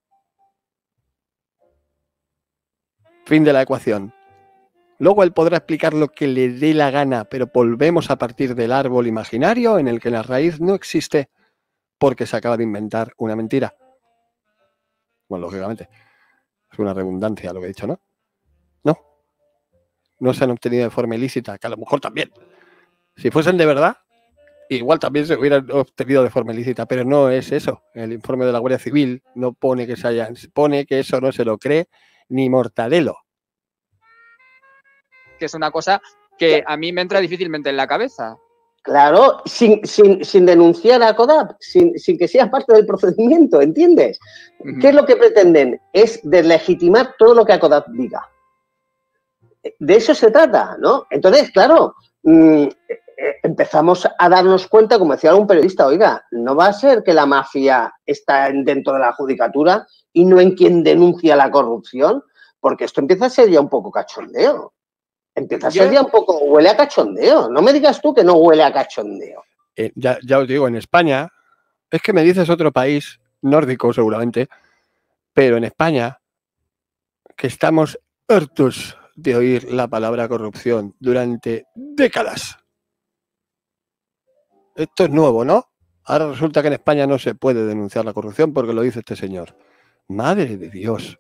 Fin de la ecuación. Luego él podrá explicar lo que le dé la gana, pero volvemos a partir del árbol imaginario en el que la raíz no existe porque se acaba de inventar una mentira. Bueno, lógicamente, es una redundancia lo que he dicho, ¿no? No. No se han obtenido de forma ilícita, que a lo mejor también. Si fuesen de verdad, igual también se hubieran obtenido de forma ilícita, pero no es eso. El informe de la Guardia Civil no pone que se hayan, pone que eso no se lo cree ni Mortadelo. Que es una cosa que a mí me entra difícilmente en la cabeza. Claro, sin, sin, sin denunciar a CODAP, sin, sin que sea parte del procedimiento, ¿entiendes? Uh-huh. ¿Qué es lo que pretenden? Es deslegitimar todo lo que a CODAP diga. De eso se trata, ¿no? Entonces, claro, mmm, empezamos a darnos cuenta, como decía un periodista, oiga, no va a ser que la mafia está dentro de la judicatura y no en quien denuncia la corrupción, porque esto empieza a ser ya un poco cachondeo. Empieza a ser ya un poco, huele a cachondeo. No me digas tú que no huele a cachondeo. Eh, ya, ya os digo, en España, es que me dices otro país nórdico seguramente, pero en España, que estamos hartos de oír la palabra corrupción durante décadas. Esto es nuevo, ¿no? Ahora resulta que en España no se puede denunciar la corrupción porque lo dice este señor. Madre de Dios.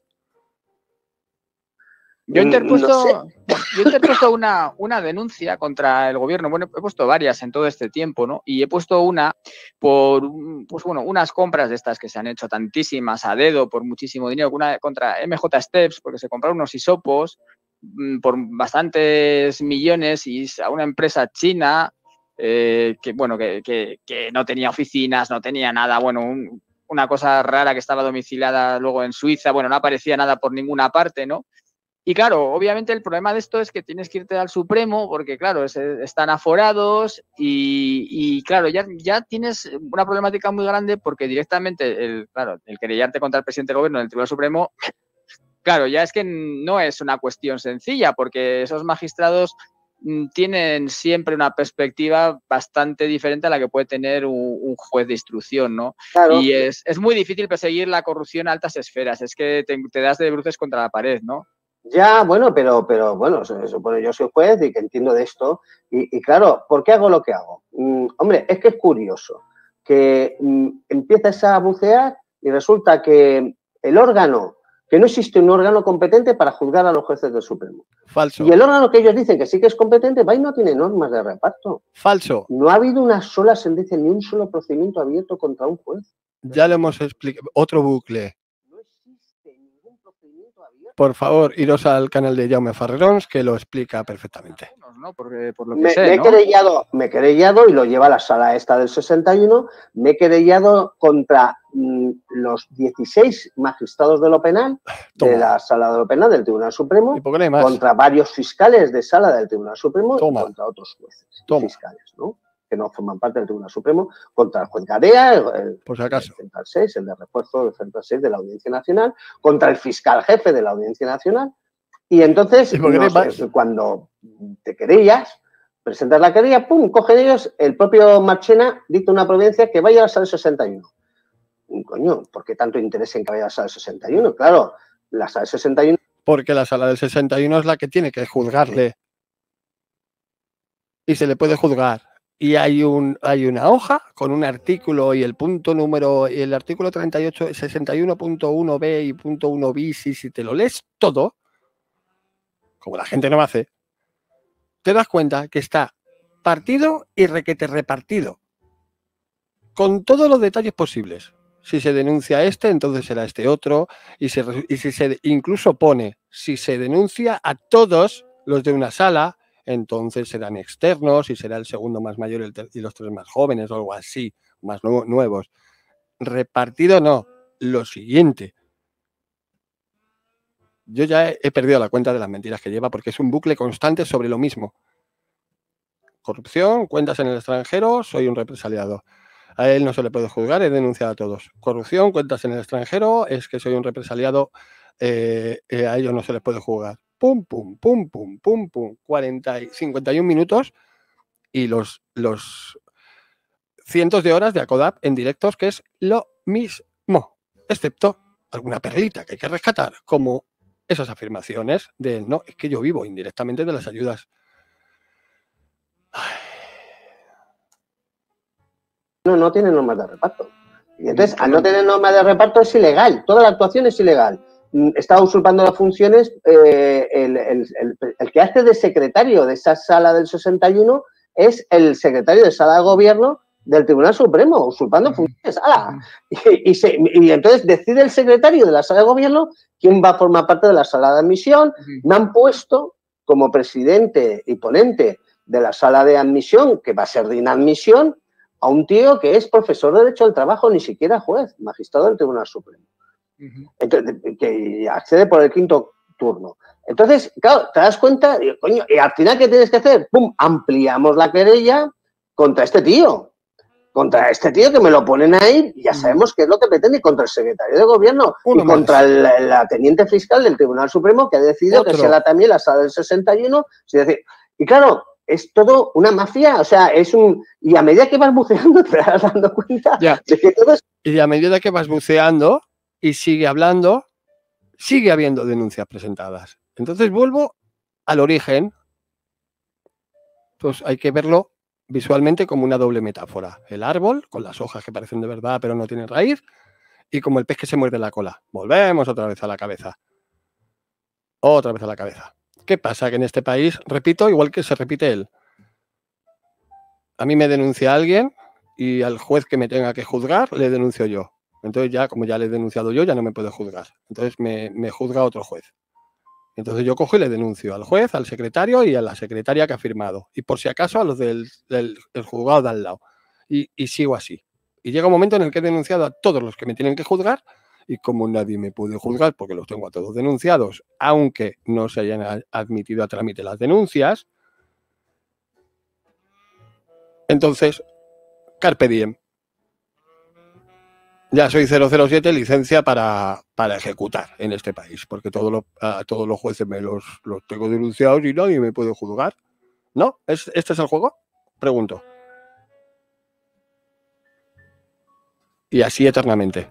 Yo he interpuesto, no sé. yo he interpuesto una, una denuncia contra el gobierno. Bueno, he puesto varias en todo este tiempo, ¿no? Y he puesto una por, pues bueno, unas compras de estas que se han hecho tantísimas a dedo por muchísimo dinero, una contra M J Steps, porque se compraron unos hisopos por bastantes millones y a una empresa china eh, que, bueno, que, que, que no tenía oficinas, no tenía nada, bueno, un, una cosa rara que estaba domiciliada luego en Suiza, bueno, no aparecía nada por ninguna parte, ¿no? Y claro, obviamente el problema de esto es que tienes que irte al Supremo porque, claro, es, están aforados y, y claro, ya, ya tienes una problemática muy grande porque directamente, el, claro, el querellarte contra el presidente del gobierno del Tribunal Supremo, claro, ya es que no es una cuestión sencilla porque esos magistrados tienen siempre una perspectiva bastante diferente a la que puede tener un, un juez de instrucción, ¿no? Claro. Y es, es muy difícil perseguir la corrupción a altas esferas, es que te, te das de bruces contra la pared, ¿no? Ya, bueno, pero, pero bueno, se supone yo soy juez y que entiendo de esto. Y, y claro, ¿por qué hago lo que hago? Mm, hombre, es que es curioso que mm, empiezas a bucear y resulta que el órgano, que no existe un órgano competente para juzgar a los jueces del Supremo. Falso. Y el órgano que ellos dicen que sí que es competente, va y no tiene normas de reparto. Falso. No ha habido una sola sentencia ni un solo procedimiento abierto contra un juez. Ya lo hemos explicado. Otro bucle. Por favor, iros al canal de Jaume Farrerons, que lo explica perfectamente. No, porque, por lo que me, sé, me, he ¿no? querellado, me he querellado y lo lleva a la sala esta del sesenta y uno. Me he querellado contra mmm, los dieciséis magistrados de lo penal, Toma. de la sala de lo penal del Tribunal Supremo, contra varios fiscales de sala del Tribunal Supremo Toma. y contra otros jueces y fiscales, ¿no? Que no forman parte del Tribunal Supremo, contra el juez Gadea, el, el, Por si acaso. el Central seis, el de refuerzo del Central seis de la Audiencia Nacional, contra el fiscal jefe de la Audiencia Nacional. Y entonces, ¿Y no sé, cuando te querellas, presentas la querella, pum, cogen ellos, el propio Marchena dicta una providencia que vaya a la sala sesenta y uno. Coño, ¿por qué tanto interés en que vaya a la sala sesenta y uno? Claro, la sala sesenta y uno... Porque la sala del sesenta y uno es la que tiene que juzgarle. Y se le puede juzgar. Y hay un hay una hoja con un artículo y el punto número, y el artículo treinta y ocho, sesenta y uno punto uno be y punto uno bis, y si te lo lees todo, como la gente no hace, te das cuenta que está partido y requete repartido, con todos los detalles posibles. Si se denuncia este, entonces será este otro, y, se, y si se incluso pone, si se denuncia a todos los de una sala, entonces serán externos y será el segundo más mayor y, el y los tres más jóvenes o algo así, más nu nuevos. Repartido no, lo siguiente. Yo ya he, he perdido la cuenta de las mentiras que lleva porque es un bucle constante sobre lo mismo. Corrupción, cuentas en el extranjero, soy un represaliado. A él no se le puede juzgar, he denunciado a todos. Corrupción, cuentas en el extranjero, es que soy un represaliado, eh, eh, a ellos no se les puede juzgar. Pum, pum, pum, pum, pum, pum, cuarenta y cincuenta y un minutos y los, los cientos de horas de ACODAP en directos, que es lo mismo, excepto alguna perlita que hay que rescatar, como esas afirmaciones de no, es que yo vivo indirectamente de las ayudas. Ay. No, no tiene normas de reparto. Y entonces, al no tener normas de reparto es ilegal, toda la actuación es ilegal. Está usurpando las funciones eh, el, el, el, el que hace de secretario de esa sala del sesenta y uno es el secretario de sala de gobierno del Tribunal Supremo, usurpando funciones. ¡Hala! Y, y, se, y entonces decide el secretario de la sala de gobierno quién va a formar parte de la sala de admisión. Me han puesto como presidente y ponente de la sala de admisión, que va a ser de inadmisión, a un tío que es profesor de Derecho del Trabajo, ni siquiera juez, magistrado del Tribunal Supremo. Uh-huh. Entonces, que accede por el quinto turno. Entonces, claro, te das cuenta, y, coño, y al final, ¿qué tienes que hacer? ¡Pum! Ampliamos la querella contra este tío. Contra este tío que me lo ponen ahí, y ya sabemos qué es lo que pretende, y contra el secretario de Gobierno, Uno y más. contra la, la teniente fiscal del Tribunal Supremo, que ha decidido Otro. que sea la, también la sala del sesenta y uno. Es decir, y claro, es todo una mafia, o sea, es un... Y a medida que vas buceando te vas dando cuenta ya. de que todo es... Y a medida que vas buceando y sigue hablando, sigue habiendo denuncias presentadas. Entonces vuelvo al origen. Pues hay que verlo visualmente como una doble metáfora. El árbol, con las hojas que parecen de verdad pero no tienen raíz, y como el pez que se muerde la cola. Volvemos otra vez a la cabeza. Otra vez a la cabeza. ¿Qué pasa? Que en este país, repito, igual que se repite él. A mí me denuncia alguien y al juez que me tenga que juzgar le denuncio yo. Entonces ya, como ya le he denunciado yo, ya no me puede juzgar. Entonces me, me juzga otro juez. Entonces yo cojo y le denuncio al juez, al secretario y a la secretaria que ha firmado. Y por si acaso a los del, del, del juzgado de al lado. Y, y sigo así. Y llega un momento en el que he denunciado a todos los que me tienen que juzgar. Y como nadie me puede juzgar porque los tengo a todos denunciados, aunque no se hayan admitido a trámite las denuncias, entonces, carpe diem. Ya soy cero cero siete, licencia para, para ejecutar en este país, porque todo lo, a todos los jueces me los, los tengo denunciados y nadie me puede juzgar. ¿No? ¿Es, ¿Este es el juego? Pregunto. Y así eternamente.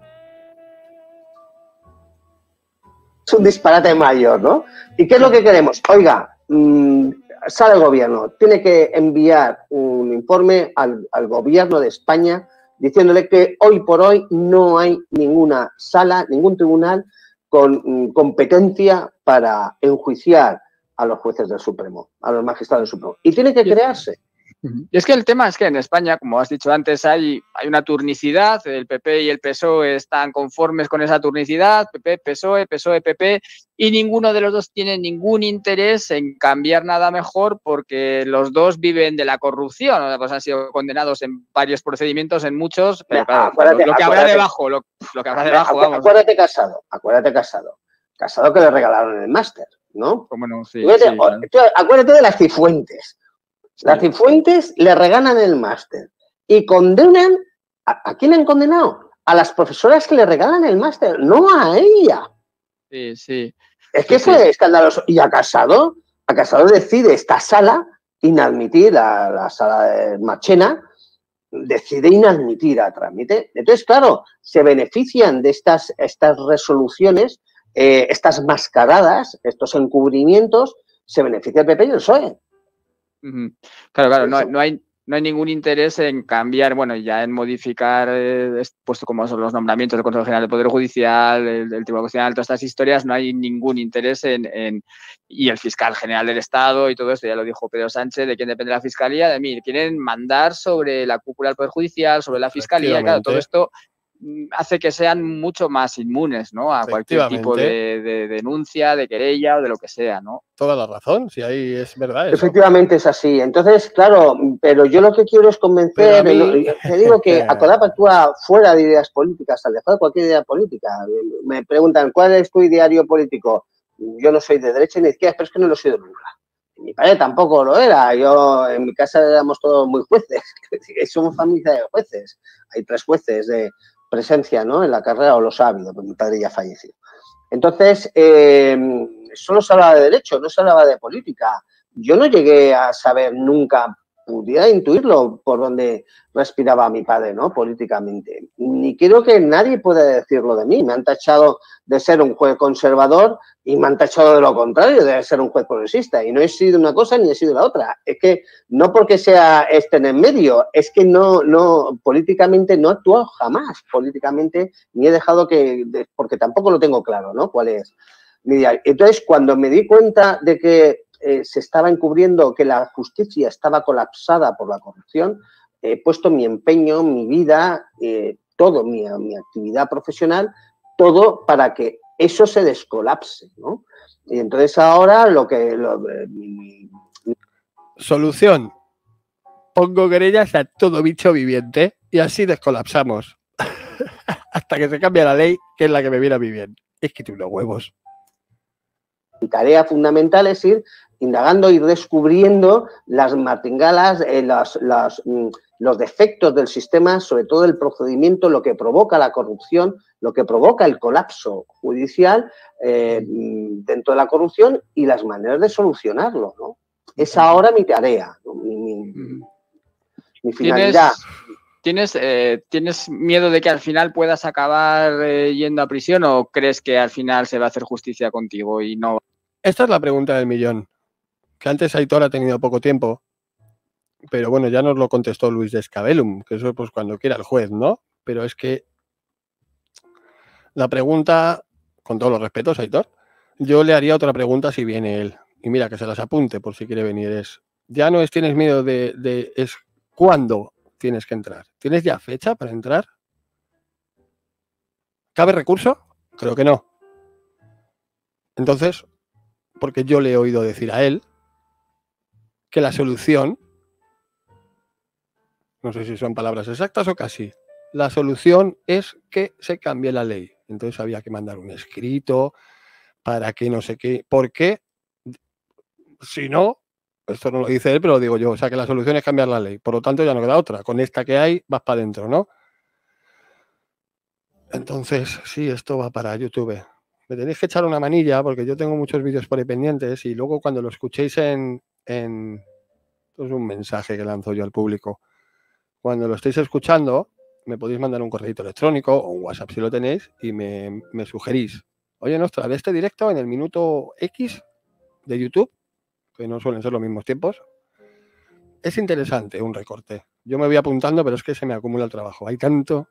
Es un disparate mayor, ¿no? ¿Y qué es lo que queremos? Oiga, mmm, sale el gobierno, tiene que enviar un informe al, al gobierno de España diciéndole que hoy por hoy no hay ninguna sala, ningún tribunal con mm, competencia para enjuiciar a los jueces del Supremo, a los magistrados del Supremo. Y tiene que crearse. Y es que el tema es que en España, como has dicho antes, hay, hay una turnicidad, el P P y el P S O E están conformes con esa turnicidad, P P, P S O E, P S O E, P P, y ninguno de los dos tiene ningún interés en cambiar nada mejor porque los dos viven de la corrupción, o sea, pues han sido condenados en varios procedimientos, en muchos, pero claro, acuérdate, lo, lo que habrá debajo, lo, lo que habrá debajo, vamos. Acuérdate Casado, acuérdate Casado, Casado que le regalaron el máster, ¿no? Cómo no, sí, acuérdate, sí, claro. Acuérdate de las Cifuentes. Las Cifuentes le regalan el máster y condenan, ¿a, ¿a quién han condenado? A las profesoras que le regalan el máster, no a ella. Sí, sí. Es que sí, eso sí. es escandaloso. Y a Casado, a Casado decide esta sala inadmitir, a la sala de Marchena, decide inadmitir a trámite. Entonces, claro, se benefician de estas, estas resoluciones, eh, estas mascaradas, estos encubrimientos, se beneficia el P P y el P S O E. Claro, claro, no, no, hay, no hay ningún interés en cambiar, bueno, ya en modificar, eh, puesto como son los nombramientos del Consejo General del Poder Judicial, el, el Tribunal Constitucional, todas estas historias, no hay ningún interés en, en, y el fiscal general del Estado y todo esto, ya lo dijo Pedro Sánchez, de quién depende la Fiscalía, de mí, quieren mandar sobre la cúpula del Poder Judicial, sobre la Fiscalía, claro, todo esto hace que sean mucho más inmunes, ¿no? A cualquier tipo de, de denuncia, de querella o de lo que sea, ¿no? Toda la razón, si ahí es verdad eso. Efectivamente es así. Entonces, claro, pero yo lo que quiero es convencer, mí... te digo que Acodap actúa fuera de ideas políticas, alejado de cualquier idea política. Me preguntan, ¿cuál es tu ideario político? Yo no soy de derecha ni de izquierda, pero es que no lo he sido nunca. Mi padre tampoco lo era. Yo, en mi casa éramos todos muy jueces. Somos familia de jueces. Hay tres jueces de presencia, ¿no?, en la carrera, o los ha habido, porque mi padre ya falleció. Entonces, eh, solo se hablaba de derecho, no se hablaba de política. Yo no llegué a saber nunca, pudiera intuirlo por donde respiraba mi padre, ¿no?, políticamente. Ni quiero que nadie pueda decirlo de mí. Me han tachado de ser un juez conservador y me han tachado de lo contrario, de ser un juez progresista. Y no he sido una cosa ni he sido la otra. Es que no porque sea este en el medio, es que no, no, políticamente no he actuado jamás. Políticamente ni he dejado que, porque tampoco lo tengo claro, ¿no?, cuál es mi idea. Entonces, cuando me di cuenta de que eh, se estaba encubriendo, que la justicia estaba colapsada por la corrupción, he puesto mi empeño, mi vida, eh, todo, mi, mi actividad profesional, todo para que eso se descolapse, ¿no? Y entonces ahora lo que... Lo, mi, mi, Solución. Pongo querellas a todo bicho viviente y así descolapsamos. Hasta que se cambie la ley, que es la que me viene a mí bien. Es que tiene unos huevos. Mi tarea fundamental es ir indagando, ir descubriendo las martingalas, eh, los, los, mm, los defectos del sistema, sobre todo el procedimiento, lo que provoca la corrupción, lo que provoca el colapso judicial eh, dentro de la corrupción y las maneras de solucionarlo, ¿no? Es ahora mi tarea, ¿no? mi, mi, mi finalidad. ¿Tienes, eh, ¿Tienes miedo de que al final puedas acabar eh, yendo a prisión o crees que al final se va a hacer justicia contigo y no? Esta es la pregunta del millón. Que antes Aitor ha tenido poco tiempo, pero bueno, ya nos lo contestó Luis de Scabellum, que eso pues cuando quiera el juez, ¿no? Pero es que la pregunta, con todos los respetos, Aitor, yo le haría otra pregunta si viene él. Y mira, que se las apunte por si quiere venir. Es, ya no es tienes miedo de, de es cuándo tienes que entrar. ¿Tienes ya fecha para entrar? ¿Cabe recurso? Creo que no. Entonces, porque yo le he oído decir a él que la solución, no sé si son palabras exactas o casi, la solución es que se cambie la ley. Entonces había que mandar un escrito para que no sé qué. ¿Por qué? Si no, esto no lo dice él, pero lo digo yo. O sea, que la solución es cambiar la ley. Por lo tanto, ya no queda otra. Con esta que hay, vas para adentro, ¿no? Entonces, sí, esto va para YouTube. Me tenéis que echar una manilla porque yo tengo muchos vídeos por ahí pendientes y luego cuando lo escuchéis en... en... Esto es un mensaje que lanzo yo al público. Cuando lo estéis escuchando, me podéis mandar un correo electrónico o un WhatsApp si lo tenéis y me, me sugerís. Oye, Nostra, de este directo en el minuto X de YouTube, que no suelen ser los mismos tiempos, es interesante un recorte. Yo me voy apuntando, pero es que se me acumula el trabajo. Hay tanto...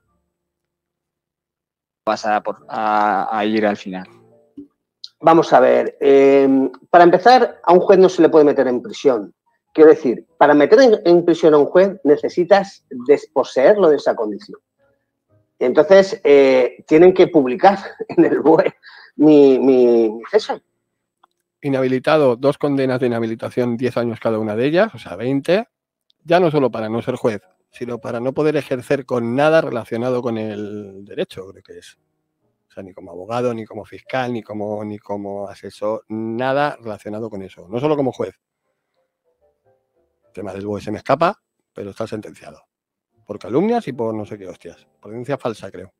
Vas a, a, a ir al final. Vamos a ver. Eh, para empezar, a un juez no se le puede meter en prisión. Quiero decir, para meter en, en prisión a un juez necesitas desposeerlo de esa condición. Entonces, eh, tienen que publicar en el B O E mi, mi, mi cese. Inhabilitado, dos condenas de inhabilitación, diez años cada una de ellas, o sea, veinte. Ya no solo para no ser juez, sino para no poder ejercer con nada relacionado con el derecho, creo que es. O sea, ni como abogado, ni como fiscal, ni como, ni como asesor, nada relacionado con eso. No solo como juez. El tema del B O E se me escapa, pero está sentenciado. Por calumnias y por no sé qué hostias. Por denuncia falsa, creo.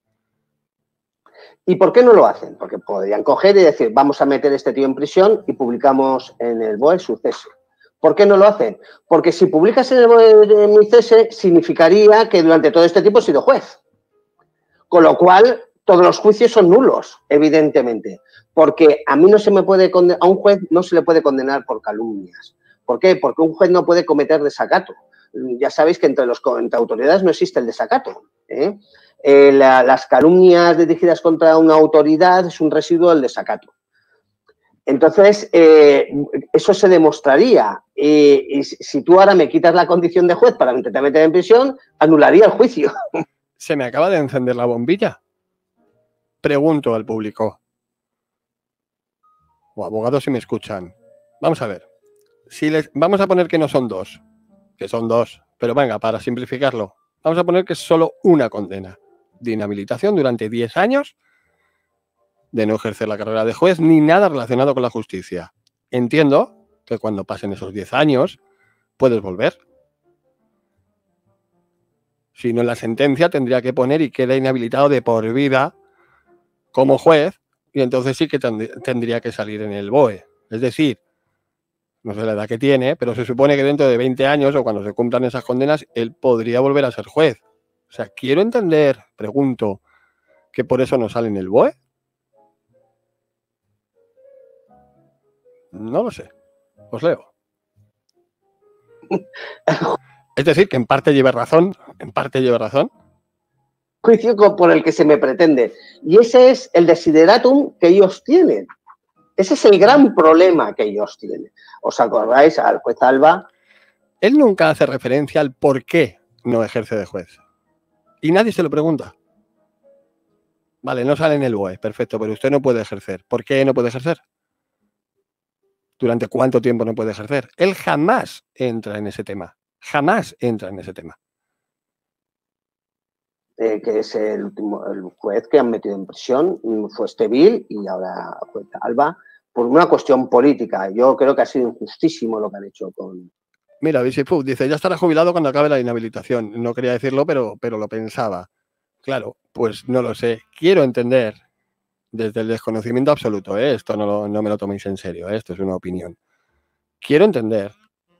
¿Y por qué no lo hacen? Porque podrían coger y decir, vamos a meter a este tío en prisión y publicamos en el B O E su cese. ¿Por qué no lo hacen? Porque si publicas en el B O E mi cese, significaría que durante todo este tiempo he sido juez. Con lo cual, todos los juicios son nulos, evidentemente. Porque a mí no se me puede condenar, a un juez no se le puede condenar por calumnias. ¿Por qué? Porque un juez no puede cometer desacato. Ya sabéis que entre, los, entre autoridades no existe el desacato, ¿eh? Eh, la, las calumnias dirigidas contra una autoridad es un residuo del desacato. Entonces, eh, eso se demostraría. Eh, y si tú ahora me quitas la condición de juez para intentar meter en prisión, anularía el juicio. Se me acaba de encender la bombilla. Pregunto al público. O abogados si me escuchan. Vamos a ver. Si les, vamos a poner que no son dos. Que son dos. Pero venga, para simplificarlo. Vamos a poner que es solo una condena de inhabilitación durante diez años de no ejercer la carrera de juez ni nada relacionado con la justicia. Entiendo que cuando pasen esos diez años puedes volver. Si no, en la sentencia tendría que poner y queda inhabilitado de por vida como juez y entonces sí que tendría que salir en el B O E. Es decir, no sé la edad que tiene, pero se supone que dentro de veinte años o cuando se cumplan esas condenas, él podría volver a ser juez. O sea, quiero entender, pregunto, que por eso no sale en el B O E. No lo sé. Os leo. Es decir, que en parte lleve razón, en parte lleve razón. Juicio por el que se me pretende. Y ese es el desideratum que ellos tienen. Ese es el gran problema que ellos tienen. ¿Os acordáis al juez Alba? Él nunca hace referencia al por qué no ejerce de juez. Y nadie se lo pregunta. Vale, no sale en el B O E, perfecto, pero usted no puede ejercer. ¿Por qué no puede ejercer? durante cuánto tiempo no puede ejercer. Él jamás entra en ese tema. Jamás entra en ese tema. Eh, que es el último el juez que han metido en prisión, fue Estevil y ahora juez Alba, por una cuestión política. Yo creo que ha sido injustísimo lo que han hecho con... Mira, Bicifú dice, ya estará jubilado cuando acabe la inhabilitación. No quería decirlo, pero, pero lo pensaba. Claro, pues no lo sé. Quiero entender, desde el desconocimiento absoluto, ¿eh? Esto no, lo, no me lo toméis en serio, ¿eh? Esto es una opinión. Quiero entender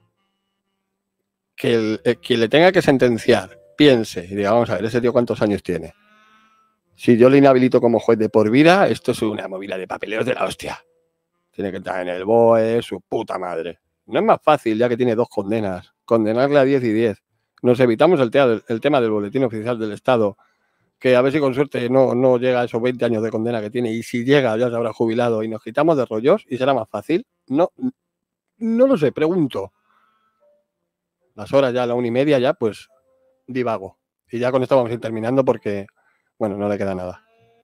que el, eh, quien le tenga que sentenciar piense y diga, vamos a ver, ese tío cuántos años tiene. Si yo le inhabilito como juez de por vida, esto es una movida de papeleos de la hostia. Tiene que estar en el B O E, su puta madre. No es más fácil, ya que tiene dos condenas, condenarle a diez y diez. Nos evitamos el, te el tema del boletín oficial del Estado, que a ver si con suerte no, no llega a esos veinte años de condena que tiene, y si llega ya se habrá jubilado y nos quitamos de rollos y será más fácil. No, no lo sé, pregunto. Las horas ya, la una y media ya, pues divago. Y ya con esto vamos a ir terminando porque, bueno, no le queda nada.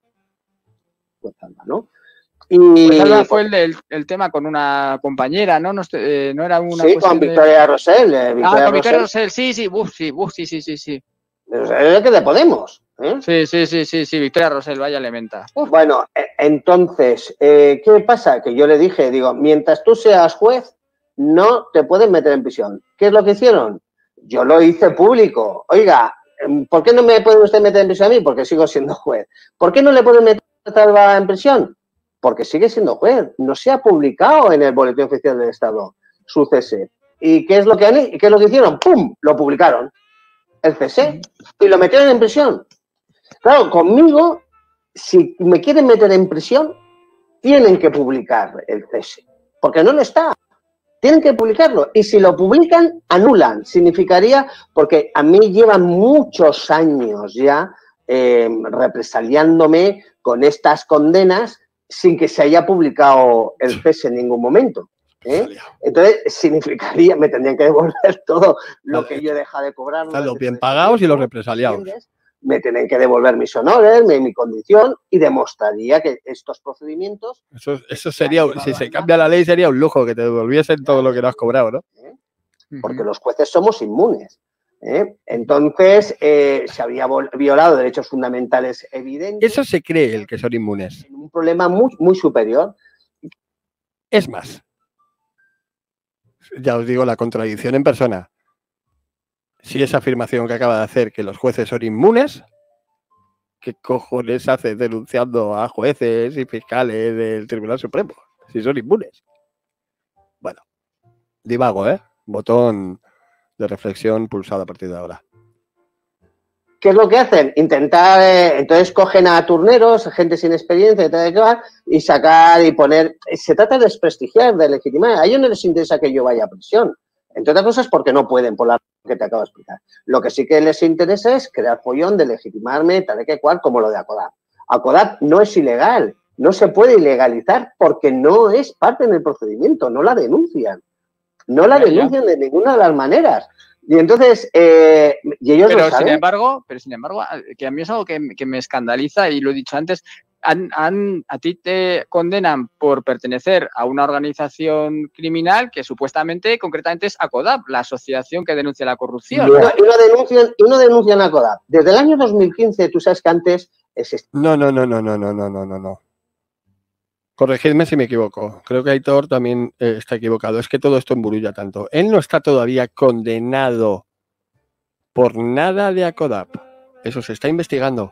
Pues anda, ¿no? Y pues Alba fue el, el, el tema con una compañera, ¿no? No, eh, no era una sí, con Victoria de... Rosell. Eh, Victoria ah, con Victoria Rosell. Rosell, sí, sí, uf, sí, uf, sí, sí, sí, sí. Es el que de Podemos. ¿eh? Sí, sí, sí, sí, sí, Victoria Rosell, vaya elementa. Uf. Bueno, entonces, eh, ¿qué pasa? Que yo le dije, digo, mientras tú seas juez, no te pueden meter en prisión. ¿Qué es lo que hicieron? Yo lo hice público. Oiga, ¿por qué no me puede usted meter en prisión a mí? Porque sigo siendo juez. ¿Por qué no le pueden meter en prisión? Porque sigue siendo juez. No se ha publicado en el Boletín Oficial del Estado su cese. ¿Y qué es lo que, han, qué es lo que hicieron? ¡Pum! Lo publicaron. El cese. Y lo metieron en prisión. Claro, conmigo, si me quieren meter en prisión, tienen que publicar el cese. Porque no lo está. Tienen que publicarlo. Y si lo publican, anulan. Significaría, porque a mí llevan muchos años ya eh, represaliándome con estas condenas sin que se haya publicado el cese en ningún momento. ¿eh? Entonces, significaría, me tendrían que devolver todo lo vale. que yo he dejado de cobrar. Están los bien pagados y los represaliados. ¿Entiendes? Me tienen que devolver mis honores, mi, mi condición, y demostraría que estos procedimientos... Eso, eso sería, si se cambia la ley, sería un lujo que te devolviesen todo lo que no has cobrado, ¿no? ¿Eh? Porque los jueces somos inmunes. ¿eh? Entonces, eh, se había violado derechos fundamentales evidentes. Eso se cree, el que son inmunes. Un problema muy, muy superior. Es más, ya os digo, la contradicción en persona. Si esa afirmación que acaba de hacer, que los jueces son inmunes, ¿qué cojones hace denunciando a jueces y fiscales del Tribunal Supremo? Si son inmunes. Bueno, divago, ¿eh? Botón de reflexión pulsado a partir de ahora. ¿Qué es lo que hacen? Intentar, eh, entonces cogen a turneros, gente sin experiencia, tal, y sacar y poner... Se trata de desprestigiar, de legitimar. A ellos no les interesa que yo vaya a prisión. Entre otras cosas porque no pueden, por la que te acabo de explicar. Lo que sí que les interesa es crear follón de legitimarme, tal que cual, como lo de ACODAP. ACODAP no es ilegal, no se puede ilegalizar porque no es parte del procedimiento, no la denuncian. No la denuncian de ninguna de las maneras. Y entonces, eh, y ellos pero lo saben. sin embargo, pero sin embargo, que a mí es algo que, que me escandaliza y lo he dicho antes, han, han, a ti te condenan por pertenecer a una organización criminal que supuestamente, concretamente, es ACODAP, la asociación que denuncia la corrupción. Y no, y no denuncian, y no denuncian a ACODAP. Desde el año dos mil quince, tú sabes que antes... Es... No, no, no, no, no, no, no, no, no. Corregidme si me equivoco. Creo que Aitor también eh, está equivocado. Es que todo esto emburulla tanto. Él no está todavía condenado por nada de ACODAP. Eso se está investigando.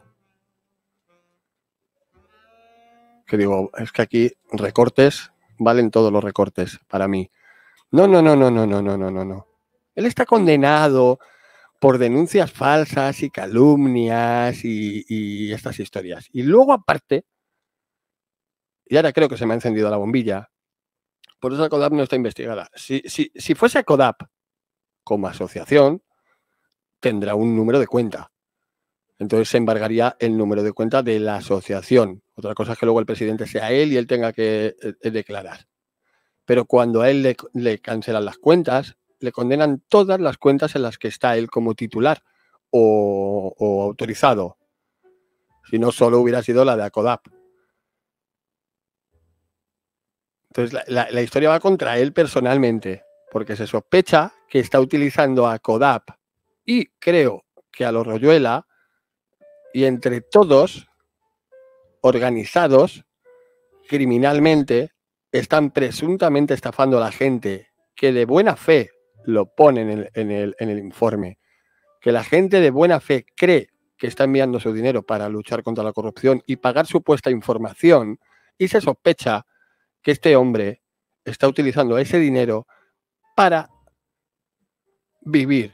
Que digo, es que aquí recortes, valen todos los recortes para mí. No, no, no, no, no, no, no, no, no, no. Él está condenado por denuncias falsas y calumnias y, y estas historias. Y luego aparte, y ahora creo que se me ha encendido la bombilla, por eso ACODAP no está investigada. Si, si, si fuese ACODAP como asociación, tendrá un número de cuenta. Entonces se embargaría el número de cuenta de la asociación. Otra cosa es que luego el presidente sea él y él tenga que eh, declarar. Pero cuando a él le, le cancelan las cuentas, le condenan todas las cuentas en las que está él como titular o, o autorizado. Si no, solo hubiera sido la de ACODAP. Entonces, la, la, la historia va contra él personalmente, porque se sospecha que está utilizando a Codap y creo que a los Royuela, y entre todos, organizados criminalmente, están presuntamente estafando a la gente que de buena fe lo ponen en el, en el, en el informe, que la gente de buena fe cree que está enviando su dinero para luchar contra la corrupción y pagar supuesta información, y se sospecha que este hombre está utilizando ese dinero para vivir,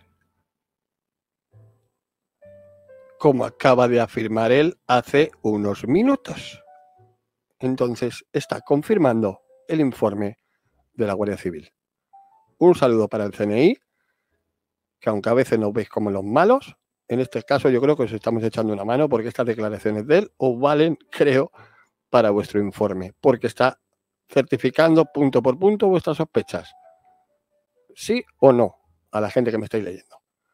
como acaba de afirmar él hace unos minutos. Entonces está confirmando el informe de la Guardia Civil. Un saludo para el C N I, que aunque a veces nos veis como los malos, en este caso yo creo que os estamos echando una mano porque estas declaraciones de él os valen, creo, para vuestro informe, porque está certificando punto por punto vuestras sospechas. ¿Sí o no? A la gente que me estáis leyendo.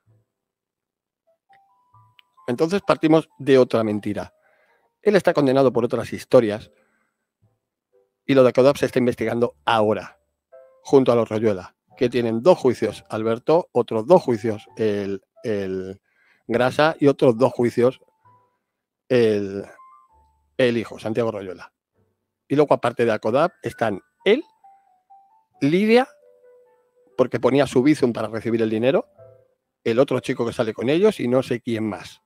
Entonces partimos de otra mentira. Él está condenado por otras historias y lo de Codap se está investigando ahora, junto a los Royuela, que tienen dos juicios Alberto, otros dos juicios el, el Grasa y otros dos juicios el, el hijo, Santiago Royuela. Y luego, aparte de Codap, están él, Lidia, porque ponía su Bizum para recibir el dinero, el otro chico que sale con ellos y no sé quién más.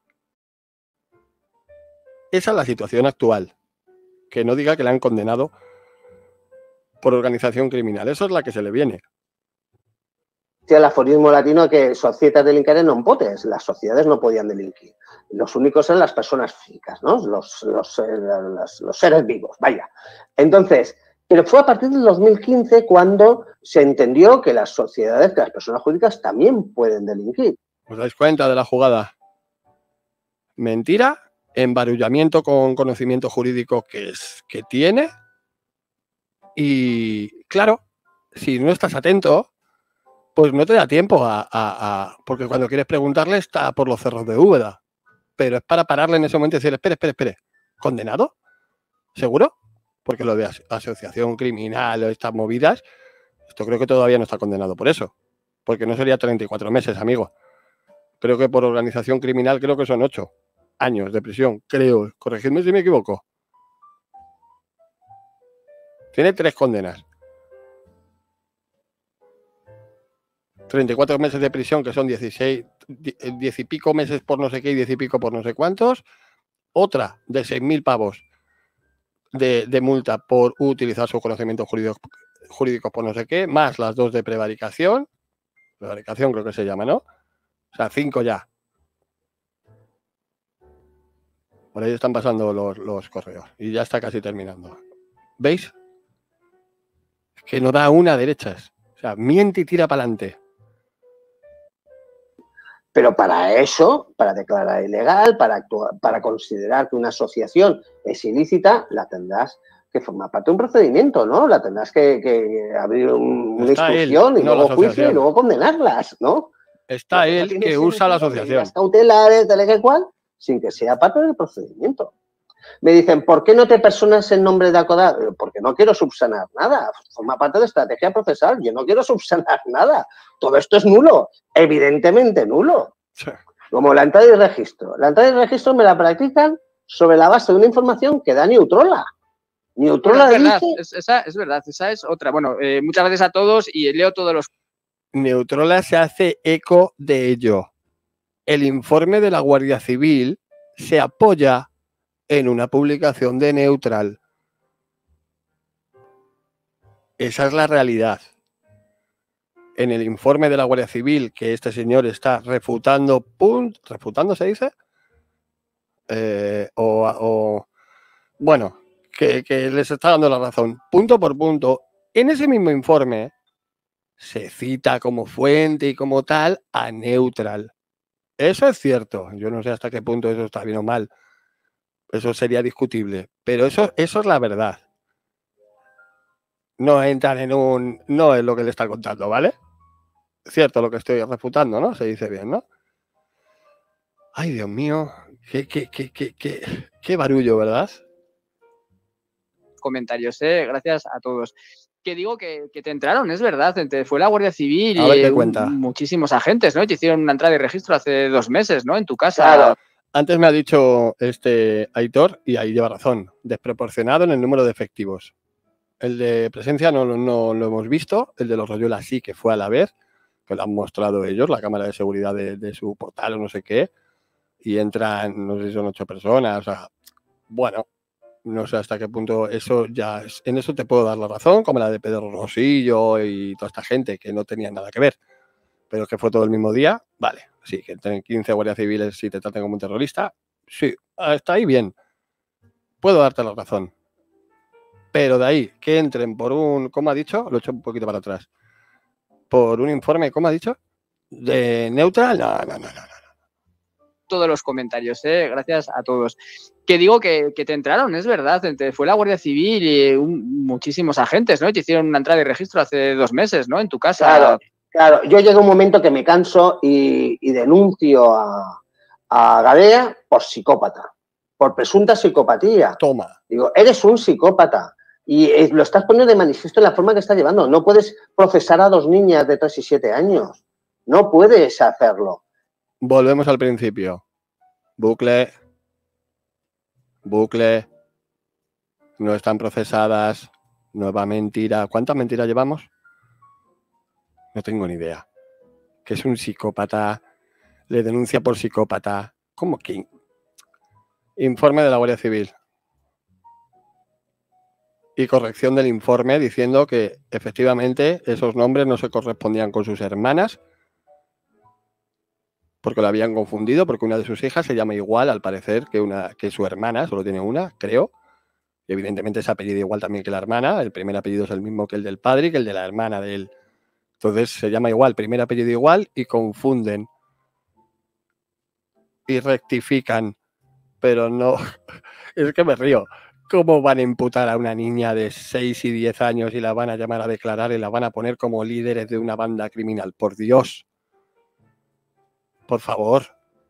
Esa es la situación actual. Que no diga que le han condenado por organización criminal. Eso es la que se le viene. El aforismo latino que societas delinquere non potes, las sociedades no podían delinquir. Los únicos eran las personas físicas, ¿no? Los, los, los, los seres vivos, vaya. Entonces, pero fue a partir del dos mil quince cuando se entendió que las sociedades, que las personas jurídicas también pueden delinquir. ¿Os dais cuenta de la jugada? Mentira, embarullamiento con conocimiento jurídico que, es, que tiene. Y claro, si no estás atento, pues no te da tiempo a, a, a... Porque cuando quieres preguntarle está por los cerros de Úbeda. Pero es para pararle en ese momento y decir, espere, espere, espere. ¿Condenado? ¿Seguro? Porque lo de as asociación criminal o estas movidas, esto creo que todavía no está condenado por eso. Porque no sería treinta y cuatro meses, amigo. Creo que por organización criminal creo que son ocho años de prisión. Creo. Corregidme si me equivoco. Tiene tres condenas. treinta y cuatro meses de prisión, que son dieciséis, diez y pico meses por no sé qué y diez y pico por no sé cuántos. Otra de seis mil pavos de, de multa por utilizar sus conocimientos jurídicos, jurídicos por no sé qué, más las dos de prevaricación. Prevaricación creo que se llama, ¿no? O sea, cinco ya. Por ahí están pasando los, los correos y ya está casi terminando. ¿Veis? Es que no da una derechas. O sea, miente y tira para adelante. Pero para eso, para declarar ilegal, para, actuar, para considerar que una asociación es ilícita, la tendrás que formar parte de un procedimiento, ¿no? La tendrás que, que abrir un, una instrucción él, y no luego juicio y luego condenarlas, ¿no? Está él que, que usa la asociación. Las cautelares, tal y cual, sin que sea parte del procedimiento. Me dicen, ¿por qué no te personas en nombre de Acoda? Porque no quiero subsanar nada. Forma parte de estrategia procesal. Yo no quiero subsanar nada. Todo esto es nulo. Evidentemente nulo. Sí. Como la entrada y registro. La entrada y registro me la practican sobre la base de una información que da Neutrola. Neutrola bueno, es, verdad, dice... es, esa, es verdad, esa es otra. Bueno, eh, muchas gracias a todos y leo todos los... Neutrola se hace eco de ello. El informe de la Guardia Civil se apoya en una publicación de Neutral. Esa es la realidad. En el informe de la Guardia Civil que este señor está refutando, punt, refutando se dice, eh, o, o bueno, que, que les está dando la razón, punto por punto. En ese mismo informe se cita como fuente y como tal a Neutral. Eso es cierto. Yo no sé hasta qué punto eso está bien o mal. Eso sería discutible, pero eso, eso es la verdad. No entran en un... No es lo que le está contando, ¿vale? Cierto lo que estoy refutando, ¿no? Se dice bien, ¿no? Ay, Dios mío, qué, qué, qué, qué, qué, qué barullo, ¿verdad? Comentarios, ¿eh? Gracias a todos. Que digo que, que te entraron, es verdad, te fue la Guardia Civil A ver y qué un- cuenta. muchísimos agentes, ¿no? Te hicieron una entrada y registro hace dos meses, ¿no? En tu casa. Claro. Antes me ha dicho este Aitor, y ahí lleva razón, desproporcionado en el número de efectivos. El de presencia no, no lo hemos visto, el de los Royuela sí, que fue a la vez, que lo han mostrado ellos, la cámara de seguridad de, de su portal o no sé qué, y entran, no sé si son ocho personas, o sea, bueno, no sé hasta qué punto eso ya, es, en eso te puedo dar la razón, como la de Pedro Rosillo y toda esta gente que no tenía nada que ver, pero que fue todo el mismo día, vale, sí, que entren quince guardias civiles y te traten como un terrorista, sí, está ahí bien, puedo darte la razón. Pero de ahí, que entren por un, ¿cómo ha dicho? Lo he hecho un poquito para atrás. Por un informe, ¿cómo ha dicho? De neutral, no, no, no, no. no. Todos los comentarios, ¿eh? Gracias a todos. Que digo que, que te entraron, es verdad, te fue la Guardia Civil y un- muchísimos agentes, ¿no? Te hicieron una entrada y registro hace dos meses, ¿no? En tu casa. Claro, claro. Yo llego a un momento que me canso y, y denuncio a, a Gadea por psicópata, por presunta psicopatía. Toma. Digo, eres un psicópata y eh, lo estás poniendo de manifiesto en la forma que estás llevando. No puedes procesar a dos niñas de tres y siete años. No puedes hacerlo. Volvemos al principio. Bucle. Bucle. No están procesadas. Nueva mentira. ¿Cuántas mentiras llevamos? No tengo ni idea. Que es un psicópata. Le denuncia por psicópata. ¿Cómo que? Informe de la Guardia Civil. Y corrección del informe diciendo que efectivamente esos nombres no se correspondían con sus hermanas porque lo habían confundido, porque una de sus hijas se llama igual, al parecer, que, una, que su hermana, solo tiene una, creo. Y evidentemente ese apellido igual también que la hermana, el primer apellido es el mismo que el del padre y que el de la hermana de él. Entonces se llama igual, primer apellido igual, y confunden. Y rectifican. Pero no, es que me río. ¿Cómo van a imputar a una niña de seis y diez años y la van a llamar a declarar y la van a poner como líderes de una banda criminal? Por Dios. Por favor.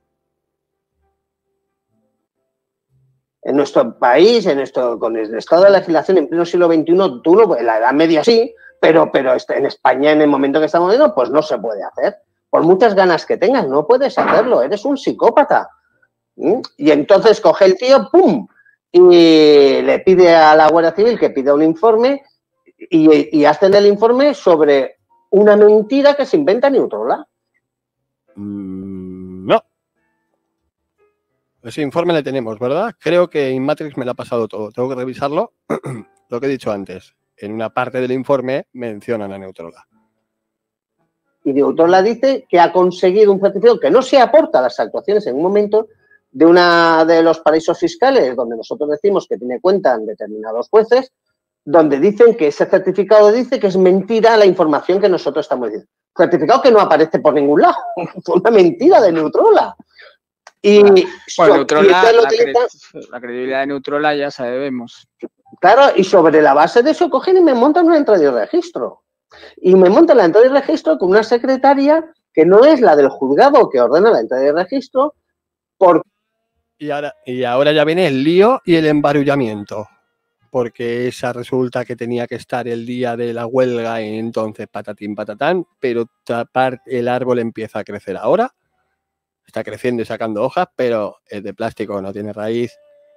En nuestro país, en nuestro, con el estado de legislación en pleno siglo veintiuno, tú no, en la Edad Media sí, pero, pero en España, en el momento que estamos viviendo, pues no se puede hacer. Por muchas ganas que tengas, no puedes hacerlo. Eres un psicópata. ¿Mm? Y entonces coge el tío, ¡pum! Y le pide a la Guardia Civil que pida un informe y, y hacen el informe sobre una mentira que se inventa Neutrola. Mm, no. Ese informe le tenemos, ¿verdad? Creo que Inmatrix me lo ha pasado todo. Tengo que revisarlo. Lo que he dicho antes. En una parte del informe mencionan a Neutrola. Y Neutrola dice que ha conseguido un certificado que no se aporta a las actuaciones en un momento de una de los paraísos fiscales donde nosotros decimos que tiene cuenta en determinados jueces, donde dicen que ese certificado dice que es mentira la información que nosotros estamos diciendo. Certificado que no aparece por ningún lado. Fue una mentira de Neutrola. Y, bueno, so, Neutrola, y la, utilizan, cre la credibilidad de Neutrola ya sabemos. Claro, y sobre la base de eso cogen y me montan una entrada de registro. Y me montan la entrada de registro con una secretaria que no es la del juzgado que ordena la entrada de registro. Por... Y, ahora, y ahora ya viene el lío y el embarullamiento. Porque esa resulta que tenía que estar el día de la huelga y entonces patatín patatán, pero tapar el árbol empieza a crecer ahora. Está creciendo y sacando hojas, pero es de plástico, no tiene raíz.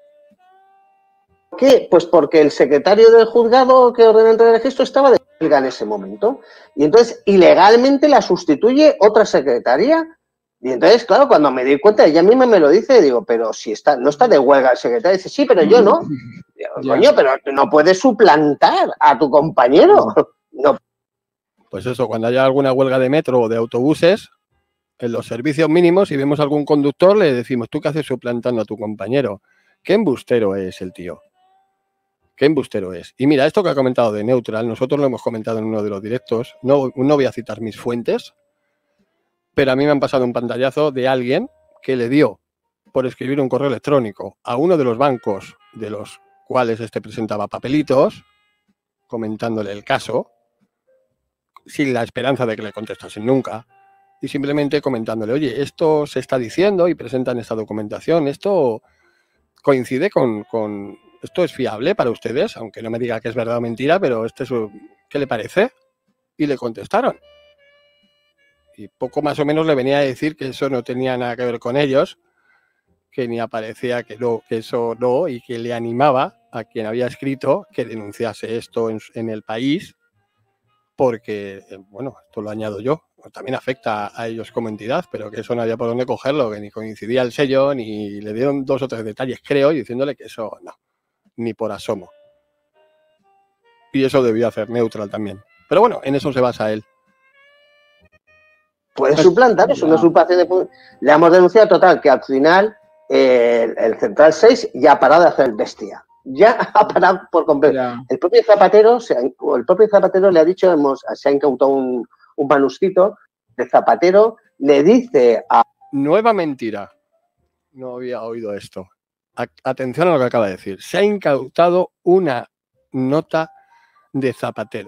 ¿Qué? Pues porque el secretario del juzgado que ordena la entrada de registro estaba de huelga en ese momento. Y entonces ilegalmente la sustituye otra secretaria. Y entonces, claro, cuando me di cuenta, ella misma me lo dice, digo, pero si está, no está de huelga el secretario. Dice, sí, pero yo no. Digo, coño, pero no puedes suplantar a tu compañero. No. Pues eso, cuando haya alguna huelga de metro o de autobuses, en los servicios mínimos, si vemos algún conductor, le decimos, ¿tú qué haces suplantando a tu compañero? ¿Qué embustero es el tío? ¿Qué embustero es? Y mira, esto que ha comentado de Neutral, nosotros lo hemos comentado en uno de los directos, no, no voy a citar mis fuentes, pero a mí me han pasado un pantallazo de alguien que le dio por escribir un correo electrónico a uno de los bancos de los cuales este presentaba papelitos, comentándole el caso, sin la esperanza de que le contestasen nunca, y simplemente comentándole, oye, esto se está diciendo y presentan esta documentación, esto coincide con... con esto es fiable para ustedes, aunque no me diga que es verdad o mentira, pero este es, ¿qué le parece? Y le contestaron. Y poco más o menos le venía a decir que eso no tenía nada que ver con ellos, que ni aparecía que, no, que eso no, y que le animaba a quien había escrito que denunciase esto en, en El País, porque, bueno, esto lo añado yo, también afecta a ellos como entidad, pero que eso no había por dónde cogerlo, que ni coincidía el sello, ni le dieron dos o tres detalles, creo, y diciéndole que eso no, ni por asomo. Y eso debía hacer neutral también. Pero bueno, en eso se basa él. Puede suplantar, es una usurpación de... Le hemos denunciado total que al final eh, el Central seis ya ha parado de hacer bestia. Ya ha parado por completo. Ya. El propio Zapatero, se ha, el propio Zapatero le ha dicho, hemos, se ha incautado un, un manuscrito de Zapatero, le dice a... Nueva mentira. No había oído esto. A, atención a lo que acaba de decir. Se ha incautado una nota de Zapatero.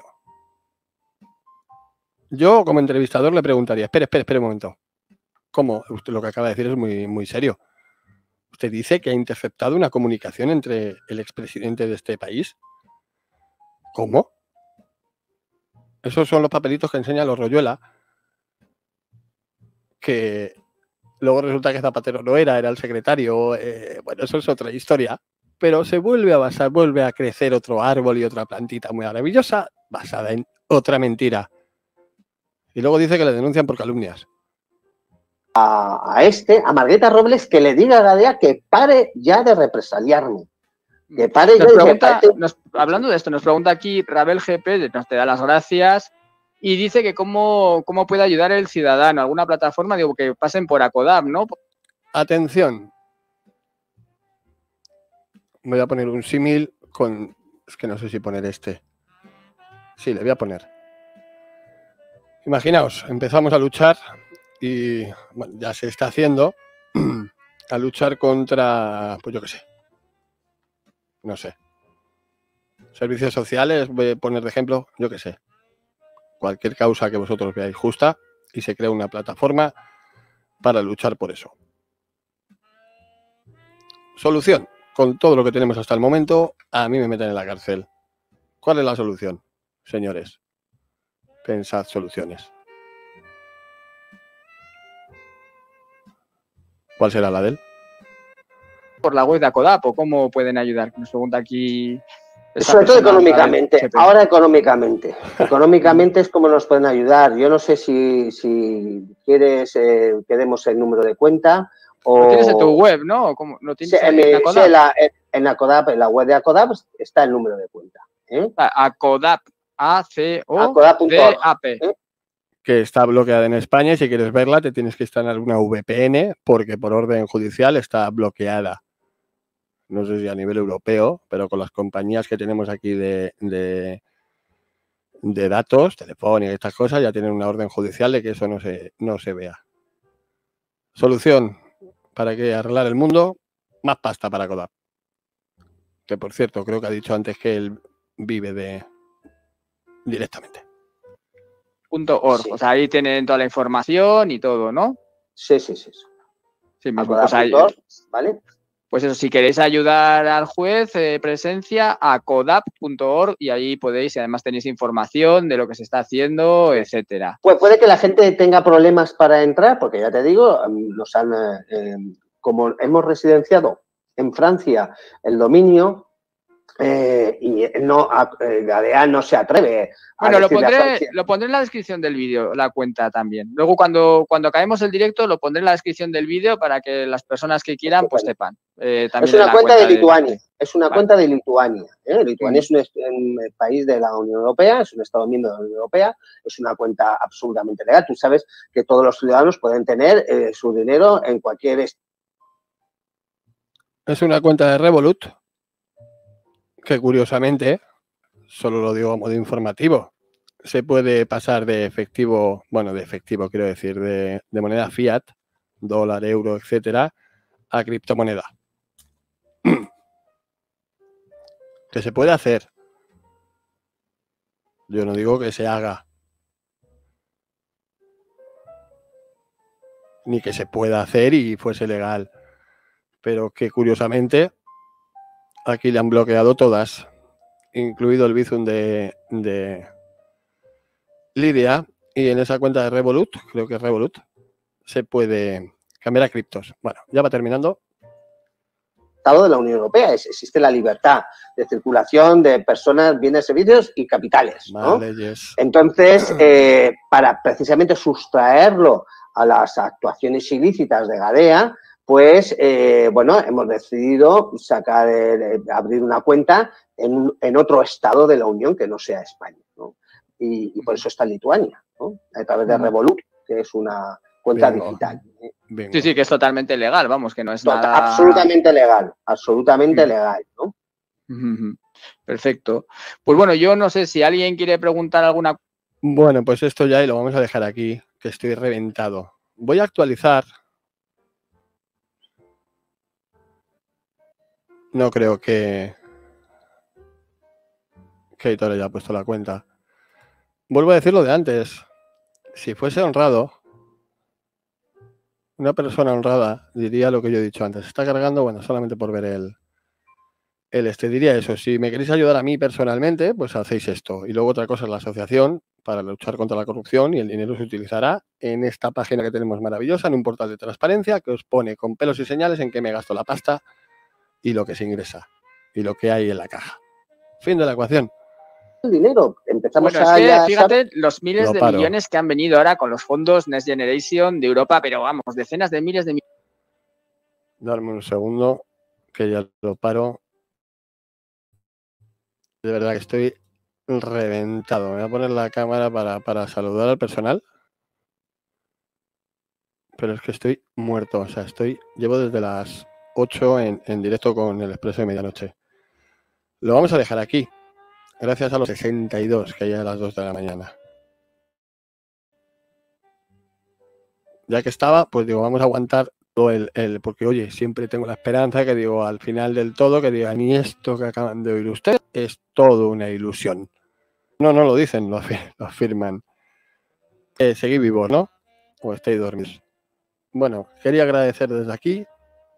Yo, como entrevistador, le preguntaría, espere, espere, espere un momento. ¿Cómo? Usted lo que acaba de decir es muy, muy serio. Usted dice que ha interceptado una comunicación entre el expresidente de este país. ¿Cómo? Esos son los papelitos que enseña los Royuela, que luego resulta que Zapatero no era, era el secretario. Eh, bueno, eso es otra historia. Pero se vuelve a basar, vuelve a crecer otro árbol y otra plantita muy maravillosa basada en otra mentira. Y luego dice que le denuncian por calumnias. A, a este, a Margarita Robles, que le diga a Gadea que pare ya de represaliarme. Que pare nos ya pregunta, de... nos, hablando de esto, nos pregunta aquí Rabel G P, nos te da las gracias y dice que cómo, cómo puede ayudar el ciudadano. ¿Alguna plataforma? Digo, que pasen por Acodap, ¿no? Atención. Voy a poner un símil con... Es que no sé si poner este. Sí, le voy a poner. Imaginaos, empezamos a luchar y bueno, ya se está haciendo a luchar contra, pues yo qué sé, no sé, servicios sociales, voy a poner de ejemplo, yo qué sé, cualquier causa que vosotros veáis justa y se crea una plataforma para luchar por eso. Solución, con todo lo que tenemos hasta el momento, a mí me meten en la cárcel. ¿Cuál es la solución, señores? Pensad soluciones. ¿Cuál será la de él? Por la web de Acodap, ¿o cómo pueden ayudar? Nos pregunta aquí. Sobre todo económicamente. Ahora económicamente. Económicamente es como nos pueden ayudar. Yo no sé si, si quieres eh, que demos el número de cuenta o... Lo tienes en tu web, ¿no? ¿Cómo, ¿Lo tienes sí, en, en Acodap? Sí, en, la, en Acodap, en la web de Acodap está el número de cuenta. ¿eh? Acodap. A C O D A P. ¿eh? Que está bloqueada en España y si quieres verla te tienes que instalar una V P N porque por orden judicial está bloqueada. No sé si a nivel europeo, pero con las compañías que tenemos aquí de, de, de datos, telefónica y estas cosas, ya tienen una orden judicial de que eso no se, no se vea. Solución para que arreglar el mundo, más pasta para Acodap. Que por cierto, creo que ha dicho antes que él vive de directamente. .org, sí. O sea, ahí tienen toda la información y todo, ¿no? Sí, sí, sí. Sí, mismo, pues, ahí, ¿vale? Pues eso, si queréis ayudar al juez, eh, presencia a acodap punto org y ahí podéis, y además tenéis información de lo que se está haciendo, etcétera. Pues puede que la gente tenga problemas para entrar, porque ya te digo, nos han, eh, como hemos residenciado en Francia el dominio, Eh, y no, Gadea no se atreve a bueno, lo pondré, lo pondré en la descripción del vídeo, la cuenta también. Luego cuando, cuando acabemos el directo lo pondré en la descripción del vídeo para que las personas que quieran pues sepan. Eh, también es una cuenta, cuenta de Lituania, de... es una vale. cuenta de Lituania. ¿eh? Lituania sí. es un, un país de la Unión Europea, es un Estado miembro de la Unión Europea, es una cuenta absolutamente legal. Tú sabes que todos los ciudadanos pueden tener eh, su dinero en cualquier... Es una cuenta de Revolut, que curiosamente, solo lo digo a modo informativo, se puede pasar de efectivo, bueno, de efectivo quiero decir, de, de moneda fiat, dólar, euro, etcétera, a criptomoneda. Que se puede hacer. Yo no digo que se haga. Ni que se pueda hacer y fuese legal. Pero que curiosamente aquí le han bloqueado todas, incluido el Bizum de, de, Lidia, y en esa cuenta de Revolut, creo que es Revolut, se puede cambiar a criptos. Bueno, ya va terminando. De la Unión Europea existe la libertad de circulación de personas, bienes, servicios y capitales, ¿no? Leyes. Entonces, eh, para precisamente sustraerlo a las actuaciones ilícitas de Gadea, pues, eh, bueno, hemos decidido sacar, eh, abrir una cuenta en, en otro estado de la Unión que no sea España, ¿no? Y, y por eso está Lituania, ¿no? A través de Revolut, que es una cuenta Bingo. digital. Bingo. Sí, sí, que es totalmente legal, vamos, que no es Total, nada... Absolutamente legal, absolutamente mm. legal, ¿no? Perfecto. Pues bueno, yo no sé si alguien quiere preguntar alguna... Bueno, pues esto ya y lo vamos a dejar aquí, que estoy reventado. Voy a actualizar. No creo que... que Aitor haya puesto la cuenta. Vuelvo a decir lo de antes. Si fuese honrado, una persona honrada diría lo que yo he dicho antes. Está cargando, bueno, solamente por ver el, el este. Diría eso. Si me queréis ayudar a mí personalmente, pues hacéis esto. Y luego otra cosa es la asociación para luchar contra la corrupción y el dinero se utilizará en esta página que tenemos maravillosa, en un portal de transparencia que os pone con pelos y señales en qué me gasto la pasta y lo que se ingresa y lo que hay en la caja. Fin de la ecuación. El dinero, empezamos bueno, a... Es que, ya, fíjate los miles lo de paro. millones que han venido ahora con los fondos Next Generation de Europa, pero vamos, decenas de miles de millones. Darme un segundo, que ya lo paro. De verdad que estoy reventado. Me voy a poner la cámara para, para saludar al personal. Pero es que estoy muerto. O sea, estoy. Llevo desde las ocho en, en directo con el Expreso de Medianoche. Lo vamos a dejar aquí. Gracias a los sesenta y dos que hay a las dos de la mañana. Ya que estaba, pues digo, vamos a aguantar todo el, el. Porque, oye, siempre tengo la esperanza que digo, al final del todo, que digan, y esto que acaban de oír ustedes es todo una ilusión. No, no lo dicen, lo, lo afirman. Eh, seguid vivos, ¿no? O estáis dormidos. Bueno, quería agradecer desde aquí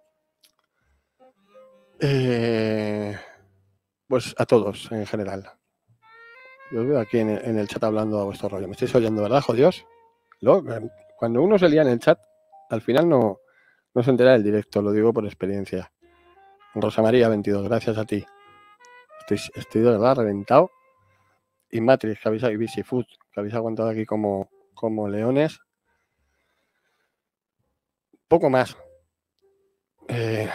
eh, pues a todos en general. Yo os veo aquí en el, en el chat hablando a vuestro rollo. ¿Me estáis oyendo, verdad, jodidos? Lo, cuando uno se lía en el chat, al final no, no se entera del directo, lo digo por experiencia. Rosa María veintidós, gracias a ti. Estoy, estoy de verdad reventado. Y Matrix, que habéis, y Busy Food, que habéis aguantado aquí como, como leones. Poco más. Eh,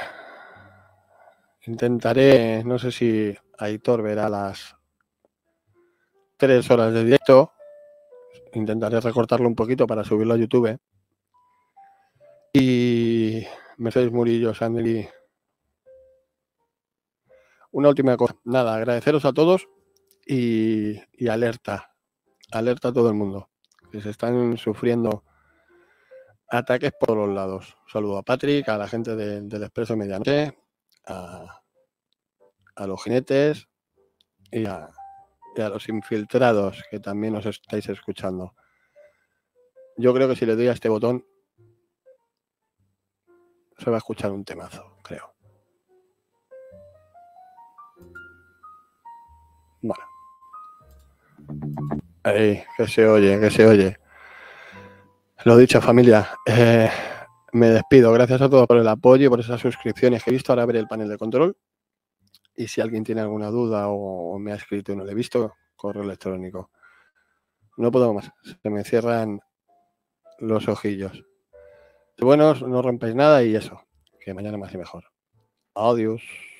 intentaré, no sé si Aitor verá las tres horas de directo. Intentaré recortarlo un poquito para subirlo a YouTube. Y Mercedes Murillo, Sandy. Una última cosa. Nada, agradeceros a todos y, y alerta. Alerta a todo el mundo. Que se están sufriendo ataques por los lados. Un saludo a Patrick, a la gente de, del Expreso Medianoche, a, a los jinetes y a, y a los infiltrados que también os estáis escuchando. Yo creo que si le doy a este botón se va a escuchar un temazo, creo. Bueno. Ahí, que se oye, que se oye. Lo dicho, familia. Eh, me despido. Gracias a todos por el apoyo y por esas suscripciones que he visto. Ahora veré el panel de control. Y si alguien tiene alguna duda o, o me ha escrito y no lo he visto, correo electrónico. No puedo más. Se me cierran los ojillos. Buenos, no rompéis nada y eso. Que mañana más y mejor. Adiós.